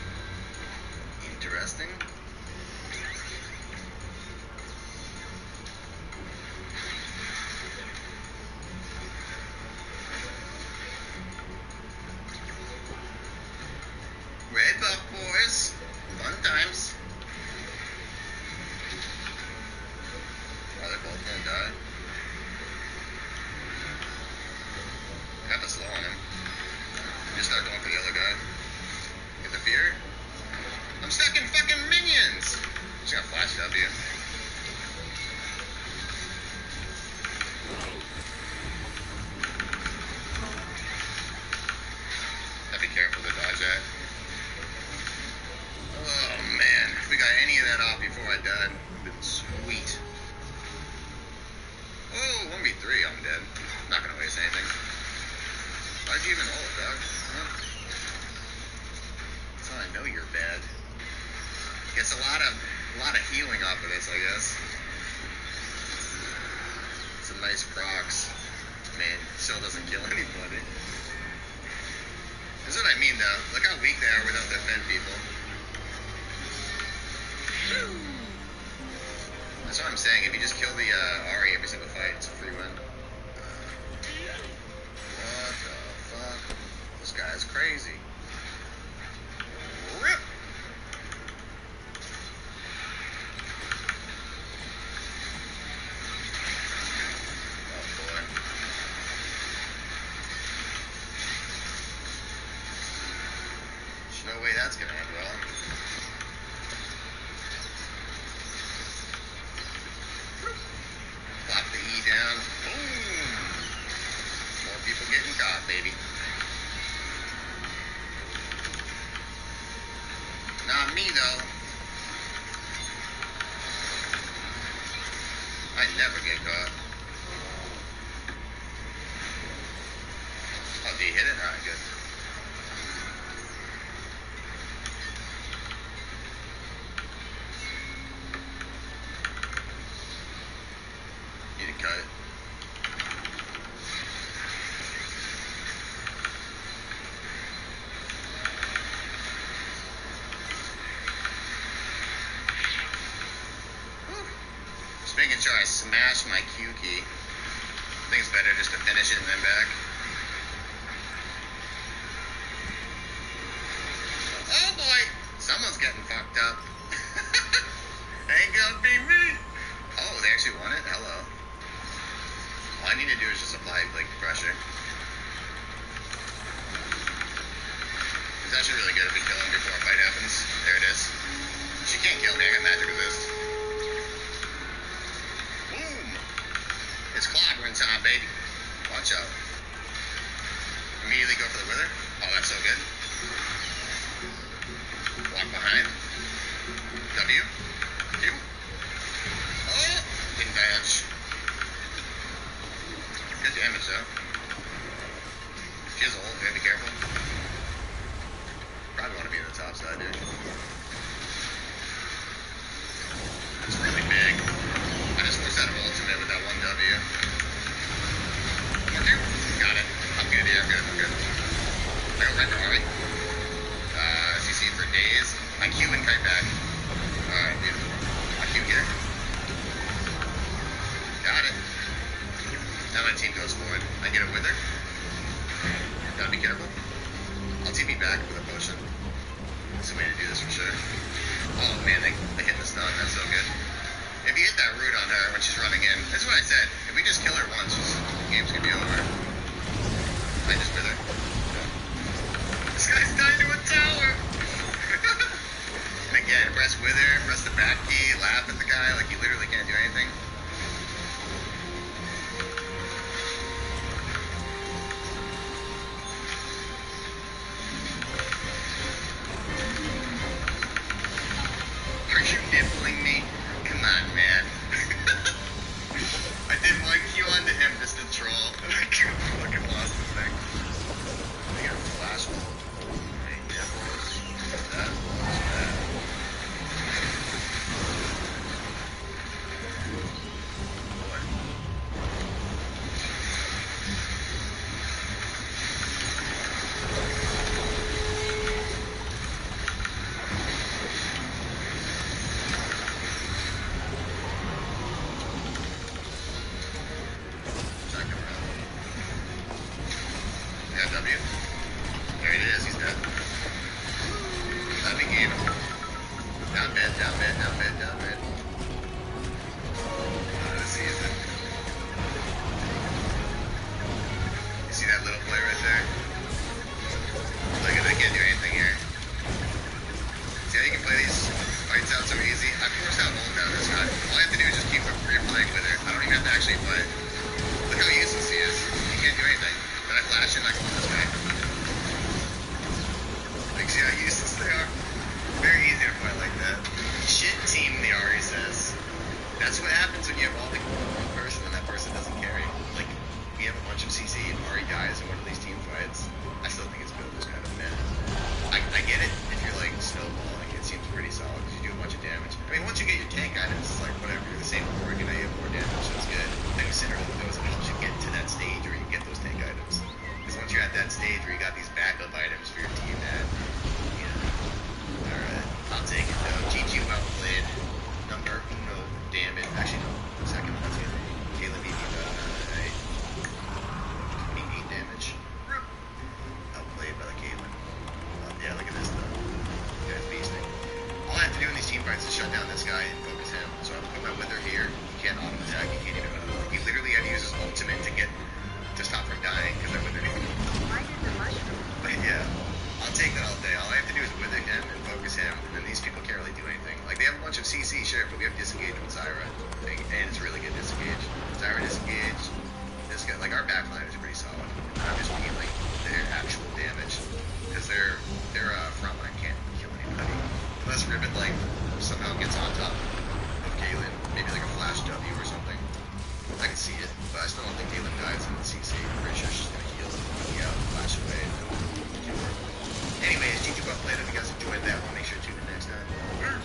W. Gotta be careful to dodge that. Oh man, if we got any of that off before I died, it would have been sweet. Oh, one v three, I'm dead. Not gonna waste anything. Why'd you even hold, dog? Huh? That's how I know you're bad. Gets a lot of a lot of healing off of this, I guess. Some nice procs. Man, still doesn't kill anybody. That's what I mean, though. Look how weak they are without the defend people. That's what I'm saying. If you just kill the uh, Ari every single fight, it's a free win. What the fuck? This guy is crazy. Rip! Oh boy. There's no way that's gonna end well. Plop the E down. Boom! More people getting caught, baby. Not me, though. I never get caught. Oh, did you hit it? Alright, good. Need to cut it. Just making sure I smash my Q key. I think it's better just to finish it and then back. Oh boy! Someone's getting fucked up. Ain't gonna be me! Oh, they actually won it? Hello. All I need to do is just apply, like, pressure. It's actually really good if we kill him before a fight happens. There it is. She can't kill me, I got magic resist. Boom! It's clobbering time, baby. Watch out. Immediately go for the wither. Oh, that's so good. Walk behind. W. Q. Oh! Didn't dodge. Good damage, though. She has a ult, gotta be careful. Probably want to be on the top side, dude. It's really big. I just forced out of ultimate with that one W. One more two. Got it. I'm good, yeah, I'm good, I'm good. I go right for Ari. Uh, C C for days. I Q and kite back. Alright, beautiful. I Q here. Got it. Now my team goes forward. I get a wither. Gotta be careful. I'll T P back with a potion. That's the way to do this for sure. Oh man, they, they hit the stun. That's so good. If you hit that root on her when she's running in, that's what I said. If we just kill her once, the game's gonna be over. I just wither. This guy's tied to a tower! And again, press wither, press the back key, laugh at the guy like you literally can't do anything. Are you nippling me? Come on, man. I did one Q onto him just to troll, and I fucking lost the thing. I got a flash. Hey, nipples. What's that? What's that? Fights out so easy. I forced out ult down this guy. All I have to do is just keep replaying with her. I don't even have to actually play. Look how useless he is. He can't do anything. Then I flash in, I go this way. Like, see how useless they are? Very easy to play like that. Shit team, the Ari says. That's what happens when you have all the one person and that person doesn't carry. Like, we have a bunch of C C and Ari dies in one of these team fights. I still think his build is kind of meh. I, I get it if you're like snowballing, it seems pretty solid because you do a bunch of damage. I mean, once you get your tank items, it's like whatever, you're the same Oregon, you have more damage, so it's good. Then Incineroar goes and helps you get to that stage where you get those tank items. Because once you're at that stage where you got these backup items for your team, that, you know, alright, I'll take it though. G G well played. Number uno damage. Actually, no, second one. Caleb beat me by twenty-eight damage. Outplayed by the Caitlyn. Uh, yeah, look at this though. This guy's beasting. All I have to do in these team fights is shut down this guy and focus him. So I'm putting my Wither here. He can't auto attack. He can't even. Uh, he literally had to use his ultimate to get to stop from dying because I Withered him. But yeah, I'll take that all day. All I have to do is Wither him and focus him, and then these people can't really do anything. Like they have a bunch of C C, sure, but we have disengage with Zyra, and it's really good disengage. Zyra disengage. This guy, like our backline is pretty solid. I'm just feeling their actual damage because their their uh, frontline can't kill anybody unless Ribbon like somehow gets on top of Caitlyn, maybe like a flash W or something. I can see it, but I still don't think Caitlyn dies in the C C. I'm pretty sure she's gonna heal, yeah, flash away. Anyways, G G well played. If you guys enjoyed that, we'll make sure to tune in next time.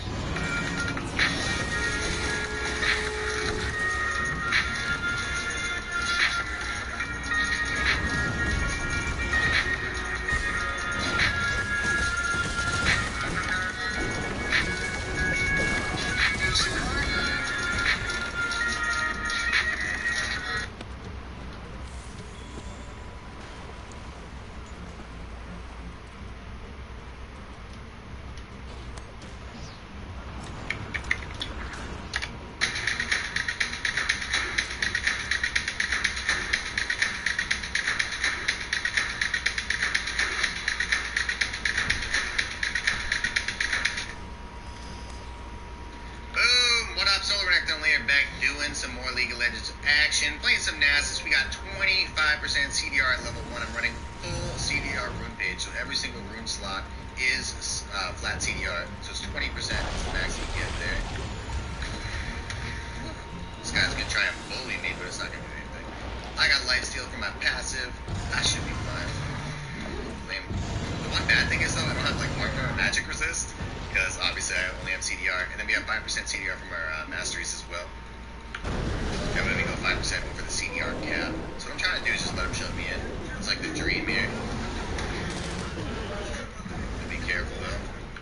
Some more League of Legends action, playing some Nasus. We got twenty-five percent C D R at level one. I'm running full C D R rune page, so every single rune slot is uh, flat C D R, so it's twenty percent is the max you get there. This guy's gonna try and bully me, but it's not gonna do anything. I got lifesteal for my passive. That should be fine. Lame. The one bad thing is though, I don't have like more magic resist, because obviously I only have C D R, and then we have five percent C D R from our uh, masteries as well. And when we go five percent over the C D R cap. So what I'm trying to do is just let him shove me in. It's like the dream here. But be careful though.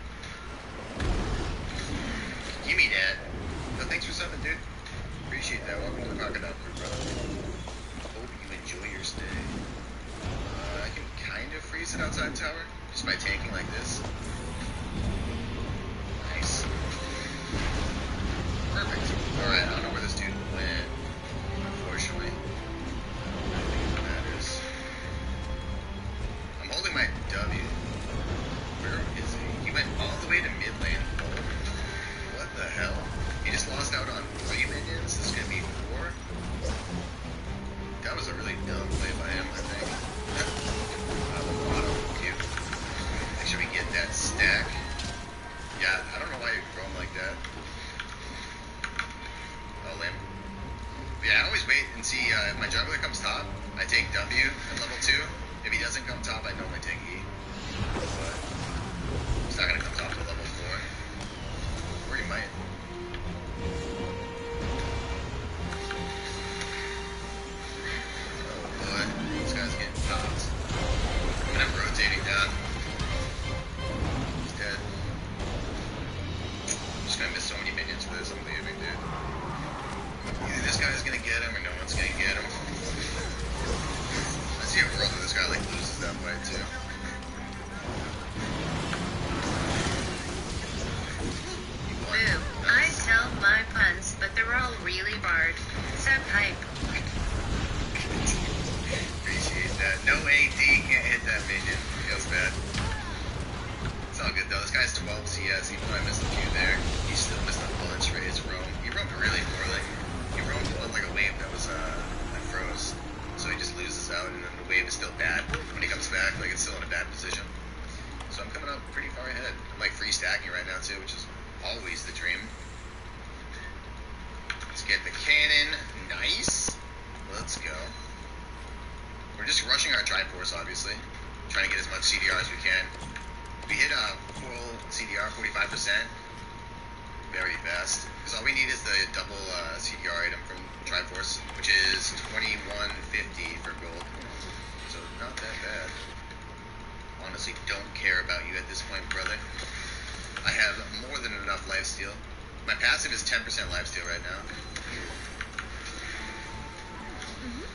Give me that. No, thanks for subbing, dude. Appreciate that. Welcome to the Crocodile Crew, brother. Hope you enjoy your stay. Uh, I can kind of freeze it outside tower just by tanking like this. Nice. Perfect. Alright, I don't know where this dude went, unfortunately. I don't think it matters. I'm holding my W. Where is he? He went all the way to mid lane. Oh, what the hell? He just lost out on three minions? This is gonna be four? That was a really dumb play by him, I think. I love auto. Cute. Make sure we get that stack. Yeah, I don't know why you roam like that. Oh, lame. But yeah, I always wait and see uh, if my jungler comes top, I take W at level two. If he doesn't come top, I normally take E. But he's not gonna come top to level four. Or he might. Oh boy, this guy's getting popped. And I'm rotating down. He's dead. I'm just gonna miss so many minions for this, I'm leaving, dude. Either this guy's gonna get him or no one's gonna get him. I see a world where this guy like loses that fight too. twelve C S, even though I missed a few there, he still missed a bunch for his roam. He roamed really poorly. He roamed on like a wave that was, uh, that froze. So he just loses out, and then the wave is still bad. When he comes back, like, it's still in a bad position. So I'm coming up pretty far ahead. I'm like free stacking right now too, which is always the dream. Let's get the cannon. Nice. Let's go. We're just rushing our Triforce, obviously. Trying to get as much C D R as we can. We hit a full C D R, forty-five percent. Very fast. Because all we need is the double uh, C D R item from Triforce, which is twenty-one fifty for gold. So not that bad. Honestly, don't care about you at this point, brother. I have more than enough lifesteal. My passive is ten percent lifesteal right now. Mm-hmm.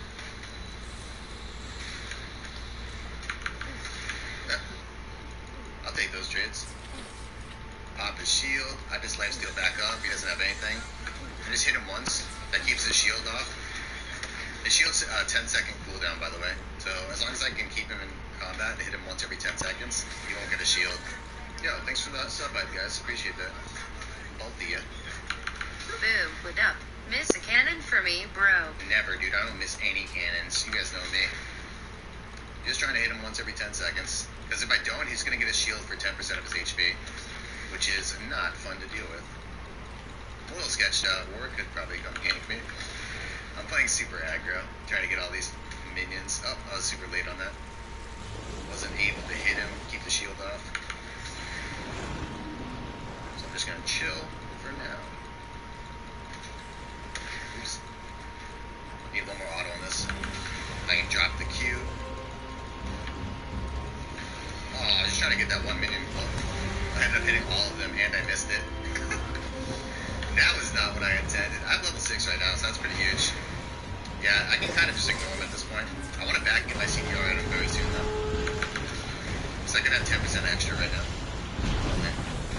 Yeah. I'll take those trades. Pop his shield. I just lifesteal back up. He doesn't have anything. I just hit him once. That keeps his shield off. His shield's uh, ten second cooldown, by the way. So as long as I can keep him in combat and hit him once every ten seconds, he won't get a shield. Yo, thanks for the sub, guys. Appreciate that. Both of you. Boo, what up? Miss a cannon for me, bro. Never, dude. I don't miss any cannons. You guys know me. Just trying to hit him once every ten seconds. Because if I don't, he's going to get a shield for ten percent of his H P. Which is not fun to deal with. A little sketched out. War could probably come gank me. I'm playing super aggro. Trying to get all these minions. Oh, I was super late on that. Wasn't able to hit him. Keep the shield off. So I'm just going to chill for now. Oops. Need a little more auto on this. I can drop the Q. Oh, I was just trying to get that one minion. Oh, I ended up hitting all of them and I missed it. That was not what I intended. I'm level six right now, so that's pretty huge. Yeah, I can kind of just ignore him at this point. I want to back get my C D R item very soon though. So I can have ten percent extra right now. Okay.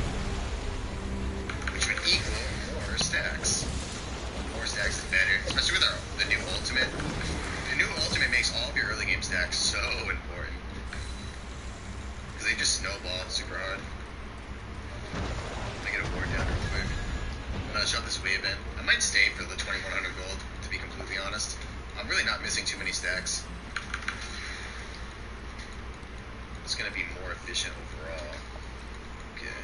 Which would equal more stacks. More stacks is better, especially with our the new ultimate. The new ultimate makes all of your early game stacks so important. Because they just snowball super hard. Let me get a ward down real quick. I'm gonna shove this wave in. I might stay for the twenty-one hundred gold, to be completely honest. I'm really not missing too many stacks. It's gonna be more efficient overall. Okay.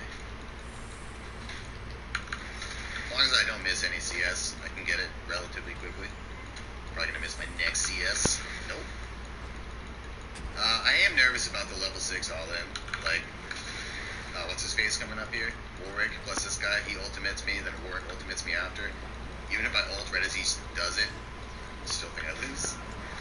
As long as I don't miss any C S, I can get it relatively quickly. Probably gonna miss my next C S. Nope. Uh, I am nervous about the level six all-in. Like, uh, what's his face coming up here? Warwick plus this guy. He ultimates me, then Warwick ultimates me after. Even if I ult right as he does it, I still think I lose.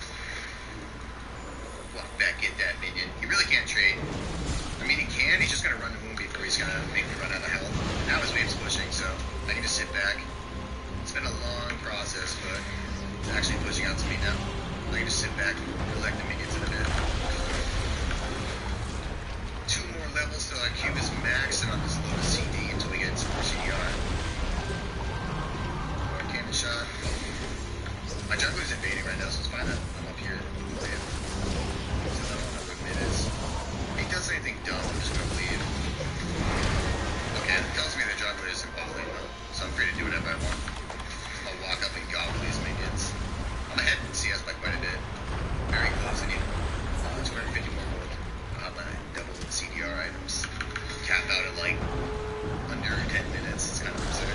Walk back, get that minion. He really can't trade. I mean, he can. He's just gonna run the moon before he's gonna make me run out of health. Now his wave's pushing, so I can just sit back. It's been a long process, but it's actually pushing out to me now. I can just sit back and collect the minions in a bit. Two more levels till our cube is maxed, and I'll just load a C D until we get some more C D R. More cannon shot. My jungle is invading right now, so it's fine that I'm up here. So I don't know what mid is. If he does anything dumb, I'm just gonna leave. Okay, it tells me the jungle isn't bothering though, so I'm free to do whatever I want. I'll walk up and gobble these minions. I'm ahead in C S by quite a bit. Very close, and you uh, two hundred fifty more gold. I'll have my double C D R items. Cap out at like under ten minutes. It's kind of absurd.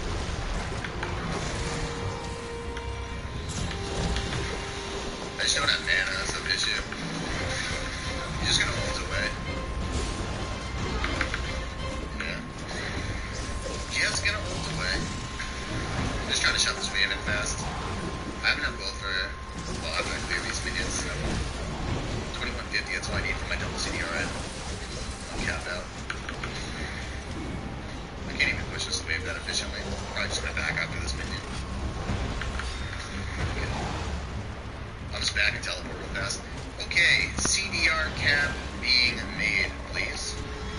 I just don't have mana, that's the issue. He's just gonna ult away. Yeah. Just gonna ult away. I'm just trying to shove this wave in fast. I have enough gold for, well, I'm gonna clear these minions. twenty-one fifty, that's all I need for my double C D R item. I'll cap out. I can't even push this wave that efficiently. Probably just gonna back after this minion. Okay. I'll just back and teleport real fast. Okay, C D R cap being made, please.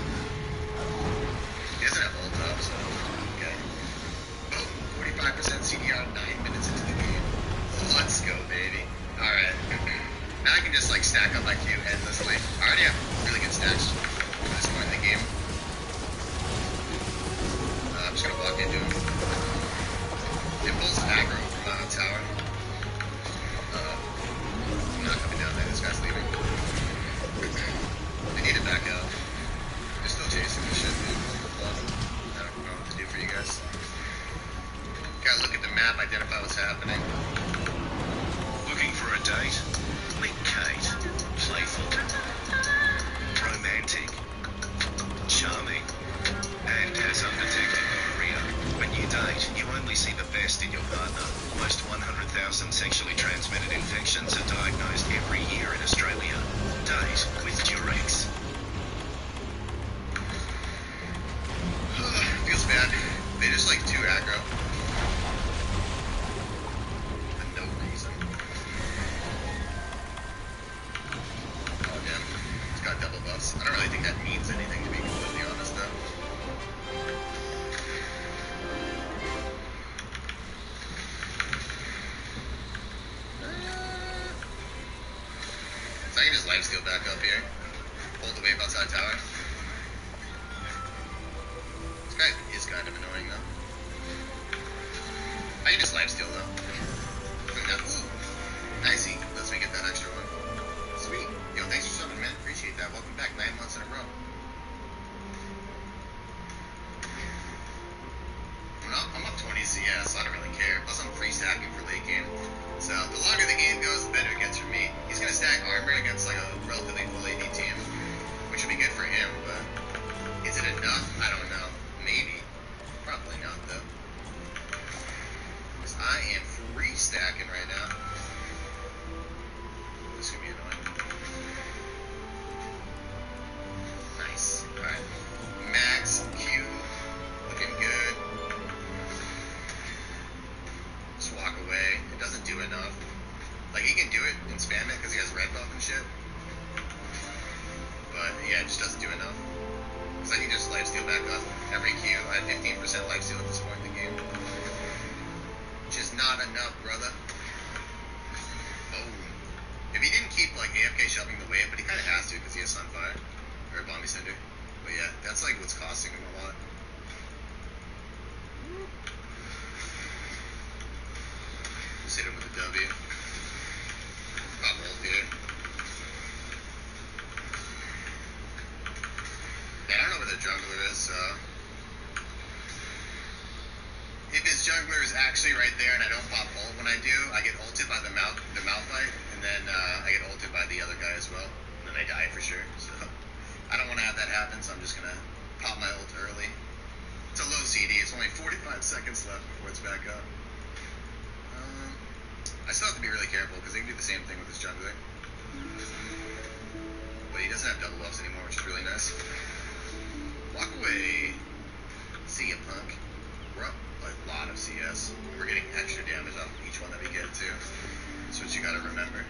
He doesn't have ult up, so, okay. Boom, forty-five percent C D R, nine minutes into the game. Let's go, baby. Alright. Now I can just, like, stack up my Q endlessly. I already have really good stacks at this point in the game. walk into him. It pulls aggro from uh, tower. Uh, I'm not coming down there. This guy's leaving. They need to back out. They're still chasing this shit, dude. But I don't know what to do for you guys. Gotta look at the map, identify what's happening. Looking for a date? Meet Kate. Playful. Romantic. Charming. And has undetected gonorrhea. When you date, you only see the best in your partner. Most one hundred thousand sexually transmitted infections are diagnosed every year in Australia. Date with Durex. Feels bad. They just like too aggro. For no reason. Oh damn. It's got double buffs. I don't really think that means anything, to be completely honest though. So I can just lifesteal back up here. Hold the wave outside tower. This guy is kind of annoying though. I can just lifesteal though. Ooh, nicey. Lets me get that extra one. Sweet. Yo, thanks for subbing, man. Appreciate that. Welcome back. Nine months in a row. I'm up, I'm up twenty C S, so I don't really care. Plus, I'm pre-stacking for late game. So, the longer the game goes, the better it gets for me. He's going to stack armor against like a relatively full A D team, which would be good for him, but is it enough? I don't know. Maybe. Probably not, though. Because I am free stacking right now. This is going to be annoying. Nice. Alright. Max, Q, looking good. Just walk away. It doesn't do enough. Like, he can do it and spam it because he has red buff and shit. But, yeah, it just doesn't do enough. Because I can just lifesteal back up every Q. I have fifteen percent lifesteal at this point in the game. Which is not enough, brother. Oh. If he didn't keep, like, A F K shoving the wave, but he kind of has to because he has Sunfire. Or Bombi Cinder. But yeah, that's, like, what's costing him a lot. Just hit him with a W. Pop ult here. Yeah, I don't know where the jungler is, so... If his jungler is actually right there and I don't pop ult when I do, I get ulted by the mouth, the Malphite, and then uh, I get ulted by the other guy as well. And then I die for sure, so... I don't want to have that happen, so I'm just gonna pop my ult early. It's a low C D, it's only forty-five seconds left before it's back up. Um, I still have to be really careful, because they can do the same thing with his jungler. But he doesn't have double buffs anymore, which is really nice. Walk away. See ya, punk. We're up a lot of C S. We're getting extra damage off each one that we get, too. That's what you gotta remember.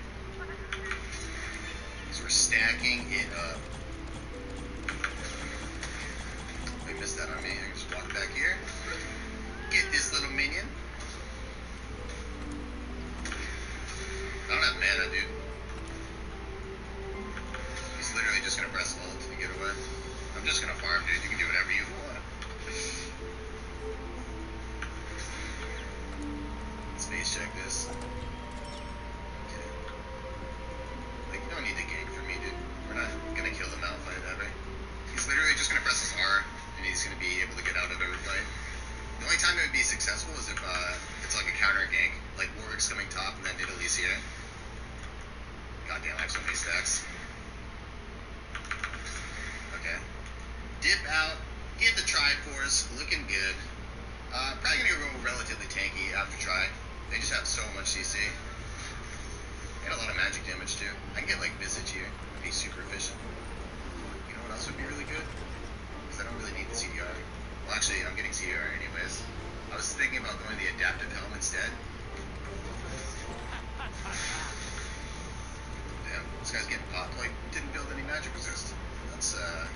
So we're stacking it up. They missed that on me. I can just walk back here. Get this little minion. I don't have mana, dude. He's literally just gonna press ult to get away. I'm just gonna farm, dude. You can do whatever you want. Space check this. Okay. Like, you don't need to gank for me, dude. We're not gonna kill the Malphite ever. He's literally just gonna press his R, and he's gonna be able to get out of every fight. The only time it would be successful is if uh, it's like a counter gank, like Warwick's coming top and then Italy's here. Goddamn, I have so many stacks. Okay. Dip out, get the Triforce, looking good. Uh, probably gonna go relatively tanky after Tri. They just have so much C C. Get a lot of magic damage too. I can get like Visage here, it'd be super efficient. You know what else would be really good? Because I don't really need the C D R. Well, actually, I'm getting C D R anyways. I was thinking about going the Adaptive Helm instead. Damn, this guy's getting popped like didn't build any magic resist. That's uh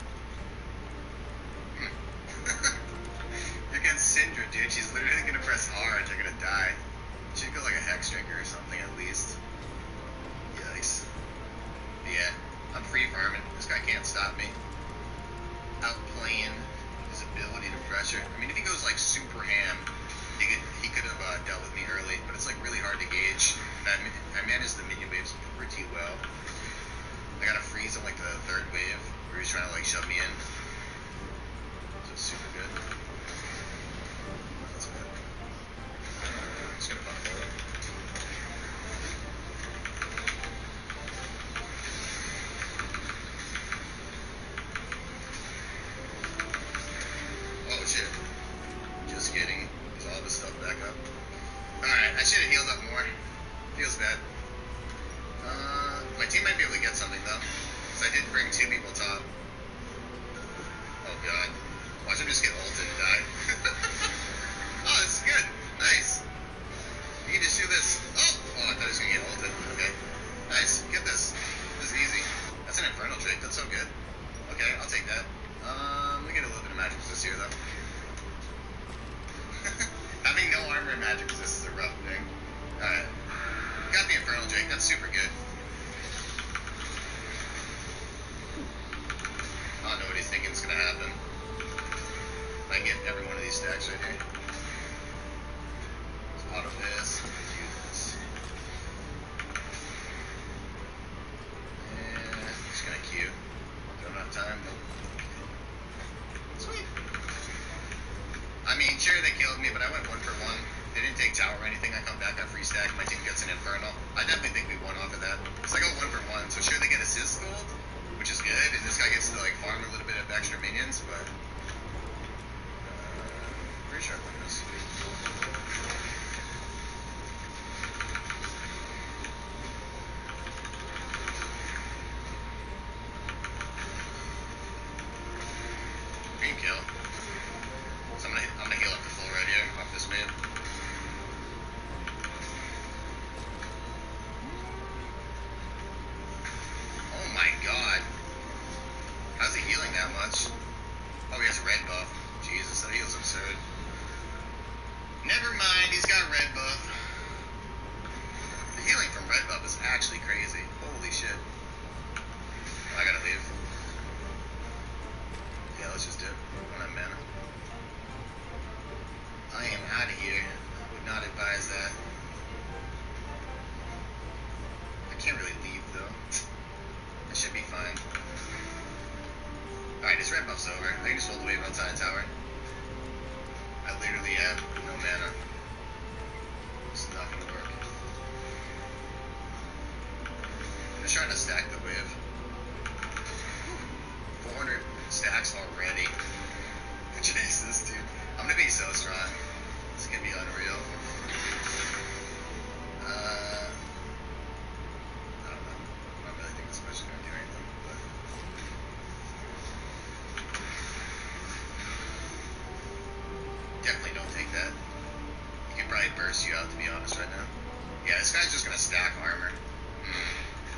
against Syndra, dude, she's literally gonna press R and you're gonna die. She'd go like a Hex Drinker or something at least. Yikes. But yeah, I'm free farming. This guy can't stop me. Outplaying his ability to pressure. I mean, if he goes was like super ham, he could he could have uh, dealt with me early, but it's like really hard to gauge. And I, I managed the minion waves pretty well. I got a freeze on like the third wave where he was trying to like shove me in. So it's super good. That's good. I'm just gonna pump it. Oh shit. Just kidding. Is all this stuff back up? Alright, I should have healed up more. Feels bad. Uh, my team might be able to get something though. Because I did bring two people top. Oh god. Watch him just get ulted and die. Oh, this is good. Nice. You can just do this. Oh! Oh, I thought he was gonna get ulted. Okay. Nice. Get this. This is easy. That's an Infernal Drake. That's so good. Okay, I'll take that. Um, let me get a little bit of magic resist here though. Having no armor and magic resist is a rough thing. Alright. Got the Infernal Drake. That's super good. I don't know what he's thinking is going to happen. I can get every one of these stacks right here. Let's auto this. Do this. And I'm just going to queue. Don't have time. Sweet. I mean, sure, they killed me, but I went one for one. They didn't take tower or anything. I come back, I free stack, my team gets an Infernal. I definitely think we won off of that. Because I go one for one, so sure they get assist gold, which is good, and this guy gets to like farm a little bit of extra minions, but uh, pretty sure I won this. Green kill. So I'm gonna, I'm gonna heal up the full right here off this wave. Oh my god. How's he healing that much? Oh, he has red buff. Jesus, that heals absurd. Never mind, he's got red buff. The healing from red buff is actually crazy. Holy shit. Oh, I gotta leave. Yeah, let's just do it. I don't have mana. I am out of here. Would not advise that. I can't really leave though. I should be fine. Alright, his red buff's over. I can just hold the wave outside tower. I literally have no mana. It's not gonna work. I'm just trying to stack the wave. four hundred stacks already. Jesus, dude. I'm gonna be so strong. It's gonna be unreal. Uh, I don't know. I don't really think this push is gonna do anything, but definitely don't take that. He could probably burst you out, to be honest, right now. Yeah, this guy's just gonna stack armor. Mm.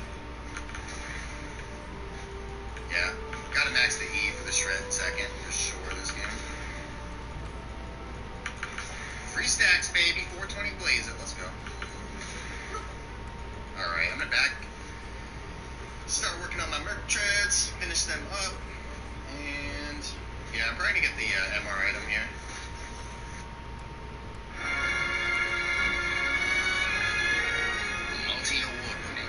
Yeah, gotta max the E for the shred second, for sure, this game. Free stacks, baby. four twenty blaze it. Let's go. Alright, I'm gonna back. Start working on my merc treads. Finish them up. And yeah, I'm probably gonna get the uh, M R item here. Multi-award winning.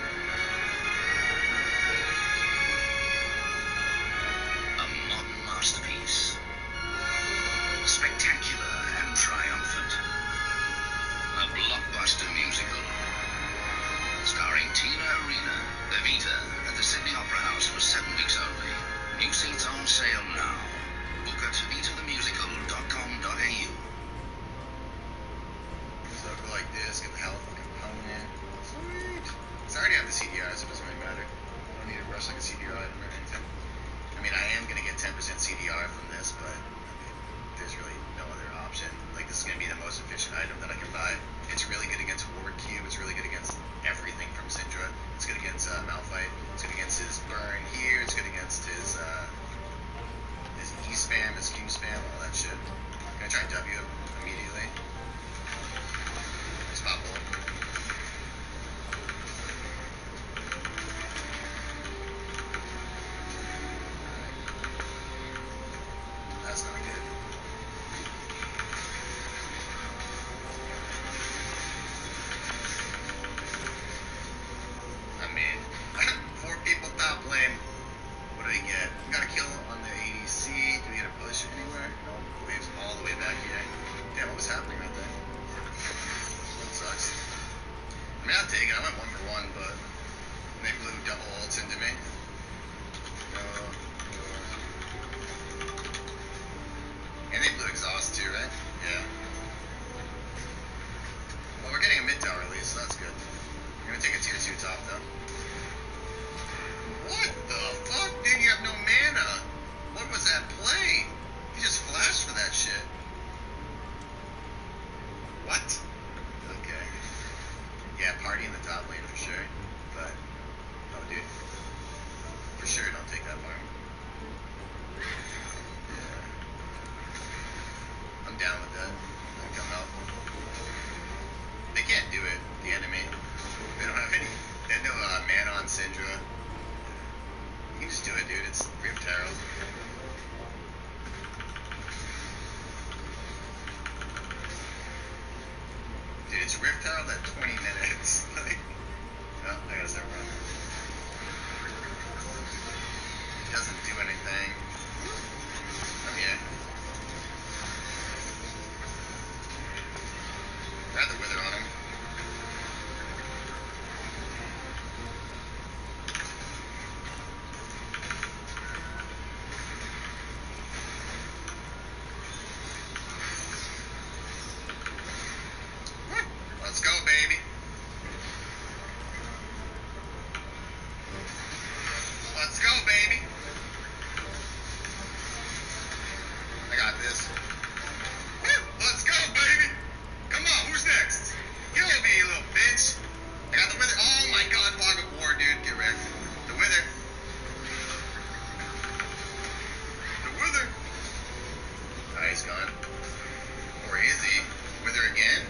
A modern masterpiece. Spectacular and triumphant. A blockbuster musical. Starring Tina Arena, Evita, at the Sydney Opera House for seven weeks only. New seats on sale now. Book at evita the musical dot com. went one for one, but they blew double ults into me. Uh, and they blew exhaust too, right? Yeah. Well, we're getting a mid tower at least, so that's good. I'm gonna take a tier two top though. What the fuck, dude? You have no mana. What was that play? You just flashed for that shit. What? Okay. Yeah, party in the top lane for sure. But, no, dude. For sure, don't take that farm. Yeah. I'm down with that. I'll come out. They can't do it, the enemy. They don't have any. They have no uh, mana on Syndra. You can just do it, dude. It's Rift Herald. Dude, it's Rift Herald at twenty minutes. Like, oh, I gotta start running. It doesn't do anything. Oh, yeah. Grab the Wither on him. Let's go, baby. Let's go, baby. I got this. Woo! Let's go, baby. Come on, who's next? Kill me, you little bitch. I got the Wither. Oh my god, Fog of War, dude. Get wrecked. The Wither. The Wither. Oh, he's gone. Or is he? Wither again?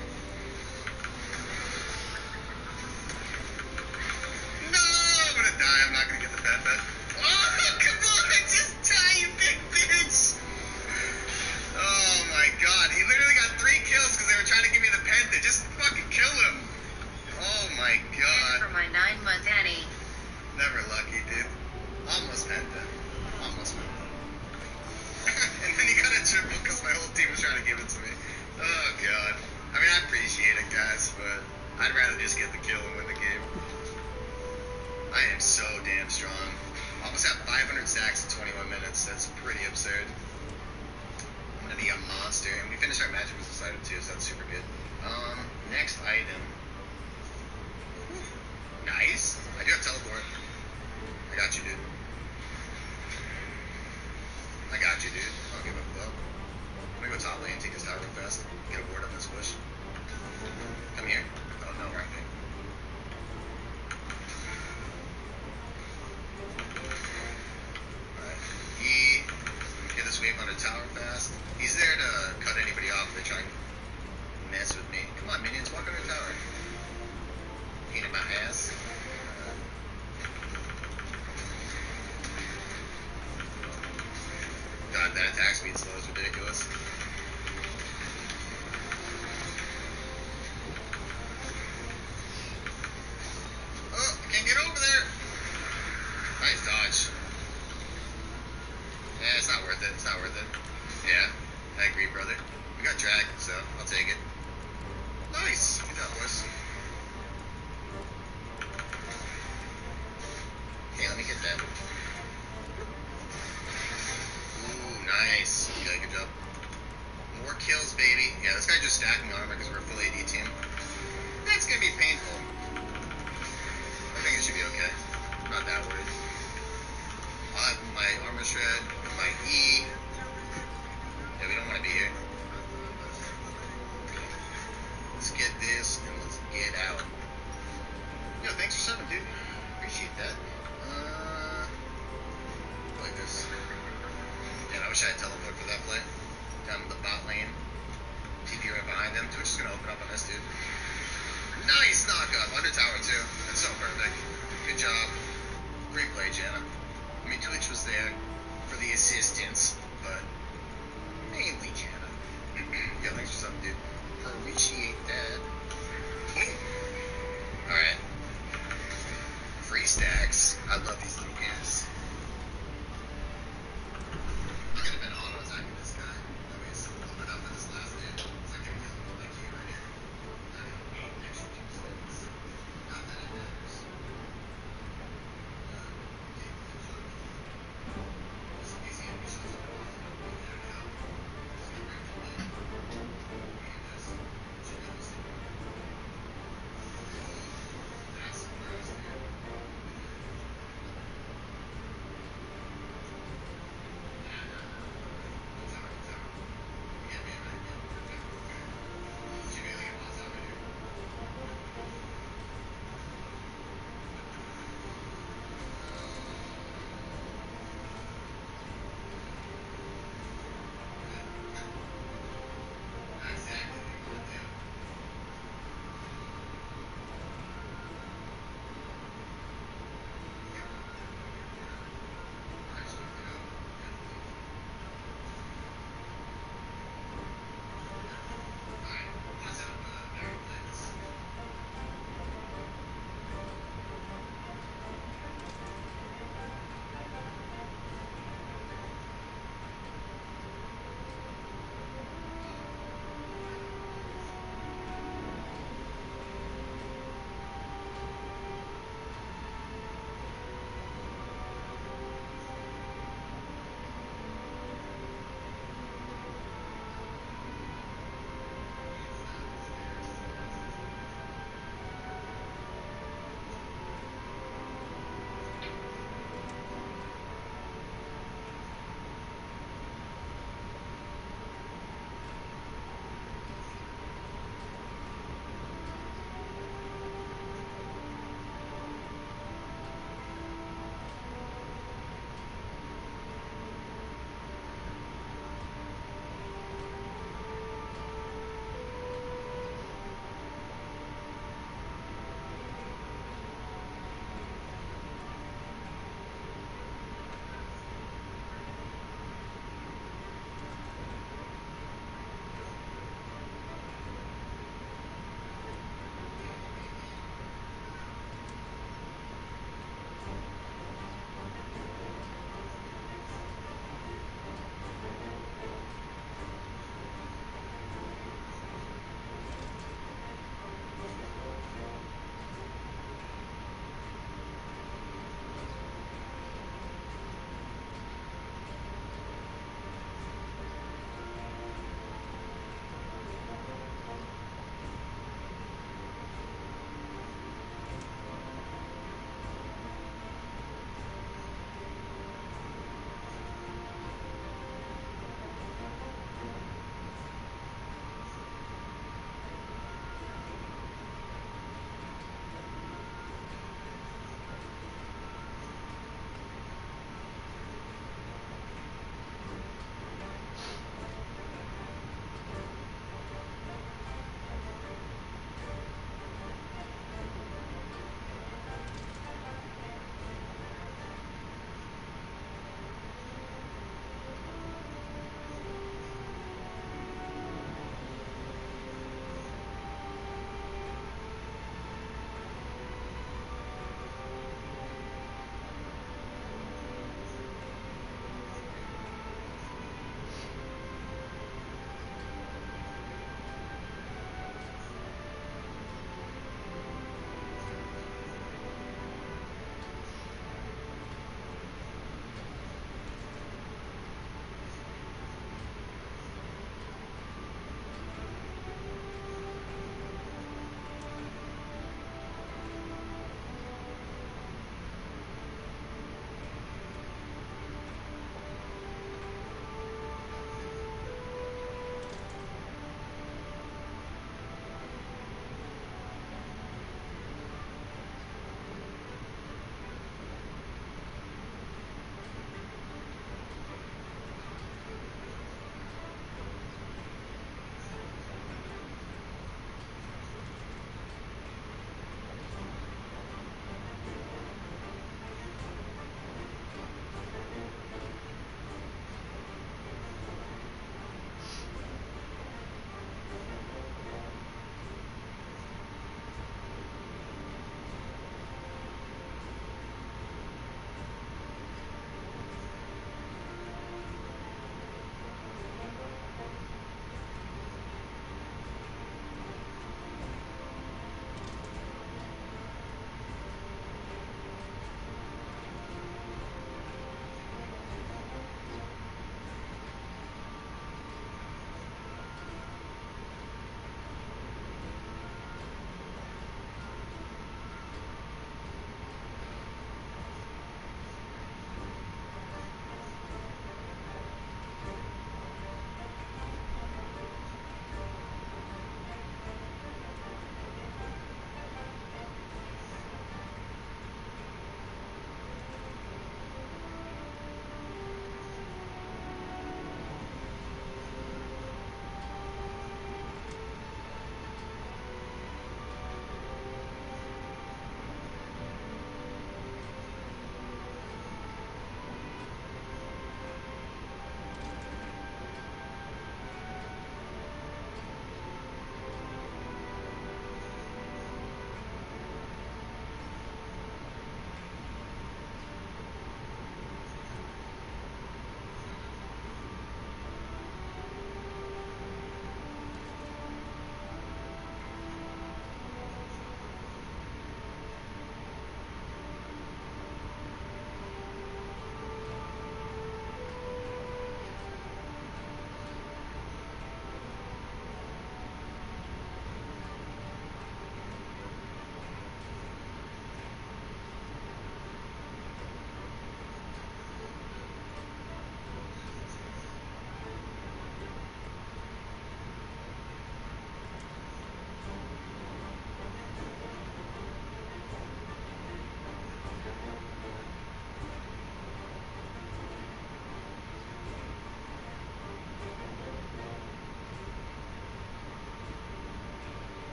No, I'm gonna die. I'm not gonna get the pet pet. Oh, come on, just die, you big bitch. Oh my god, he literally got three kills because they were trying to give me the penta. Just fucking kill him. Oh my god. For my nine-month Annie. Never lucky, dude. Almost penta. Almost penta. And then he got a triple because my whole team was trying to give it to me. Oh god. I mean, I appreciate it, guys, but I'd rather just get the kill and win the game. I am so damn strong. Almost have five hundred stacks in twenty-one minutes. That's pretty absurd. I'm gonna be a monster. And we finished our magic resist item too, so that's super good. Um, next item. Whew. Nice. I do have teleport. I got you, dude. I got you, dude. I don't give a fuck. I'm gonna go top lane, take this tower real fast. Get a ward up this bush. Come here. Oh no, wrong thing. Alright. He get this wave on a tower fast. He's there to cut anybody off if they try and mess with me. Come on, minions, walk on the tower. Pain in my ass. God, that attack speed slow is ridiculous. Oh, I can't get over there. Nice dodge. Yeah, it's not worth it. It's not worth it. Yeah, I agree, brother. We got drag, so I'll take it. Nice. Good job, boys. Okay, let me get that. Ooh, nice. Okay, good job. More kills, baby. Yeah, this guy just stacking armor because we're a full A D team. That's gonna be painful. I think it should be okay. I'm not that worried. I'll have my armor shred, my E. Yeah, we don't want to be here.